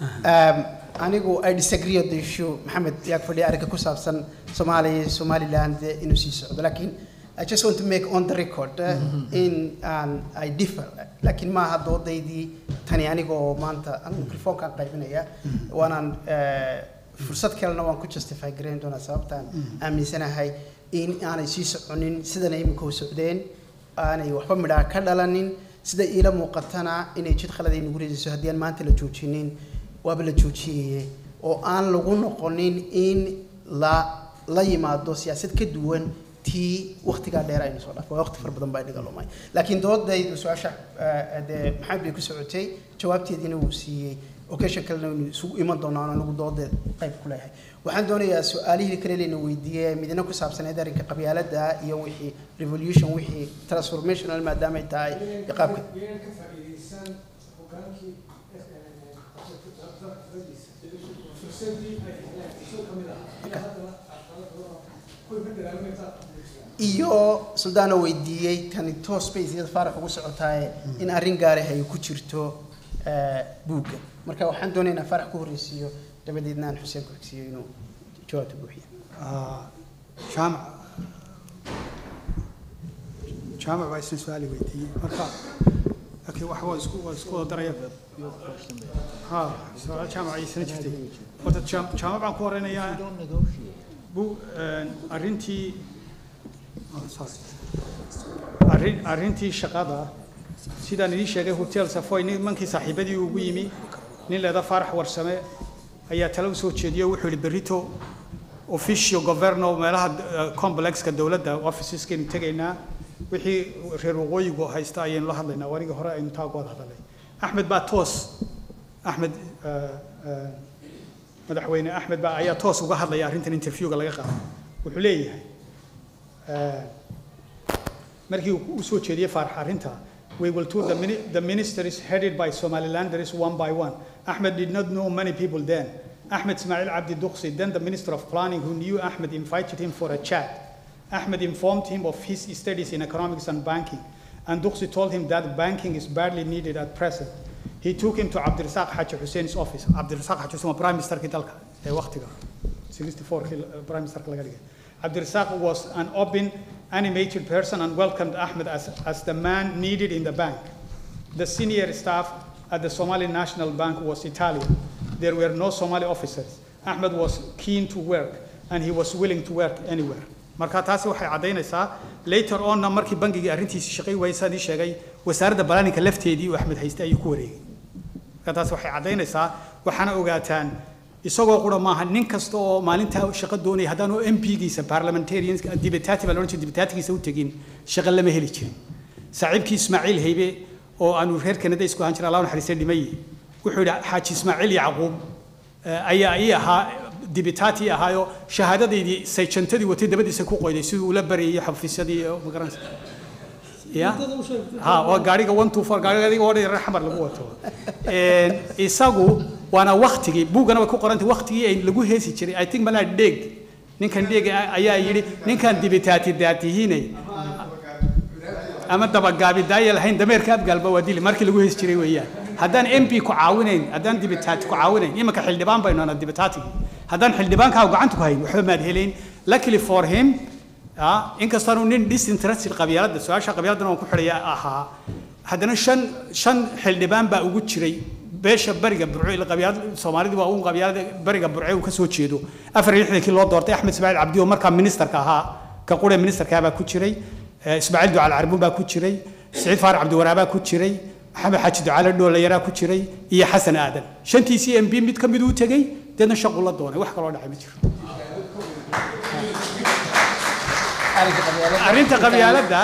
anigu I disagree on the issue maxamed yaag fadhiya arrinka ku saabsan Soomaaliya Somaliland inuu sii socdo laakiin I just want to make on the record uh, mm-hmm. in um, I differ laakiin ma aha doodaydii tani aniga oo maanta aan mikrofoonkaan qaybinaya waanaan fursad kalena waan ku justify gareyn doonaa sababtaan aaminsanahay in aanay sii soconin sidana imika u socdeen aanay waxba midhaa ka dhalanin sida ila muuqatana inay jid khalad ay nagu ridayso haddii aan maanta la joojinin waaba la joojiyay oo aan lagu noqonin in la la yimaado siyaasad ka duwan tii waqtiga dheer aynu soo dhaafay waqti far badan baa inaga lumay laakiin doodaydu su'aasha de maxamed bay ku socotay jawaabteedina uu siiyay occasion kalena inuu isugu iman doono anagu doodeed qayb ku leeyahay waxaan doonayaa su'aalihii kale leena weydiiyay midna ku saabsan arrinka qabyaaladda iyo wixii revolution wixii transformational maadaama ay tahay qaabka iyo Suldaan oo weydiiyay tani toos space iyo farax ugu socotaay in arrin gaar ah ay ku jirto ee buugga marka waxaan doonaynaa farax ku horeysiyo dabadeedna aan Xuseen ku xigsiyo inuu jawaab buuxiyo ah jaamac jaamac waa isna su'aal weydiiyay marka okay wax waa isku waa isku daraya ha su'aal jaamac ay isna jirtay wada jaamac baan ku horeynayaa bu arrintii arrin arrintii shaqada sidaan idin sheegay hotel Savoy nimankii saaxiibadii ugu yimi nin leeda farax warsame ayaa talo soo jeediyay wuxuu yiri berito official governor meelaha complexka dawladda officeska in tagaynaa wixii reer waqooyigu haysta ayaan la hadlaynaa wariga hore aynu taa go'ad hadalay Axmed baa toos Axmed madaxweyne Axmed baa ayaa toos uga hadlaya arrintan interviewga laga qaaday wuxuu leeyahay markii uu soo jeediyay farax arrinta we will tour the, mini the minister is headed by Somalilanders one by one. Ahmed did not know many people then. Ahmed Ismail Abdi Duqsi, then the Minister of Planning, who knew Ahmed, invited him for a chat. Ahmed informed him of his studies in economics and banking, and Duxi told him that banking is badly needed at present. He took him to Abdirazaq Haji Hussein's office. Abdirazaq Haji Hussein was Prime Minister Kidalka, sixty-four Prime Minister Kalagadiga. Abdirazaq was an open, animated person and welcomed Ahmed as, as the man needed in the bank. The senior staff at the Somali National Bank was Italian. There were no Somali officers. Ahmed was keen to work, and he was willing to work anywhere. marka taasi waxay cadeynaysaa later on markii bangiga arintiisa shaqay waysadii sheegay wasaaradda balaaninka lafteedii oo Ahmed haystay ayuu ku wareegay marka taasi waxay cadeynaysaa waxaana ogaataan isagoo qura maaha nin kasta oo maalinta shaqo doonay hadaan oo M P giisa parliamentarians debate baa loo debate-giisa u tagin shaqo lama heli jirin saaxiibkii Ismaaciil Haybe oo aanu reer Canada isku han jiray Allah naxariistay dhimay wuxuu yiri Xaaji Ismaaciil Yacquub ayaa ay ahaa dibitaati ahaayo shahaadadeedii sayjantadii watay dabadiisa ku qoyday sidii uu la bariyay xafiisyadii ma garanaysa ya ha waa gaariga one two four gaariga oo dheer xamar lagu wato ee isagu waana waqtigii buugana way ku qorantay waqtigii ay lagu heesi jiray I think malaa dheeg ninkan dheeg ayaa yiri ninkan dibitaati daatihiinay ama dabagaabi daayay lahayn dameerka abgalba wadili markii lagu heesi jiray weeyaan haddaan M P ku caawinayn haddaan dibitaati ku caawinayn imaka xildhibaan bayna dibitaati haddaan xildhibaanka gacanta ku hayn wuxuu maad helin luckily for him ah inkastoo uu nin disinterested qabyaaladda su'aasha qabyaaladda oo ku xidhay ahaa haddana shan shan xildhibaan baa ugu jiray beesha bariga burco ila qabyaalada Soomaalidu waa uu qabyaalada bariga burco uu ka soo jeedo afar iyo lixdan kii loo doortay Axmed Ismaaciil Cabdi oo markaa ministerka ahaa ka qore ministerka baa ku jiray Ismaaciil Ducaal Carbun baa ku jiray Saciid Faarax Cabdi Waraab baa ku jiray Maxamed Xaaji Ducaale Dhooleyara ku jiray iyo Xasan Aadan shantiisii M P mid ka mid uu tagay deedna shaqo la doonay wax kale oo dhacay ma jiro arinta qabyaaladda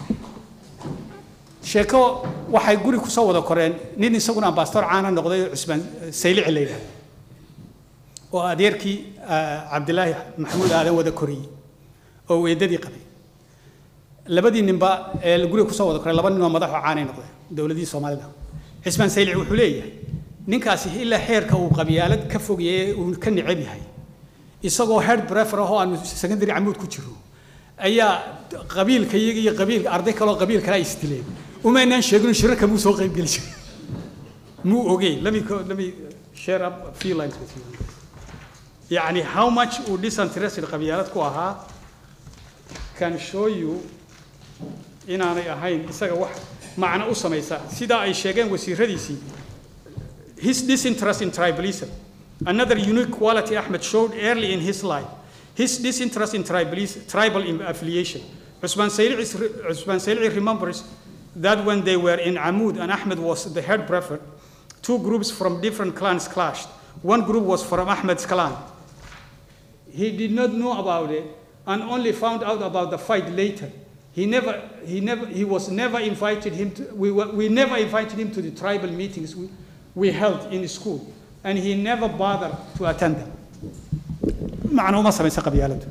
sheeko waxay guri ku soo wada koreen nin isaguna ambassador caana noqday Cusmaan Saylici leeyahay oo adeerkii Cabdilaahi Maxamuud Aadan wada koriyay oo weedadii qabay labadii ninba ee guri ku soo wada koreen laba nin oo madax caana noqday dawladii Soomaalida Cusmaan Saylici wuxuu leeyahay ninkaasi ilaa heerka uu qabyaalad ka fogayay uu ka nicib yahay isagoo head prefer oo aan secondary amuud ku jiro ayaa qabiilka iyaga iyo qabiilka arday kale oo qabiil kale istileen uma inaan sheegin shirka muu soo qayb gali jiray muu ogey let me let me share up a few lines with you يعني how much uu disinterested qabyaalad ku ahaa can show you inaanay ahayn isaga wax macna u samaysa sida ay sheegeen wasiiradiisii his disinterest in tribalism. Another unique quality Ahmed showed early in his life, his disinterest in tribalism, tribal affiliation. Usman Saylici remembers that when they were in Amud and Ahmed was the head prefect, two groups from different clans clashed. One group was from Ahmed's clan. He did not know about it and only found out about the fight later. He never, he never, he was never invited him to, we, were, we never invited him to the tribal meetings we, we held in school, and he never bothered to attend them. معناه ما سميسه قبيلته.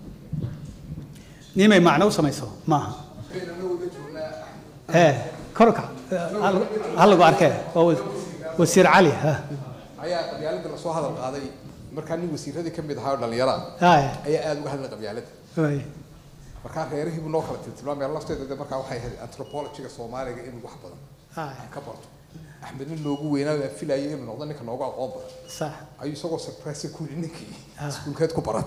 نيمة معناه سميسه ما. إيه كركع. هلا باركه هو وسير علي ها. أيه قبيلته الرسول هذا القاضي مركاني وسير هذه كم بيدها ولا يرى. أيه. أيه قال واحد من قبيلته. أيه. مركان غيره بنوخر تلتلام يلا فتى ده مركان واحد أنثروبولوجي الصومالي إنه واحد بدن. أيه. كبرت. أحمد اللوجو وينا في الأيام من أظن كان نوقع قابل. صح. أي سوق سبريس كل إنكي. سكول كات كبرت.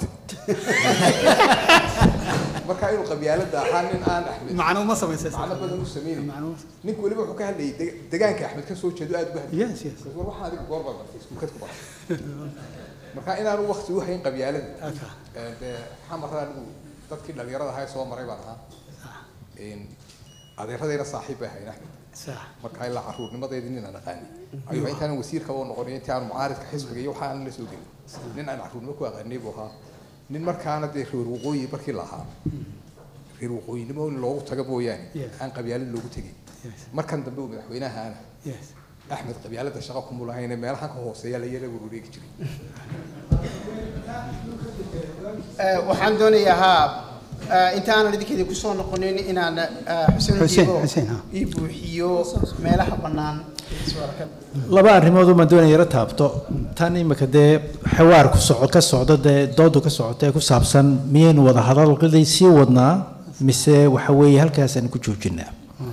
مركان القبيلة ده حالين أنا أحمد. معناه ما سميسه. معنا بدن مسمين. معناه. نقول له بحكي هاللي دجانك أحمد كان سوى شدوا أدبه. يس يس. والله هذيك قربة سكول كات كبرت. مركان أنا رو وقت وحين قبيلة. أوكي. حمر هذا تذكر اللي يرى هاي صوم مريبا ها. إن هذا هذا صاحبه هاي نحن. صح. مركاي لا عروض نمضي ديننا نقاني. أيوة إنت أنا وسير كون نقولين إنت أنا معارض كحزب جيو حان لسوقين. نين أنا عروض مكوا غني بوها. نين مركانا ده في الوقوي بركي لها. في الوقوي نمو اللوج تجابو يعني. عن قبيلة اللوج تجي. مركان دبوا من حوينها أنا. أحمد قبيلة الشقاق ملاهين ما لحق هو سيال يلا وروريك جري. waxaan doonayaa inta aanan idinkeedii ku soo noqonin inaan xuseen Xuseen, diibo Xuseen, ha. ii buuxiyo meelaha bannaan laba arrimood uma doonaya yara taabto tan imika dee xawaar ku soco ka socdo dee doodu ka socota ee ku saabsan miyaynu wada hadalqadii sii wadnaa mise waxa weeye halkaasaan ku joojinaa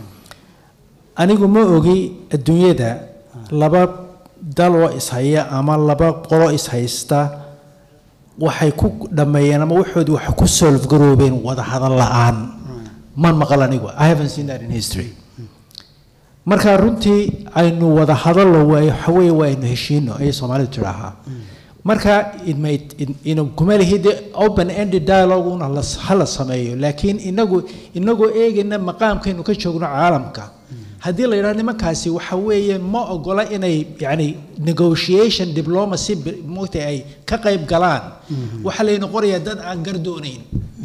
anigu ma ogi adduunyada laba dal oo ishaya ama laba qolo ishaysta waxay ku dhammeeyeen ama waxoodii wax ku solve garoobeen wada hadal la'aan man maqal anigu I haven't seen that in history marka runtii aynu wada hadallo waxa weeye waa aynu heshiino ay Soomaalidu tiraahaa marka it may in kuma lihid open ended dialogue una la sameeyo laakiin inagu inagu eegina maqaamkeenu ka joogno caalamka haddii la yiraahdo nimankaasi waxa weeye ma ogola inay yani negotiation diplomacy moogtay ay ka qayb galaan waxa la noqonayaa dad aan gardoonayn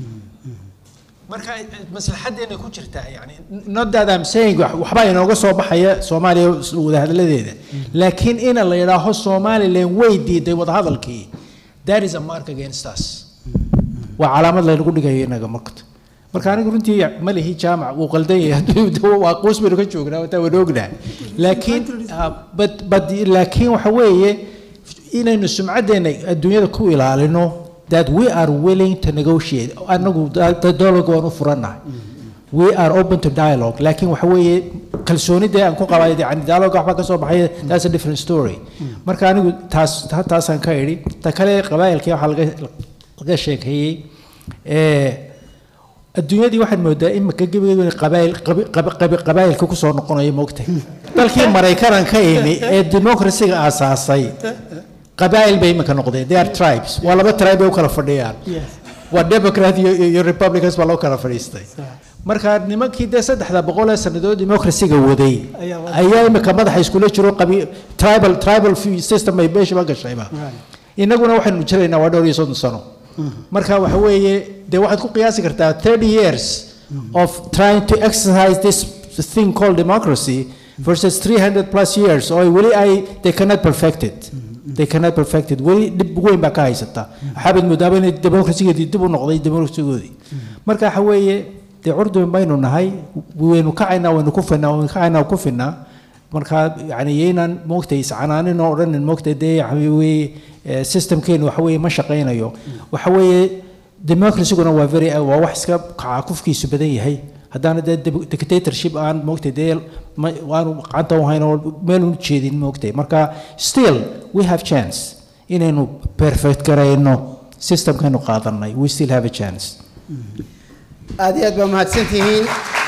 marka maslaxadeena ku jirta yani not that I'm saying waxba inooga soo baxaya Soomaaliya wada hadaladeeda laakiin in la yiraahdo Soomaaliland way diiday wada hadalkii that is a mark against us waa calaamad la inagu dhigayo inaga markaa marka anigu runtii ma lihi jaamac uu qaldan yahay waa qoys baan ka joognaa waa taan ognaa laakiin but but laakiin waxa weeye inaynu sumcadeena adduunyada ku ilaalino that we are willing to negotiate anagu dialogue waanu furanahay we are open to dialogue laakiin waxa weeye kalsoonida aan ku qabay yani dialogue waxba ka soo baxay that's a different story marka anigu taas taas aan ka iri ta kale qabaa'ilkii waxa laga laga sheekeeyay ee adduunyadii waxaad moodaa in marka gabayga qabaayil qabaayilka ku soo noqonayo moogtay dalkii Mareykan ka yimi ee democracy-ga aasaasay qabaayil bay imika noqdeen they are tribes waa laba tribe oo kala fadhiyaan waa democrat iyo republicans baa loo kala fadhiistay marka nimankii de saddexda boqol ee sanadood democracy-ga waday ayaa imika madaxa iskula jiro qabi tribal tribal system ay beesha gashayba inaguna waxaanu jiraynaa waa dhowr iyo soddon sano marka waxa weeye de waxaad ku qiyaasi kartaa thirty years of trying to exercise this thing called democracy versus three hundred plus years or really I they cannot perfect it they cannot perfect it wali dib weyn baa ka haysata xabad mudaaba in democracy-geedii dib u noqday democracy-goodii marka waxa weeye de curdun baynu nahay waynu kacaynaa waynu ku finnaa waynu kacaynaa ku finnaa marka yani yeynaan moogtay iscanaanin oo odhanin moogtay dee waxa weeye systemkeenu waxa weeye ma shaqaynayo waxa weeye democracy-guna waa very waa wax iska kacakufkiisu badan yahay haddana dee dictatorship aan moogtay dee waanu gacanta u hayn oo meel u jeedin moogtay marka still we have chance inaynu perfect garayno systemkeenu qaadanay we still have a chance aad iyo aad baa mahadsantihiin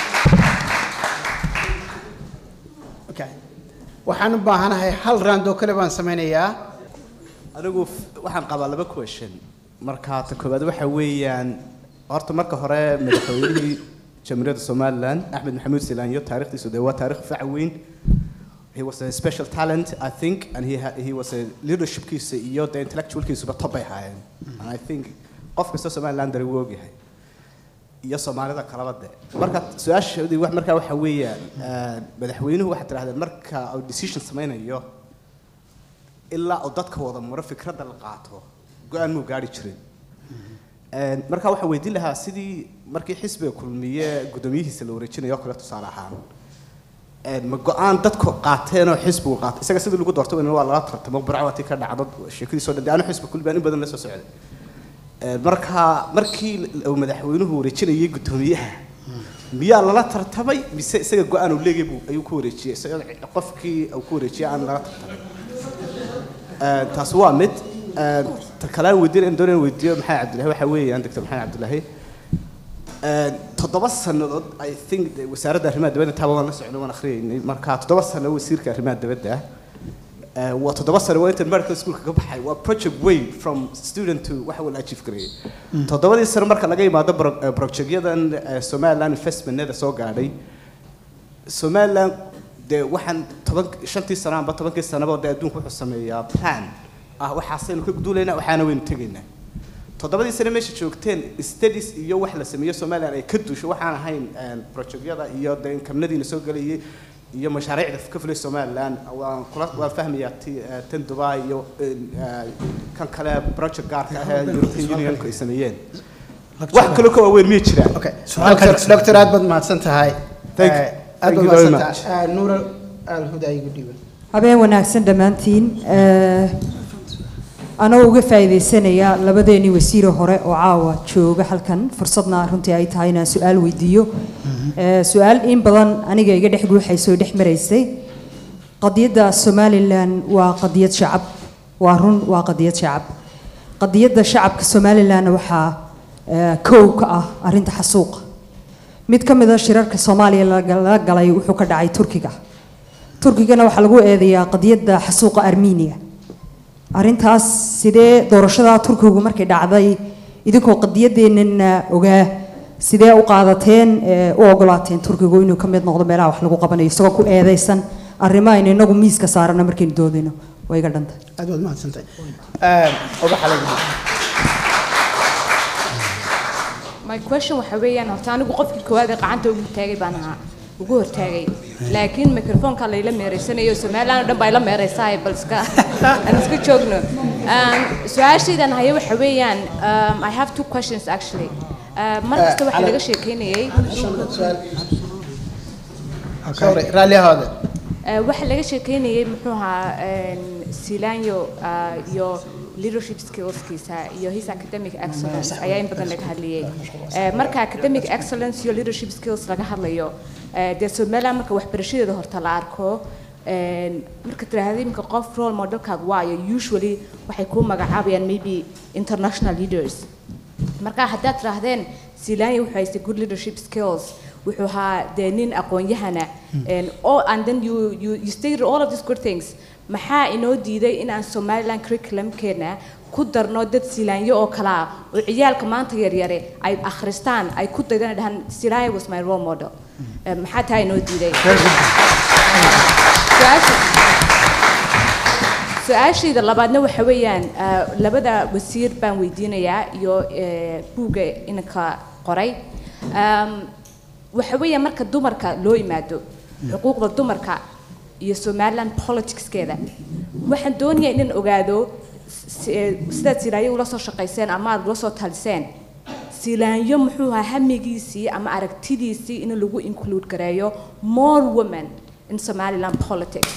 okay waxaan u baahanahay hal round oo kale baan sameynayaa anigu waxaan qabaa laba question marka ta koobaad waxa weeyaan horta marka hore madaxweynihii jamhuuriyadda Somaliland Axmed Maxamuud Silaanyo taariikhdiisu waa taariikh fac weyn he was a special talent I think and he he was a leadership kiisa iyo the intellectual kiisa ba top ay haayeen and I think qof kasta Somaliland daray wuu ogyahay iyo Soomaalida kalaba de marka su'aashoodii wax marka waxa weeyaan madaxweynuhu waxa tiraahdaa marka uu decision sameynayo ilaa uu dadka wada maro fikradda la qaato go'aan muu gaari jirin marka waxa weydiin lahaa sidii markii xisbiga kulmiye gudoomiyihiisa la wareejinayo kala tusaale ahaan ma go'aan dadku qaateen oo xisbigu qaatay isaga sidii lagu doortay waa la tartamo burcawati ka dhacdo sheekadiisoo dhan aanu xisbi kulbaan in badan la soo socday marka markii uu madaxweynuhu wareejinayay gudoomiyaha miyaa lala tartamay mise isaga go'aan uu leeyahay ayuu ku wareejiyay isaga qofkii uu ku wareejiyay aan lala tartamay taas waa mid kala weydiin in doonaan weydiiyo maxay Cabdullaahi waxa weeyaan doctor maxay Cabdullaahi toddoba sanadood I think wasaaradda arrimaha dibadda taabaan la socdo waan akhriyay marka toddoba sano wasiirka arrimaha dibadda waa toddoba sano waa inta medical school ka baxay waa project way from student to waxa uu achieve gareeyay toddobadii sano marka laga yimaado project-yadan Somaliland investment-nada soo gaadhay Somaliland de waxaan toban shantii sano amba tobankii sanaba oo adduunku wuxuu sameeyaa plan ah waxaasaynu ka guduleynaa waxaana waynu tegaynaa toddobadii sano meesha joogteen studies iyo wax la sameeyo Soomaaliland ay ka duusho waxaan ahayn project-yada iyo income-nadiina soo galayay iyo mashaariicda ka fulay Soomaaliland waan kula waan fahmayaa tan Dubai iyo kan kale project gaarka ah ee European Union ku sameeyeen wax kale ka waaweyn ma jiraan okay doctor aad baad mahadsan tahay Thank you. aad Thank baad you very mahadsan much. tahay nuur al-huda igu dhiiban habeen wanaagsan dhammaantiin anoo uga faa'iidaysanaya labadeeni wasiiro hore oo caawa jooga halkan fursadna runtii ay tahay inaan su-aal weydiiyo su-aal in badan aniga iga dhex guuxaysoo dhex maraysay qadiyadda somalilan waa qadiyad shacab waa run waa qadiyad shacab qadiyadda shacabka somalilanna waxaa kow ka ah arrinta xasuuqa mid ka mid a shirarka soomaaliya laga galay wuxuu ka dhacay turkiga turkigana waxaa lagu eedeeyaa qadiyadda xasuuqa armenia arrintaas sidee doorashada turkigu markay dhacday idinkoo qadiyadeennana ogaa sidee u qaadateen u ogolaateen turkigu inuu ka mid noqdo meelaha wax lagu qabanayo isagoo ku eedaysan arrimo aynu inagu miiska saarana markaynu doodayno way iga dhantay aad baad mahadsantahay ubax alaga my question waxa weeyaan horta anigu qofkii koowaad ee gacanta ugu taagay baan ahaa ugu hortaagay laakiin microphone-ka la ila meereysanayo Soomaaliland dhan baa ila meereysaa balska aan iska joogno su-aashaydan hayo waxa weeyaan I have two questions actually mar kasta waxa laga sheekeynayay sorry rally hada waxa laga sheekeynayay muxuu ahaa Silanyo iyo leadership skills-kiisa iyo his academic excellence ayaa in badan laga hadlayay marka academic excellence iyo leadership skills laga hadlayo dee Soomaaliland marka waxbarashadeeda horta la arko marka tiraahdo imka qof role model-kaad waayo usually waxay ku magacaabayaan maybe international leaders marka haddaad tirahdeen Silanyo wuxuu haystay good leadership skills wuxuu ahaa dee nin aqoon-yahana and then you you you stated all of these good things maxaa inoo diiday in aan Somaliland curriculum-keena ku darno dad Silanyo oo kala oo ciyaalka maanta yaryare ay akhristaan ay ku daydaan dhahan Silanyo was my role model maxaa taa inoo diiday su-aashayda labaadna waxa weeyaan labada wasiir baan weydiinayaa iyo buugga inanka qoray waxa weeyaan marka dumarka loo yimaado xuquuqda dumarka iyo Somaliland politics-keeda waxaan doonayaa inaan ogaado sidaad Silanyo ula soo shaqayseen ama aad ula soo taliseen Silanyo muxuu ahaa hamigiisii ama aragtidiisii in lagu include gareeyo more women in Somaliland politics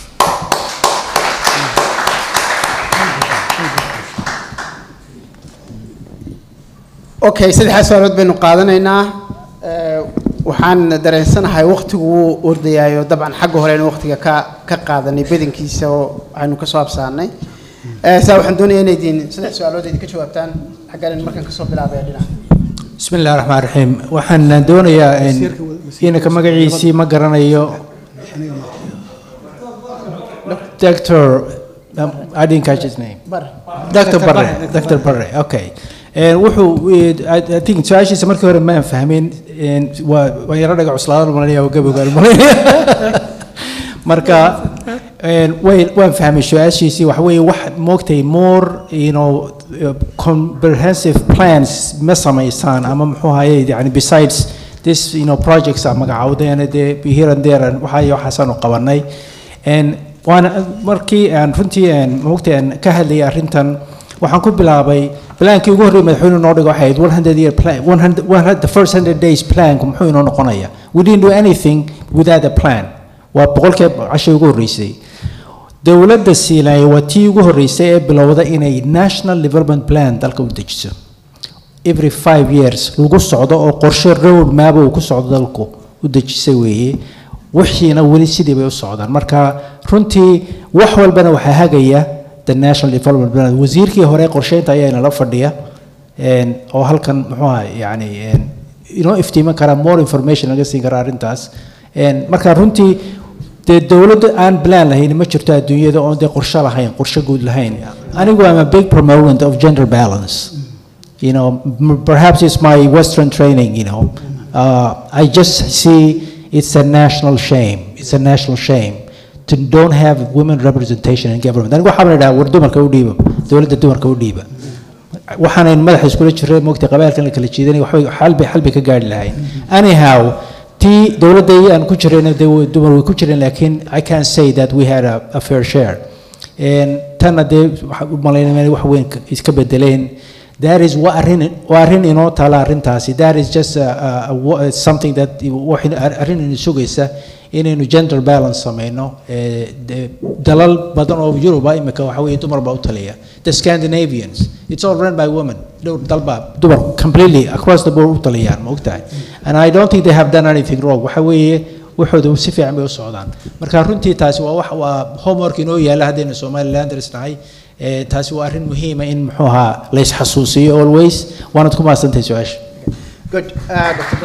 okay saddexaas su'aalood baynu qaadanaynaa waxaan dareensanahay waqtigu uu ordayaayo dabcan xagga hore in waqtiga ka ka qaadanay badankiisa oo aynu ka soo absaanay saa waxaan doonayaa inay diin saddex su'aalood idin ka jawaabtaan xaggan markaan ka soo bilaabay dhinaca بسم الله الرحمن الرحيم وحنا دونيا إن إنك مجلسي ما قرنايو دكتور I didn't catch his name دكتور بري دكتور بري okay وحو I think سؤالي سمرك هو ما فاهمين ويرى رجع عصلان المالية وقبل قال المالية مركا وين وين فهم السؤال شيء وحوي واحد موقتي more you know comprehensive plans مثلا يسان أما محوها يعني besides this you know projects أما قاعدين ده here and there وحاي وحسن وقواني and وأنا مركي and فنتي and موقتي and كهلي أرنتن وحنكون بلابي plan كي يقول ريم الحين نورد واحد one hundred year plan one hundred one hundred the first hundred days plan كم حين نقنايا we didn't do anything without a plan وبقول كيف عشان يقول رئيسي دولة السيلاي وتيجو الرئيسية بالوضع إن national development plan تلقى ودجسه every five years لقوا الصعداء أو قرش الرول ما بو كل صعداء لقوا ودجسه ويه وحينا ولي سيدي بيو الصعداء مركا رنتي وحول بنا وحاجية the national development plan وزير كي هراء قرشين تايين لفردية أو هل كان محوها يعني you know افتيما كرا more information لقى قرار انتاس مركا رنتي الدولة أن بلان لهين ما شرتها الدنيا ده عندي قرشة لهين قرشة جود لهين أنا أقول I'm a big proponent of gender balance you know perhaps it's my Western training you know uh, I just see it's a national shame it's a national shame to don't have women representation in government أنا أقول حابب ندا وردومر كوديبا دولة الدومر كوديبا وحنا المدح يسكول شرير موقت قبائل كان كل شيء دني وحبي حلبي حلبي كجار لهين anyhow تي دولة دي أن كشرين دول وكشرين لكن I can't say that we had a, a fair share. and تنا دي ملايين من وحوين يسكبدلين That is what arrin waa arrin inoo taala arrintaasi. That is just a, a, a, a, something that waxay arrin inoo sugaysa inaynu gender balance sameyno. Dalal badan oo Europe imika waxa weeye dumar baa u taliya. The Scandinavians, it's all run by women. Dalba dumar completely across the board u taliyaan ma ogtahay. And I don't think they have done anything wrong. Waxa weeye waxoodu si fiican bay u socdaan. Marka runtii taasi waa wax waa homework inoo yaala haddaynu Somalilanders nahay. taasi waa arrin muhiim ah in muxuu ahaa la isxasuusiyo always waanad ku maasantahay su'aasha. Good. Uh, Doctor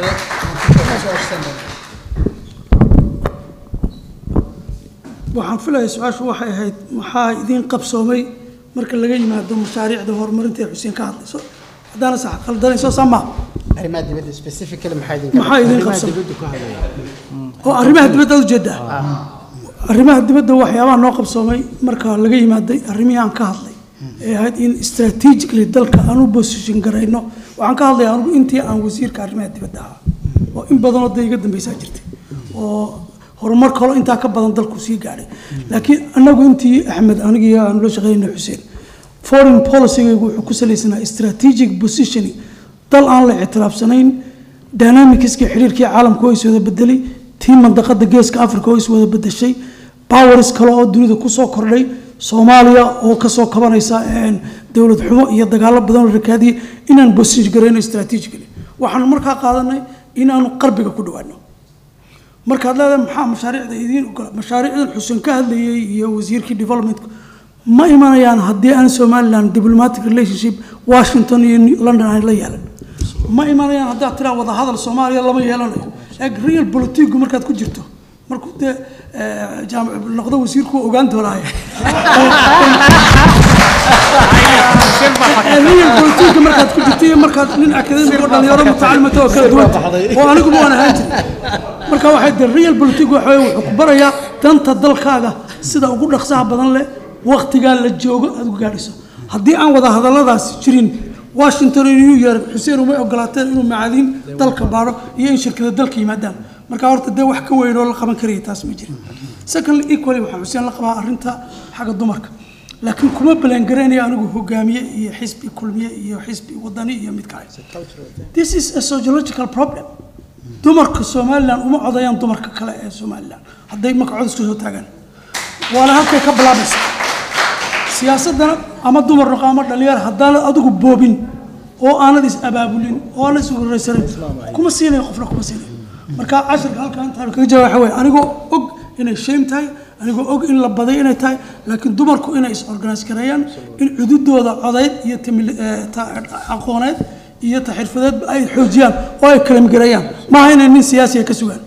waxaan filayaa su-aashu waxay ahayd maxaa idin qabsoomay marka laga yimaado mashaariicda horumarinta ee Xuseen ka hadlayso haddaana sax qaldanayso sama arrimaha dibadda specifically maxaa idin maxaa idin qabsoomay oo arrimaha dibadda u jeeda arrimaha dibadda waxyaabaha noo qabsoomay marka laga yimaaday arrimihii aan ka hadlay ee ahayd in strategically dalka aan u position garayno waxaan ka hadlayaa anigu intii aan wasiirka arrimaha dibadda ahaa oo in badan oo dayga dambaysa jirtay oo horumar kale inta ka badan dalku sii gaaray laakiin anagu intii Axmed aniga iyo aan la shaqeynay Xuseen foreign policy wuxuu ku saleysanaa strategic positioning dal aan la ictiraafsanayn dynamics-ka xiriirkii caalamka oo isoo bedelay tii mandaqada geeska Afrika oo isoo bedeshay powers kale oo dunida ku soo kordhay Soomaaliya oo ka soo kabanaysa een dawlad xumo iyo dagaalo badan oo rakaadii inaan position gareyno strategically waxaan markaa qaadanay inaan qarbiga ku dhawaano marka hadda maxaa mashaariicda idin ogol mashaariicda Xuseen ka hadlayay iyo wasiirkii development ma imanayaan haddii aan Somaliland diplomatic relationship Washington iyo London ay la yeelan ma imanayaan haddii tira wada hadal Soomaaliya lama yeelanayo ag real politics markaad ku jirto markuu de jaamac noqdo wasiirku ogaan doonaa real politics markaad ku jirto markaad nin academic oo dhalinyaro mutacallimato oo kala duwan oo anigu ma wanahan jirin marka waxay de real politics waxa uu ku barayaa danta dalkaaga sida ugu dhaqsaha badan leh waqtiga la joogo aad u gaadhiso haddii aan wada hadalladaas jirin Washington iyo New York Xuseen uma ogolaateen inuu macaadin dalka baaro iyo in shirkada dalka yimaadaan marka horta de wax ka weyn oo la qaban kariyo taas ma jirin second equally waxa Xuseen la qabaa arrinta xagga dumarka laakiin kuma balan gareynaya anigu hogaamiye iyo xisbi kulmiye iyo xisbi wadani iyo mid kale this is a sociological problem dumarka Somaliland uma codayaan dumarka kale ee Somaliland haday magacooda isku soo taagan wala halkay ka bilaabayso siyaasadana ama dumar raqamo dhalinyar hadaan adigu boobin oo aanad is abaabulin oo aan is ururaysan kuma siinay qofna kuma siinay marka casharka halka inta ka jawaab waxa way anigu og inay shame tahay anigu og in la baday inay tahay laakiin dumarku inay is organize gareeyaan in cududooda codayd iyo aqooneed iyo taxirfadeed ay xoojiyaan oo ay kala migareeyaan ma aha inay nin siyaasi ka sugaan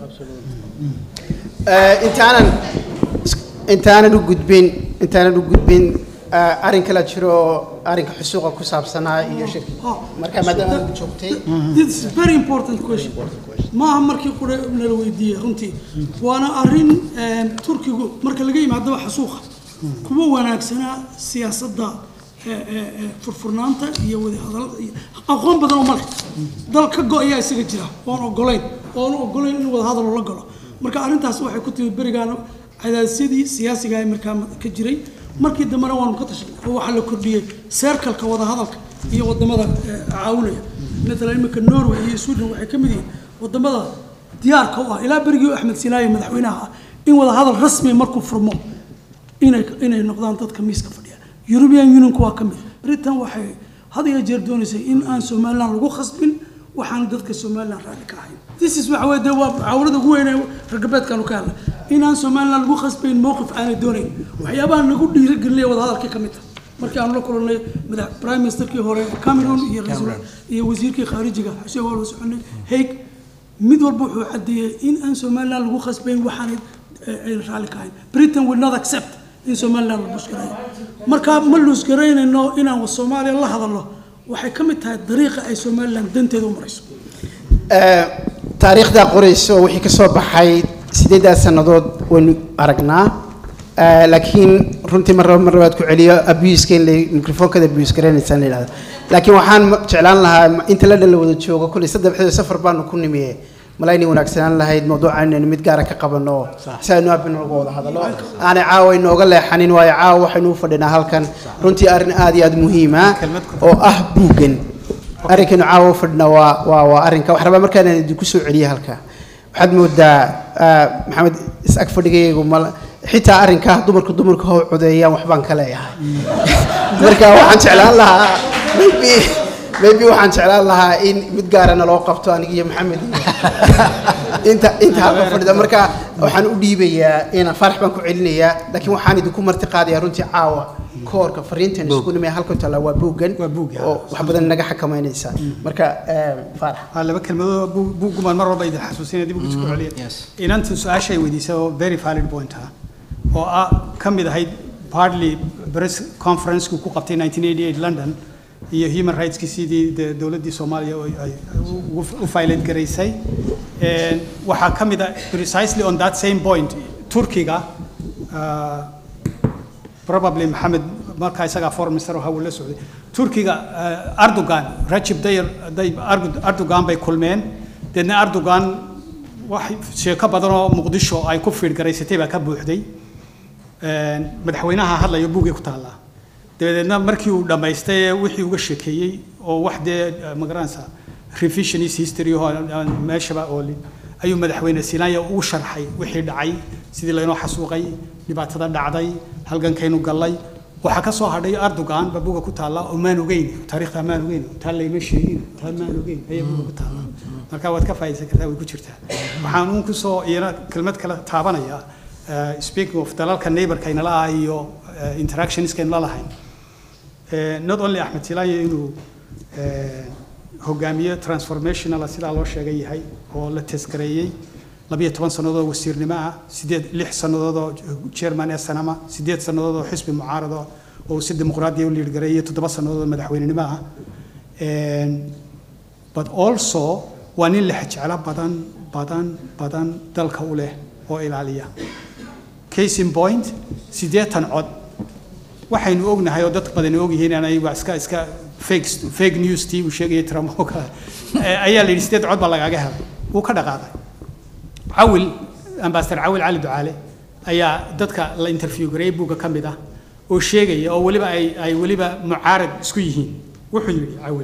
ee intaanan intaanan u gudbin intaanan u gudbin arin kala jiro arinka xusuuqa ku saabsanaa iyo shirki marka maadaama aad joogtay this is very important question ma aha markii qore la weydiiyay runtii waana arin Turkigu marka laga yimaado xasuuqa kuma wanaagsana siyaasadda furfurnaanta iyo wada hadal aqoon badan oo marka dalka go'aya isaga jira oo ogoleyn oo ogoleyn in wada hadal la galo marka arintaas waxay ku timid barigaan cadaadsidii siyaasiga ay markaa ka jiray markii dambana waan ka tashay oo waxa la kordhiyay circle-ka wada hadalka iyo wadamada caawinaya مثلا imika Norway iyo Sweden waxay kamid yihiin wadamada diyaarka u ah ilaa barigii Axmed Sinaayi madaxweynaha in wada hadal rasmi markuu furmo inay inay noqdaan dadka miiska fadhiya European Union ku waa kamid Britain waxay had iyo jeer doonaysay in aan Somaliland lagu khasbin waxaan dadka Somaliland raali ka ahayn this is waxa way dawab caawrada ugu weyn ee ragabeedkan ka hadla in aan Somaliland lagu khasbin mowqif aan doonayn waxyaabaha nagu dhiirigeliyay wada hadalka kamid markii aan la kulanay madax prime ministerkii hore Cameroon iyo raiisul iyo wasiirkii khaarijiga Xuseen Wal Soconay Hague mid walba wuxuu cadeeyay in aan Somaliland lagu khasbin waxaan ay raali ka ahayn Britain will not accept in Somaliland lagu shaqeeyo marka ma loo shaqeynayno in aan Soomaaliya la hadalno waxay kamid tahay dariiqa ay Somaliland danteedu u marayso ee taariikhda qorayso wixii ka soo baxay sideed sanadood waynu aragnaa ee laakiin runtii mar mar waad ku celiyo abuse in microphone-kada abuse gareynaysan leeyahay laakiin waxaan jeclaan lahaa inta la dhalo wada joogo kulli saddex safar baan ku nimiyay malayni wanaagsanaan lahayd mawduucan in mid gaar ah ka qabano saaynu abin uga wada hadalo aan caawa inooga leexanin waayo caawa waxaynu u fadhinaa halkan runtii arrin aad iyo aad muhiim ah oo ah buugan arrinkan caawa fadhina waa waa waa arrinka wax raba markaan idinku soo celiyo halka waxaad moodaa maxamed is ag fadhigaygu mal xitaa arrinka dumarku dumarku hoo codeeyaan waxbaan ka leeyahay marka waxaan jeclaan lahaa maybe maybe waxaan jeclaan lahaa in mid gaarana loo qabto aniga iyo maxamed inta inta halka fadhida marka waxaan u dhiibayaa inaan farax baan ku celinayaa laakiin waxaan idinku marti qaadayaa runtii caawa koorka fariintan isku nimay halka tala waa buugan oo wax badan naga xakameynaysa marka farax laba kelmado buuguman mar walba idin xasuusinaya dib ugu soo celiya inanta su'aashay weydiisay oo very valid point ah oo ah ka mid ahayd partly press conference ku qabtay nineteen eighty-eight London iyo human rights ki sidii dawladda Soomaaliya ay u file gareysay and waxa ka mid ah precisely on that same point Turkiga probably Mohammed marka isaga foreign minister oo hawlo socday Turkiga Erdogan Recep Tayyip Erdogan bay kulmeen dadna Erdogan wax sheeko badan oo Muqdisho ay ku fiir gareysatay baa ka buuxday een madaxweynaha hadlayo buugay ku taala dabadeedna markii uu dhameystay wixii uga sheekeeyay oo wax de magaranaysa revisionist history oo meeshaba oo ayuu madaxweyne Siinaaya uu sharxay wixii dhacay sidii la inoo xasuuqay dhibaatada dhacday halgankaynu galay waxa ka soo hadhay Erdogan babuga ku taala oo maan ogeyn taariikhda maan ogeyn taala ima sheegin taala maan ogeyn ayay buuga ku taala marka waad ka faa'iideysan kartaa way ku jirtaa waxaan uun ku soo iyana kelmad kale taabanaya speaking of dalalka neighborkayna la iyo interactions kan la lahayn not only Ahmed Silaye inuu hogaamiye transformational sida loo sheegay yahay oo la taskareeyay labiyo toban sanadood wasiirnimo ah sideed lix sanadood oo chairman ee sanama sideed sanadood oo xisbi mucaarado oo si dimuqraadi u liid gareeyay toddoba sanadood madaxweynenimo ah and but also waa nin la xajala badan badan badan dalka u leh oo ilaaliya case in point sideetan cod waxaynu ognahay oo dad badan og yihiin inay wax iska iska fake fake news tii uu sheegay Trump oo kale ayaa la sideed cod baa lagaga helay uu ka dhaqaaday عويل أمباستر عويل علي دعالة أيا دتك لا انترفيو قريب بوجا كم بده وشيء أو ولي بقى أي أي ولي بقى معارض سكويهين وحيولي عويل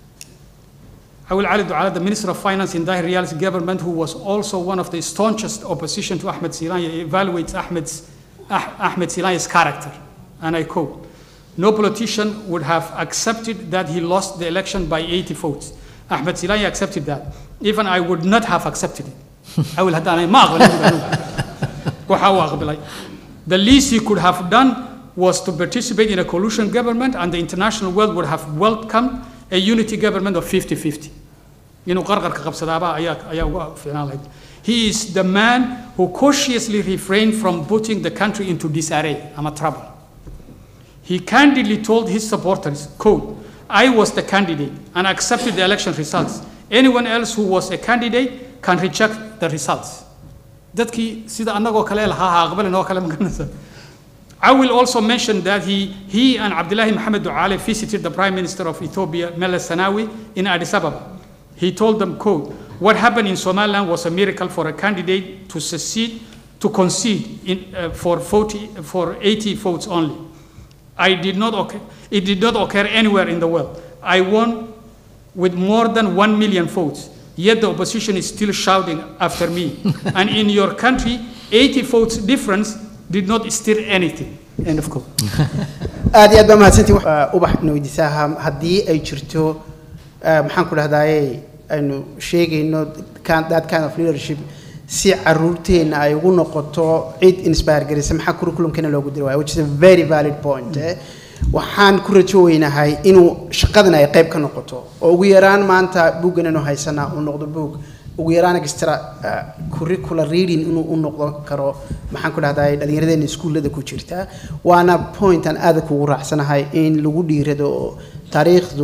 عويل علي دعالة the Minister of Finance in Dahir Riyal's government who was also one of the staunchest opposition to Ahmed Silaye evaluates Ahmed's ah, Ahmed Silaye's character and I quote no politician would have accepted that he lost the election by eighty votes Ahmed Silaye accepted that even I would not have accepted it حاول هذا أنا ما أقبل وحاول أقبل the least he could have done was to participate in a coalition government and the international world would have welcomed a unity government of fifty fifty إنه قرقر كقبض دابا أياك أياك فينا he is the man who cautiously refrained from putting the country into disarray I'm a trouble he candidly told his supporters quote I was the candidate and accepted the election results anyone else who was a candidate can reject the results. Dadki sida anagoo kale lahaa aqbalin oo kale maganaysa. I will also mention that he he and Abdullah Mohamed Duale visited the Prime Minister of Ethiopia Meles Zenawi in Addis Ababa. He told them, quote, what happened in Somaliland was a miracle for a candidate to succeed, to concede in, uh, for forty for eighty votes only. I did not occur, it did not occur anywhere in the world. I won with more than one million votes. Yet the opposition is still shouting after me. And in your country, eighty votes difference did not stir anything. End of quote. aad iyo aad baa mahadsantii ubax weydiisaha haddii ay jirto maxaan ku dhahdaayey aynu sheegayno that kind of leadership si caruurteena ay ugu noqoto cid inspire garaysa maxaa curriculumkeena loogu diri waayo which is a very valid point waxaan ku rajo weynahay inuu shaqadan ay qayb ka noqoto oo ugu yaraan maanta buuggan inuu haysana uu noqdo buug ugu yaraan extra curricular reading inuu u noqdo karo maxaan ku dhahdaa dhalinyarada iskuulada ku jirta waana point aan aad ku raacsanahay in lagu dhiirado taariikhdu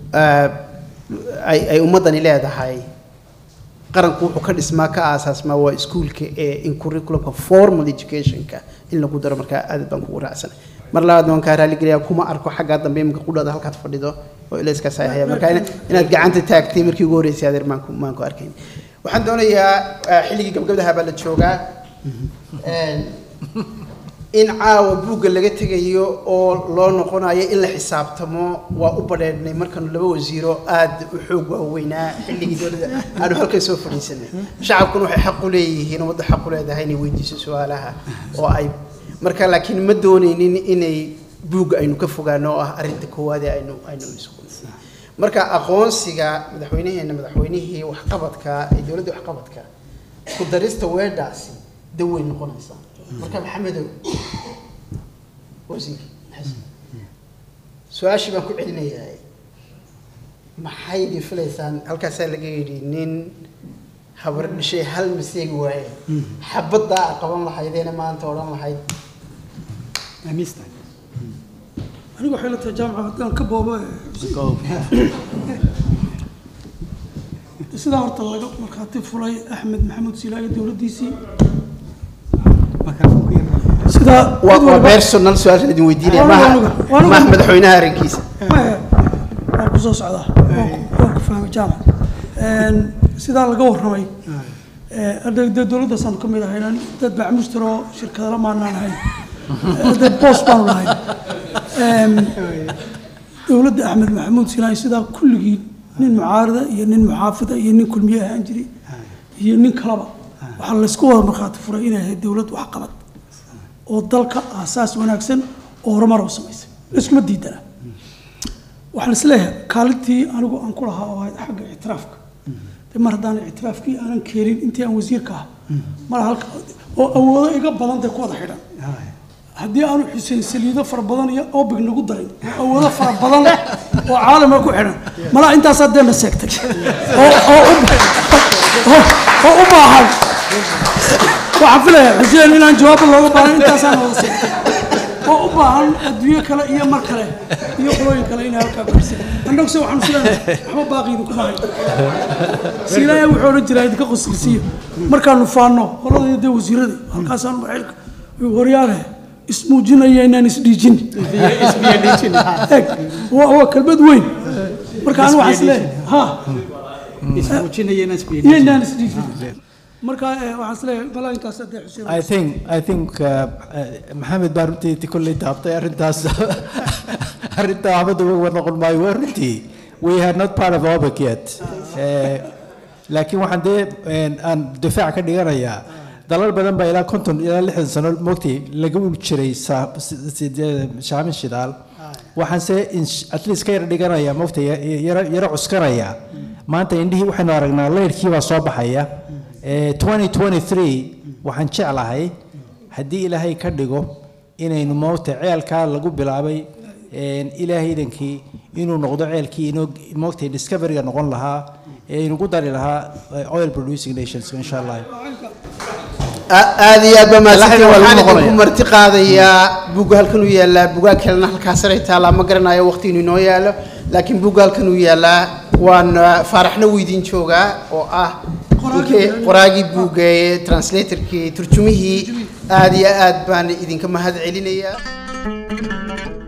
ay ay ummadani leedahay qaranku wuxuu ka dhismaa ka aasaasmaa waa iskuulka ee in curriculumka formal educationka in lagu daro marka aad baan ku raacsanahay mar labaad waan ka raali geliyaa kuma arko xagga dambe imka qudhada halkaad fadhido oo ila iska saahaya marka inaad gacanta taagtay markii ugu horeysay adeer maan ku maan ku arkayn waxaan doonayaa xilligii gabgabadaha baa la joogaa in caawa buugga laga tegayo oo loo noqonayo in la xisaabtamo waa u badheedhnay markaanu laba wasiiro aad u xoog waaweynaa xilligii dowladda aanu halkan soo fadhiisanay shacabkuna waxay xaq u leeyihiin ummadda xaq u leedahay inay weydiiso su-aalaha oo ay marka laakiin ma doonaynin inay buugga aynu ka fogaano oo ah arrinta koowaad ee aynu aynu isugu marka aqoonsiga madaxweynaheena madaxweynihii waxqabadka ee dowladda waxqabadka ku darista weedhaasi dawey noqonaysaa marka maxamedow wasiir su-aashii baan ku celinayaa maxay filaysaan halkaasaa laga yidhi nin habar dhishay hal maseegi waaye xabaddaa a qaban lahaydeena maanta odhan lahayd amiista anigu waxay la tahay jaamaca haddaan ka boobo sidaa horta laga markhaati fulay axmed maxamuud silaayo dowladdiisii sidaa waa personal su-aasha idin weydiinaya maaha madaxweynaha arrinkiisa waa ku soo socdaa waa ku fahmay jaamac sidaa laga warramay dee dowladdaasaan ka mid ahayn dad bacmustaroo shirkadala maanaan ahayn dad boos baanu lahayn dowladda axmed maxamuud silaayo sidaa kulligii nin mucaarida iyo nin muxaafida iyo nin kulmiye ahaan jiray iyo nin kalaba waxaa laysku wada markhaati furay inay ahayd dowlad waxqabad oo dalka aasaas wanaagsan oo horumar u samaysay iskuma diidana waxaan isleeyahay kaalintii anigu aan ku lahaa oo ahayd xagga ictiraafka dee mar haddaan ictiraafkii aanan keenin intii aan wasiirka ah mar halka oo awoodo iga badan dee ku wada xidhan haddii aanu xuseen saliido fara badan iyo obig nagu darin oo awoodo fara badan leh oo caalamka ku xidhan malaa intaasaa dee na seegtay oo u baahan waxaan filayaa xuseen inaan jawaabo looga baahan intaasaan wada seegtay oo u baahan adduunyo kale iyo mar kale iyo qolooyin kale inay halkaa barsi annaguse waxaanu silenahay waxba baaqiidu kuma hayn silaaya wuxuu odhan jiraa idinka qosilsiiyo markaanu faanno qoladii dee wasiiradii halkaasaanu xilka waryaale ismuujinaya inaan isdhiijin waa kelmad weyn marka anigu waxaan isleeyahay ha ismuujinaya inaan isdhiijin marka waxaan isleeyahay malaa intaas hadee xuseen I think I think uh, uh, Maxamed baa runtii kolley taabtay arrintaas arrinta waxba uga noqon maayo waa runtii we are not part of OPEC yet laakiin waxaan dee aan difaac ka dhiganayaa dalal badan baa ilaa konton ilaa lixdan sano moogtay laga ul jiray shaamin shidaal waxaan se at least ka yara dhiganaya moogtay yara cuskanaya maanta indhihii waxaynu aragnaa leyrkii baa soo baxaya twenty twenty-three waxaan jeclahay haddii ilaahay ka dhigo inaynu moogtay ceelkaa lagu bilaabay ilaahay idankii inuu noqdo ceelkii inoo moogtay discoveryga noqon lahaa ee inugu dari lahaa oil producing nations insha allah aad iyo aad baa mahadsantiin waxaan idinku marti qaadayaa buugga halkan uu yaallaa buugaa kalena halkaas saray taallaa ma garanayo waqti inuu inoo yaallo laakiin buugga halkan uu yaallaa waan faaraxna weydiin joogaa oo ah qoraagii buugga ee translatorkii turjumihii aad iyo aad baan idinka mahad celinayaa